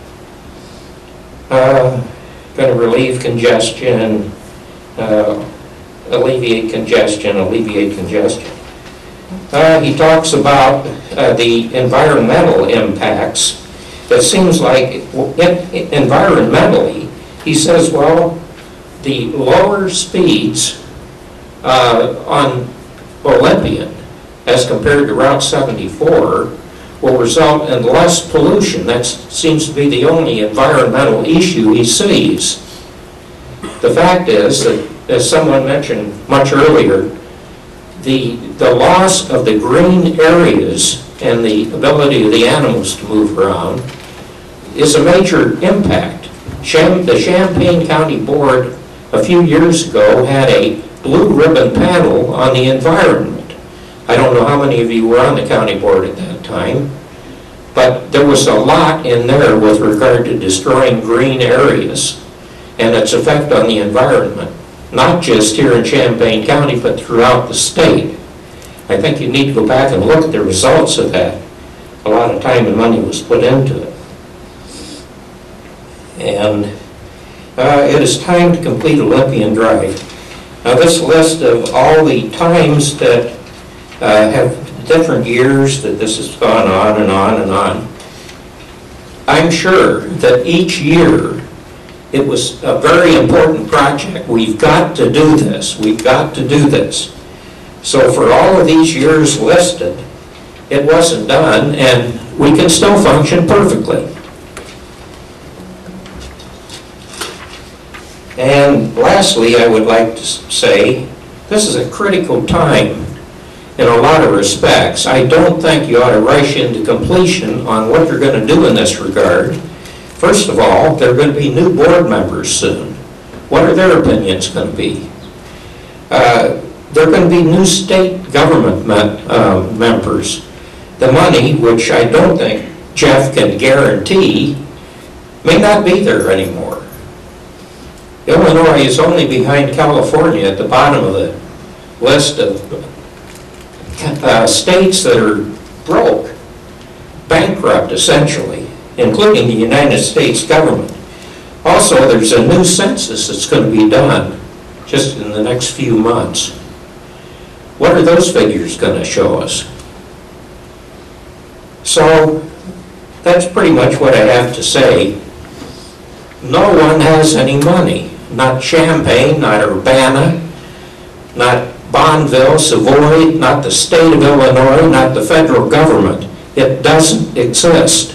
Going to relieve congestion, alleviate congestion, alleviate congestion. He talks about the environmental impacts. It seems like environmentally, he says, well, the lower speeds on Olympian as compared to Route 74 will result in less pollution. That seems to be the only environmental issue he sees. The fact is that, as someone mentioned much earlier, the loss of the green areas and the ability of the animals to move around is a major impact. The Champaign County Board a few years ago had a blue ribbon panel on the environment. I don't know how many of you were on the county board at that time, but there was a lot in there with regard to destroying green areas and its effect on the environment, not just here in Champaign County, but throughout the state. I think you need to go back and look at the results of that. A lot of time and money was put into it. And it is time to complete Olympian Drive. Now, this list of all the times that have different years that this has gone on and on and on, I'm sure that each year it was a very important project. We've got to do this. We've got to do this. So for all of these years listed, it wasn't done, and we can still function perfectly. And lastly, I would like to say, this is a critical time in a lot of respects. I don't think you ought to rush into completion on what you're going to do in this regard. First of all, there are going to be new board members soon. What are their opinions going to be? There are going to be new state government members. The money, which I don't think Jeff can guarantee, may not be there anymore. Illinois is only behind California at the bottom of the list of states that are broke, bankrupt essentially, including the United States government. Also, there's a new census that's going to be done just in the next few months. What are those figures going to show us? So, that's pretty much what I have to say. No one has any money. Not Champaign, not Urbana, not Bonneville, Savoy, not the state of Illinois, not the federal government. It doesn't exist.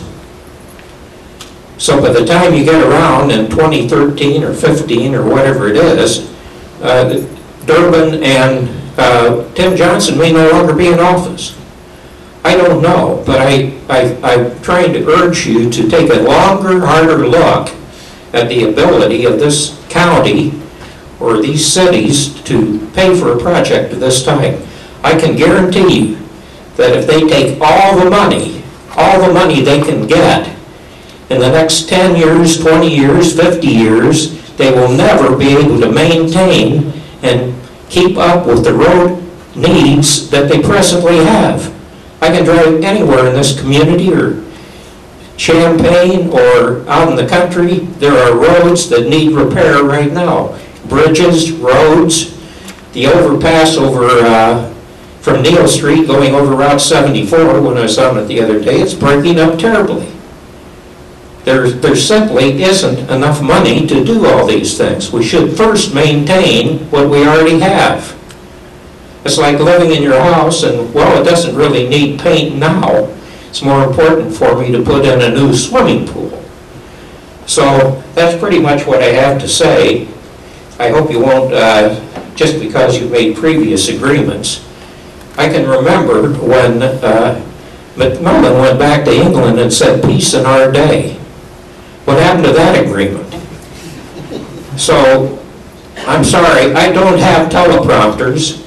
So by the time you get around in 2013 or 15 or whatever it is, Durbin and Tim Johnson may no longer be in office. I don't know, but I'm trying to urge you to take a longer, harder look at the ability of this county or these cities to pay for a project of this type. I can guarantee you that if they take all the money they can get in the next 10 years, 20 years, 50 years, they will never be able to maintain and keep up with the road needs that they presently have. I can drive anywhere in this community or Champaign or out in the country, there are roads that need repair right now. Bridges, roads, the overpass over from Neal Street going over Route 74, when I was on it the other day, it's breaking up terribly. There simply isn't enough money to do all these things. We should first maintain what we already have. It's like living in your house and, well, it doesn't really need paint now. It's more important for me to put in a new swimming pool. So that's pretty much what I have to say. I hope you won't, just because you've made previous agreements. I can remember when McMillan went back to England and said, "Peace in our day." What happened to that agreement? So, I'm sorry, I don't have teleprompters.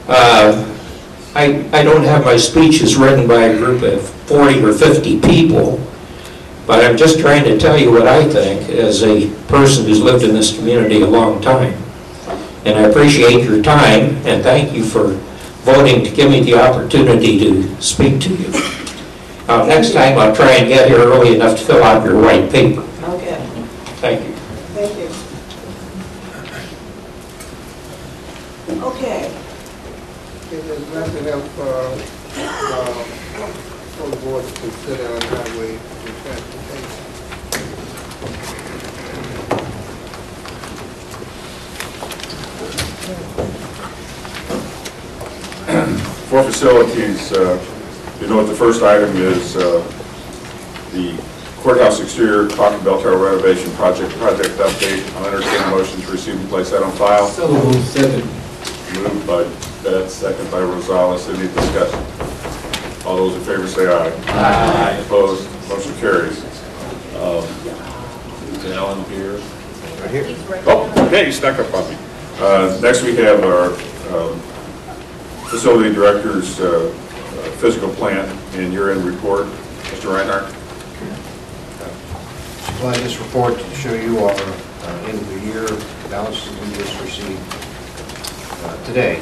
I don't have my speeches written by a group of 40 or 50 people, but I'm just trying to tell you what I think as a person who's lived in this community a long time. And I appreciate your time, and thank you for voting to give me the opportunity to speak to you. Next time I'll try and get here early enough to fill out your white paper. Okay. Thank you. Thank you. Okay. If there's nothing else for the board to consider on highway and transportation. For facilities, you know what the first item is, the courthouse exterior clock and bell tower renovation project update. I'll entertain a motion to receive and place that on file. So moved. Second. Moved by Betts, second by Rosales. Any discussion? All those in favor say aye. Aye. Opposed? Motion carries. Is Alan here? Right here. Oh, okay, you snuck up on me. Next we have our facility director's physical plant and year-end report. Mr. Reinhardt. Supply this report to show you our end of the year balance that we just received today.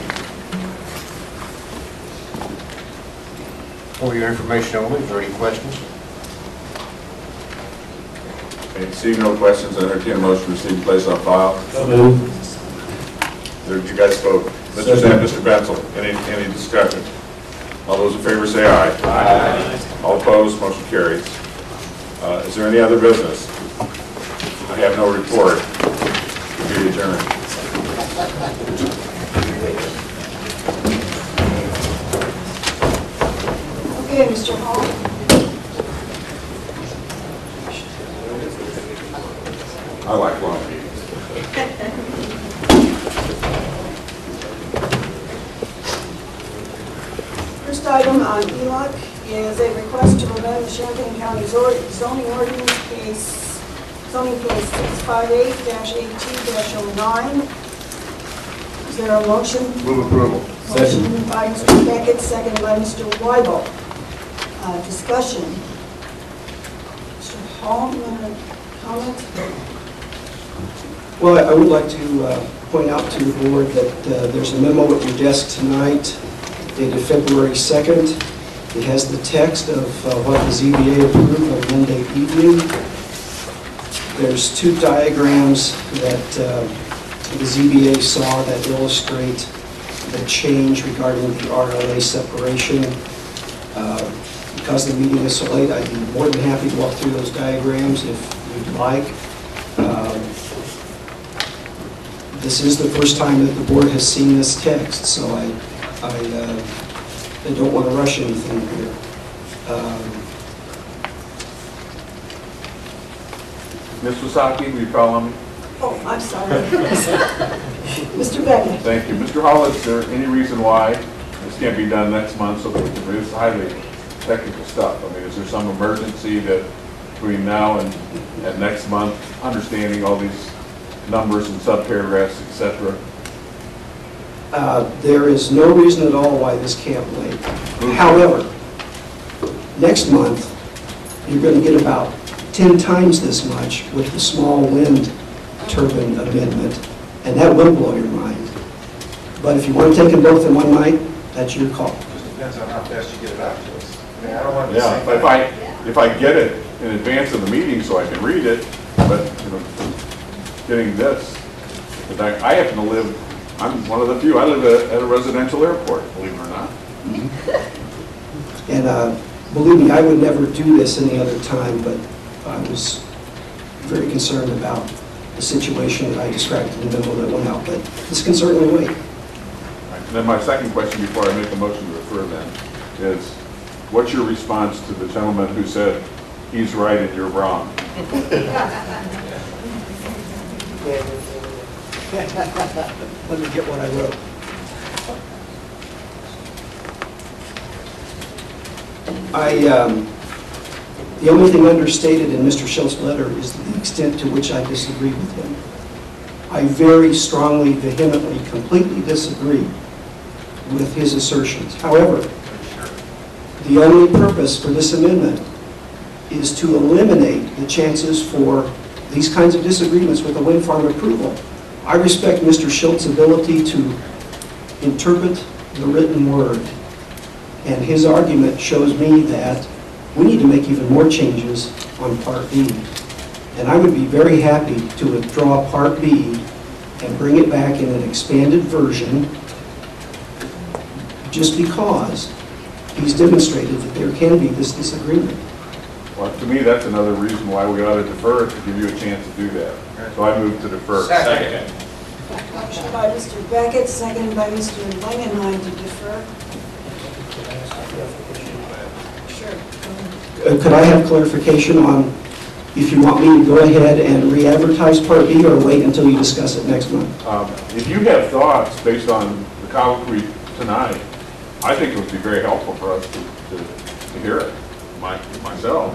For your information only, is there any questions? Okay, seeing no questions, I entertain a motion to receive and place on file. So moved. You guys spoke. Mr. Sam, Mr. Benzel, any discussion? All those in favor say aye. Aye. All opposed, motion carries. Is there any other business? I have no report. To be adjourned. Okay, Mr. Hall. I like long meetings. First item on ELOC is a request to amend the Champaign County zoning ordinance zoning case 658-AT-09. Is there a motion? Move approval. Motion by Mr. Beckett, second by Mr. Weibel. Discussion. Mr. Hall, you want to comment? Well, I would like to point out to the board that there's a memo at your desk tonight dated February 2nd. It has the text of what the ZBA approved on Monday evening. There's two diagrams that the ZBA saw that illustrate the change regarding the RLA separation. Because the meeting is so late, I'd be more than happy to walk through those diagrams if you'd like. This is the first time that the board has seen this text, so I don't want to rush anything here. Ms. Wasaki, will you call on me? Oh, I'm sorry. Mr. Beckett. Thank you. Mr. Hall, is there any reason why this can't be done next month so that we can reduce highly technical stuff? I mean, is there some emergency that between now and next month, understanding all these numbers and subparagraphs, et cetera? There is no reason at all why this can't wait. However, next month, you're going to get about 10 times this much with the small wind turbine amendment, and that will blow your mind. But if you want to take them both in one night, that's your call. Just depends on how fast you get it out to us. I mean, I don't want to Yeah, but if I get it in advance of the meeting so I can read it, but you know, getting this, but I happen to live, I'm one of the few, I live at a residential airport, believe it or not. And believe me, I would never do this any other time, but I was very concerned about the situation that I described in the memo that went out, but this can certainly wait. And then my second question before I make a motion to refer then is, what's your response to the gentleman who said, he's right and you're wrong? Let me get what I wrote. The only thing understated in Mr. Schultz's letter is the extent to which I disagree with him. I very strongly, vehemently, completely disagree with his assertions. However, the only purpose for this amendment is to eliminate the chances for these kinds of disagreements with the wind farm approval. I respect Mr. Schultz's ability to interpret the written word, and his argument shows me that we need to make even more changes on Part B. And I would be very happy to withdraw Part B and bring it back in an expanded version, just because he's demonstrated that there can be this disagreement. Well, to me, that's another reason why we ought to defer it, to give you a chance to do that. So I move to defer. Motion by Mr. Beckett, seconded by Mr. Langenheim to defer. Could I have clarification on if you want me to go ahead and re-advertise Part B or wait until you discuss it next month? If you have thoughts based on the colloquy tonight, I think it would be very helpful for us to hear it, myself.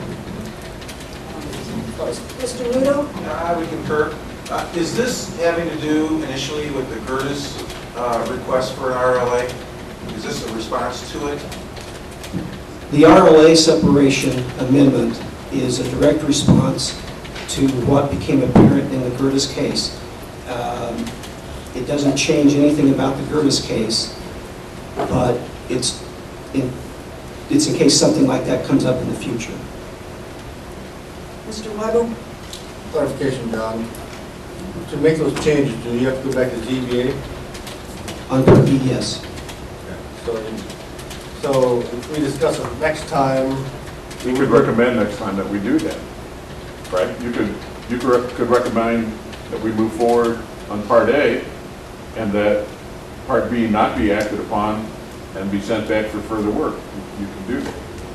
Mr. Nudo? I would concur. Is this having to do initially with the Gertis request for an RLA? Is this a response to it? The RLA separation amendment is a direct response to what became apparent in the Gertis case. It doesn't change anything about the Gertis case, but it's in case something like that comes up in the future. Mr. Weigel? Clarification, John. To make those changes, do you have to go back to ZBA? On Part B, yes. So if we discuss it next time, We could recommend next time that we do that, right? You could recommend that we move forward on Part A and that Part B not be acted upon and be sent back for further work. You can do that.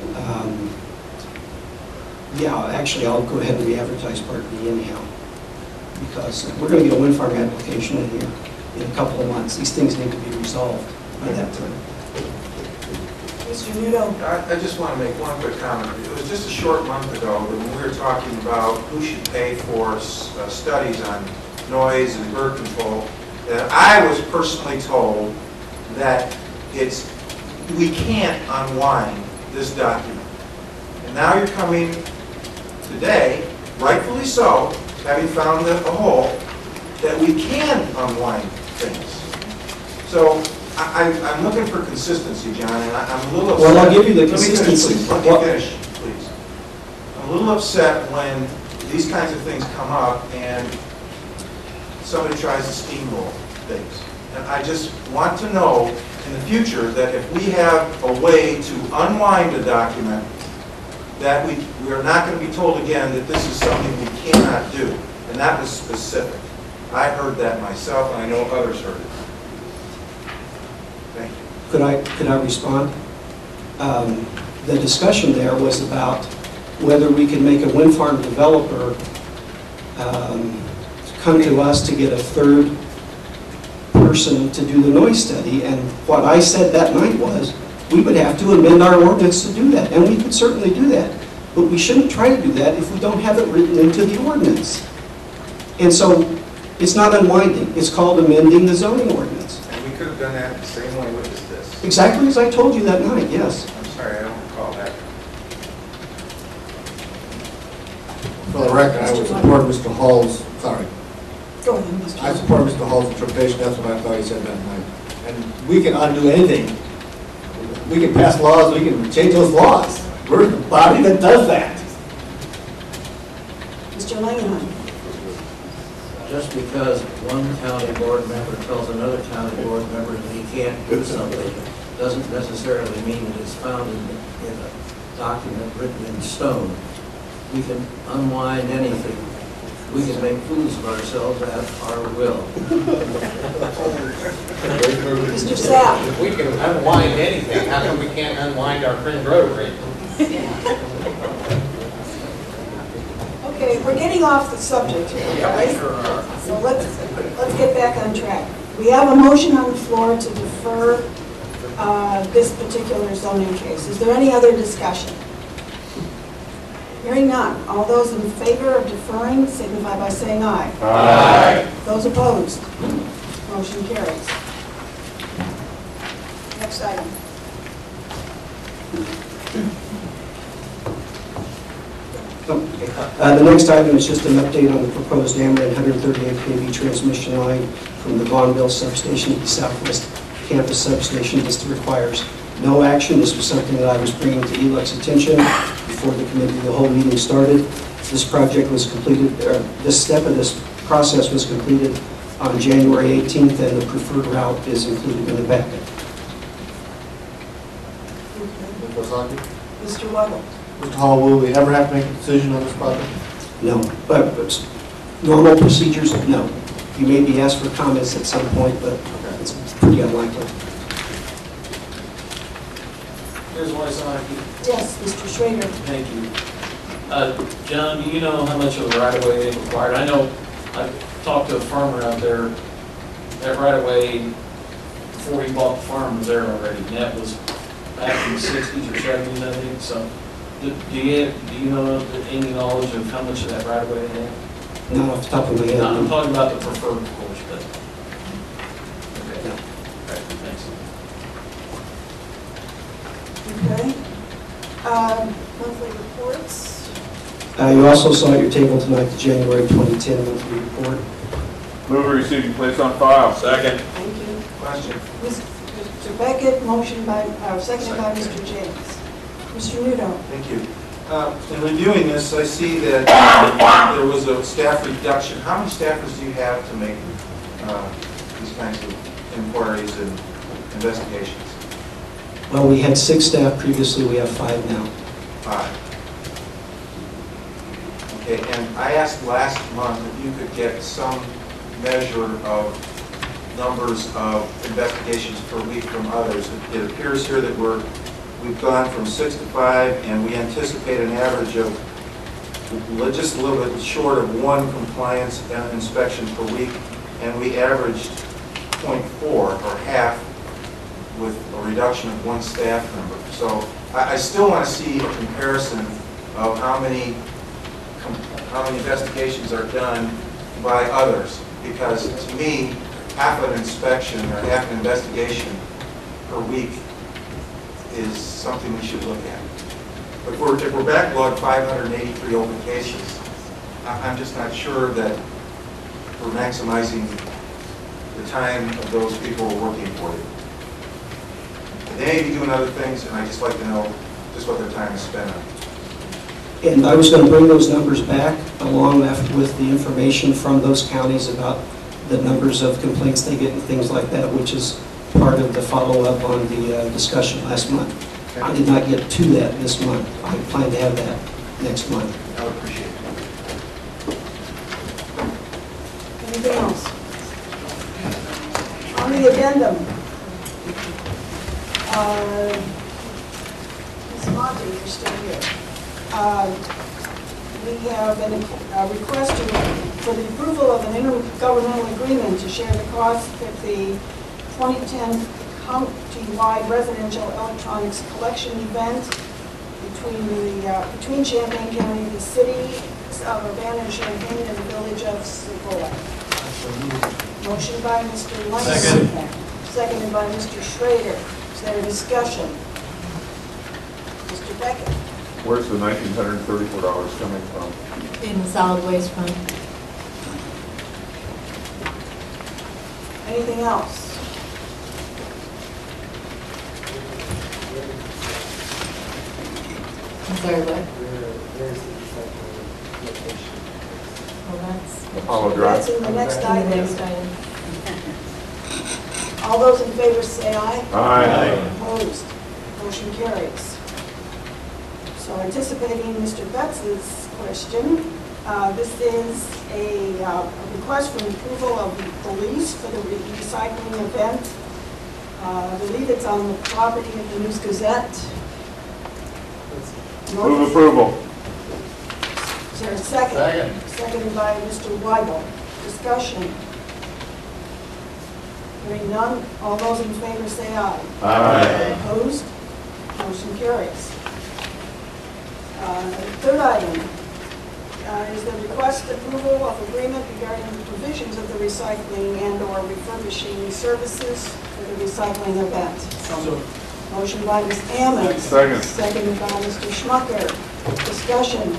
Yeah, actually, I'll go ahead and re-advertise Part B anyhow, because we're going to get a wind farm application in here in a couple of months. These things need to be resolved by that time. Mr. Nudo? I just want to make one quick comment. It was just a short month ago when we were talking about who should pay for studies on noise and bird control, that I was personally told that we can't unwind this document. And now you're coming today, rightfully so, having found a hole, that we can unwind things. So I'm looking for consistency, John, and I'm a little upset. Well, I'll give you the consistency. Let me finish, please. I'm a little upset when these kinds of things come up and somebody tries to steamroll things. And I just want to know in the future that if we have a way to unwind a document, that we are not going to be told again that this is something we cannot do. And that was specific. I heard that myself, and I know others heard it. Thank you. Could I respond? The discussion there was about whether we could make a wind farm developer come to us to get a third person to do the noise study. And what I said that night was, we would have to amend our ordinance to do that, and we could certainly do that. But we shouldn't try to do that if we don't have it written into the ordinance. And so it's not unwinding, it's called amending the zoning ordinance. And we could have done that the same way with this. Exactly as I told you that night, yes. I'm sorry, I don't recall that. For the record, I would support Mr. Hall's, sorry. Go ahead, Mr. I support Mr. Hall's interpretation, that's what I thought he said that night. And we can undo anything. We can pass laws, we can change those laws. We're the body that does that. Mr. Langenheim? Just because one county board member tells another county board member that he can't do something doesn't necessarily mean that it's found in a document written in stone. We can unwind anything. We can make fools of ourselves at our will. Mr. Sapp? If we can unwind anything, how come we can't unwind our Friend Road rate? Okay, we're getting off the subject here, right? So let's get back on track. We have a motion on the floor to defer this particular zoning case. Is there any other discussion? Hearing none. All those in favor of deferring signify by saying aye. Aye. Those opposed? Motion carries. Next item. The next item is just an update on the proposed Ameren 138 kV transmission line from the Vaughnville substation to the Southwest Campus substation. This requires no action. This was something that I was bringing to ELEC's attention before the committee of the whole meeting started. This project was completed, this step of this process was completed on January 18th, and the preferred route is included in the packet. Mr. Weigel? Mr. Hall, will we ever have to make a decision on this project? No, but normal procedures, no. You may be asked for comments at some point, but it's pretty unlikely. Ms. Wysocki? Yes, Mr. Schrader. Thank you. John, do you know how much of the right-of-way they required? I know, I talked to a farmer out there, that right-of-way, before he bought the farm, was there already, and that was back in the 60s or 70s, I think, so. Do you know any knowledge of how much of that right-of-way they have? Not off the top of my head. I'm talking about the preferred course, but. Okay. No. All right, thanks. Okay. Monthly reports. You also saw at your table tonight the January 2010 monthly report. Move to receive and place on file. Second. Thank you. Question. Mr. Beckett, motion by, seconded by Mr. James. Mr. Nudo. Thank you. In reviewing this, I see that there was a staff reduction. How many staffers do you have to make these kinds of inquiries and investigations? Well, we had 6 staff previously, we have 5 now. 5. Okay, and I asked last month if you could get some measure of numbers of investigations per week from others. It appears here that we've gone from 6 to 5, and we anticipate an average of just a little bit short of 1 compliance and inspection per week, and we averaged 0.4 or half with a reduction of 1 staff member. So I still want to see a comparison of how many investigations are done by others, because to me, half an inspection or half an investigation per week is something we should look at. But if we're backlogged 583 open cases, I'm just not sure that we're maximizing the time of those people working for you. They may be doing other things, and I'd just like to know just what their time is spent on. And I was going to bring those numbers back along with the information from those counties about the numbers of complaints they get and things like that, which is part of the follow-up on the discussion last month. Okay. I did not get to that this month. I plan to have that next month. I would appreciate it. Anything else? On the addendum, Ms. Monty, you're still here. We have a request for the approval of an intergovernmental agreement to share the cost of the 2010 county-wide residential electronics collection event between Champaign County, the city of Urbana and Champaign, and the village of Sequoia. Motion by Mr. Langston. Seconded by Mr. Schrader. Is there a discussion? Mr. Beckett. Where's the $1,934 coming from? In the solid waste fund. Anything else? I'm sorry, what? Where's the recycling location? Well, that's. Apollo Drive. That's in the next In the item. next item. All those in favor say aye. Aye. Opposed? Motion carries. So anticipating Mr. Betz's question, this is a request for approval of the lease for the recycling event. I believe it's on the property of the News Gazette. Move approval. Is there a second? Second. Seconded by Mr. Weigel. Discussion. Hearing none, all those in favor say aye. Aye. Opposed? Motion carries. Third item is the request approval of agreement regarding the provisions of the recycling and/or refurbishing services for the recycling event. Motion by Ms. Ammons. Second. Seconded by Mr. Schmucker. Discussion.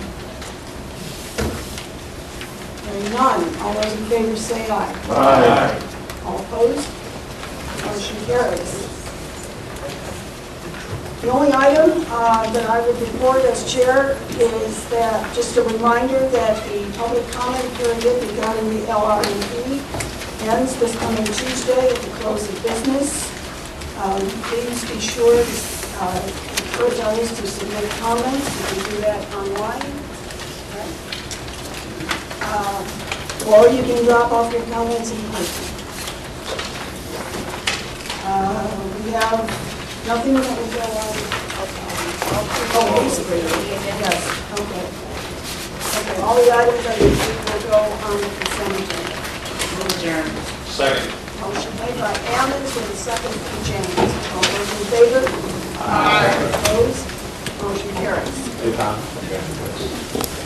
Hearing none, all those in favor say aye. Aye. All opposed? Motion carries. The only item that I would report as chair is that, just a reminder that the public comment period regarding the LRMP ends this coming Tuesday at the close of business. Please be sure to encourage others to submit comments. You can do that online. Or you can drop off your comments in person. We have nothing that will go on. Basically, yes, okay. Okay, all the items that we will go on the consent agenda. Move adjourn. Second. Motion made by Ammons with a second from James. All those in favor? Aye. Opposed? Motion carries. Hey, Tom.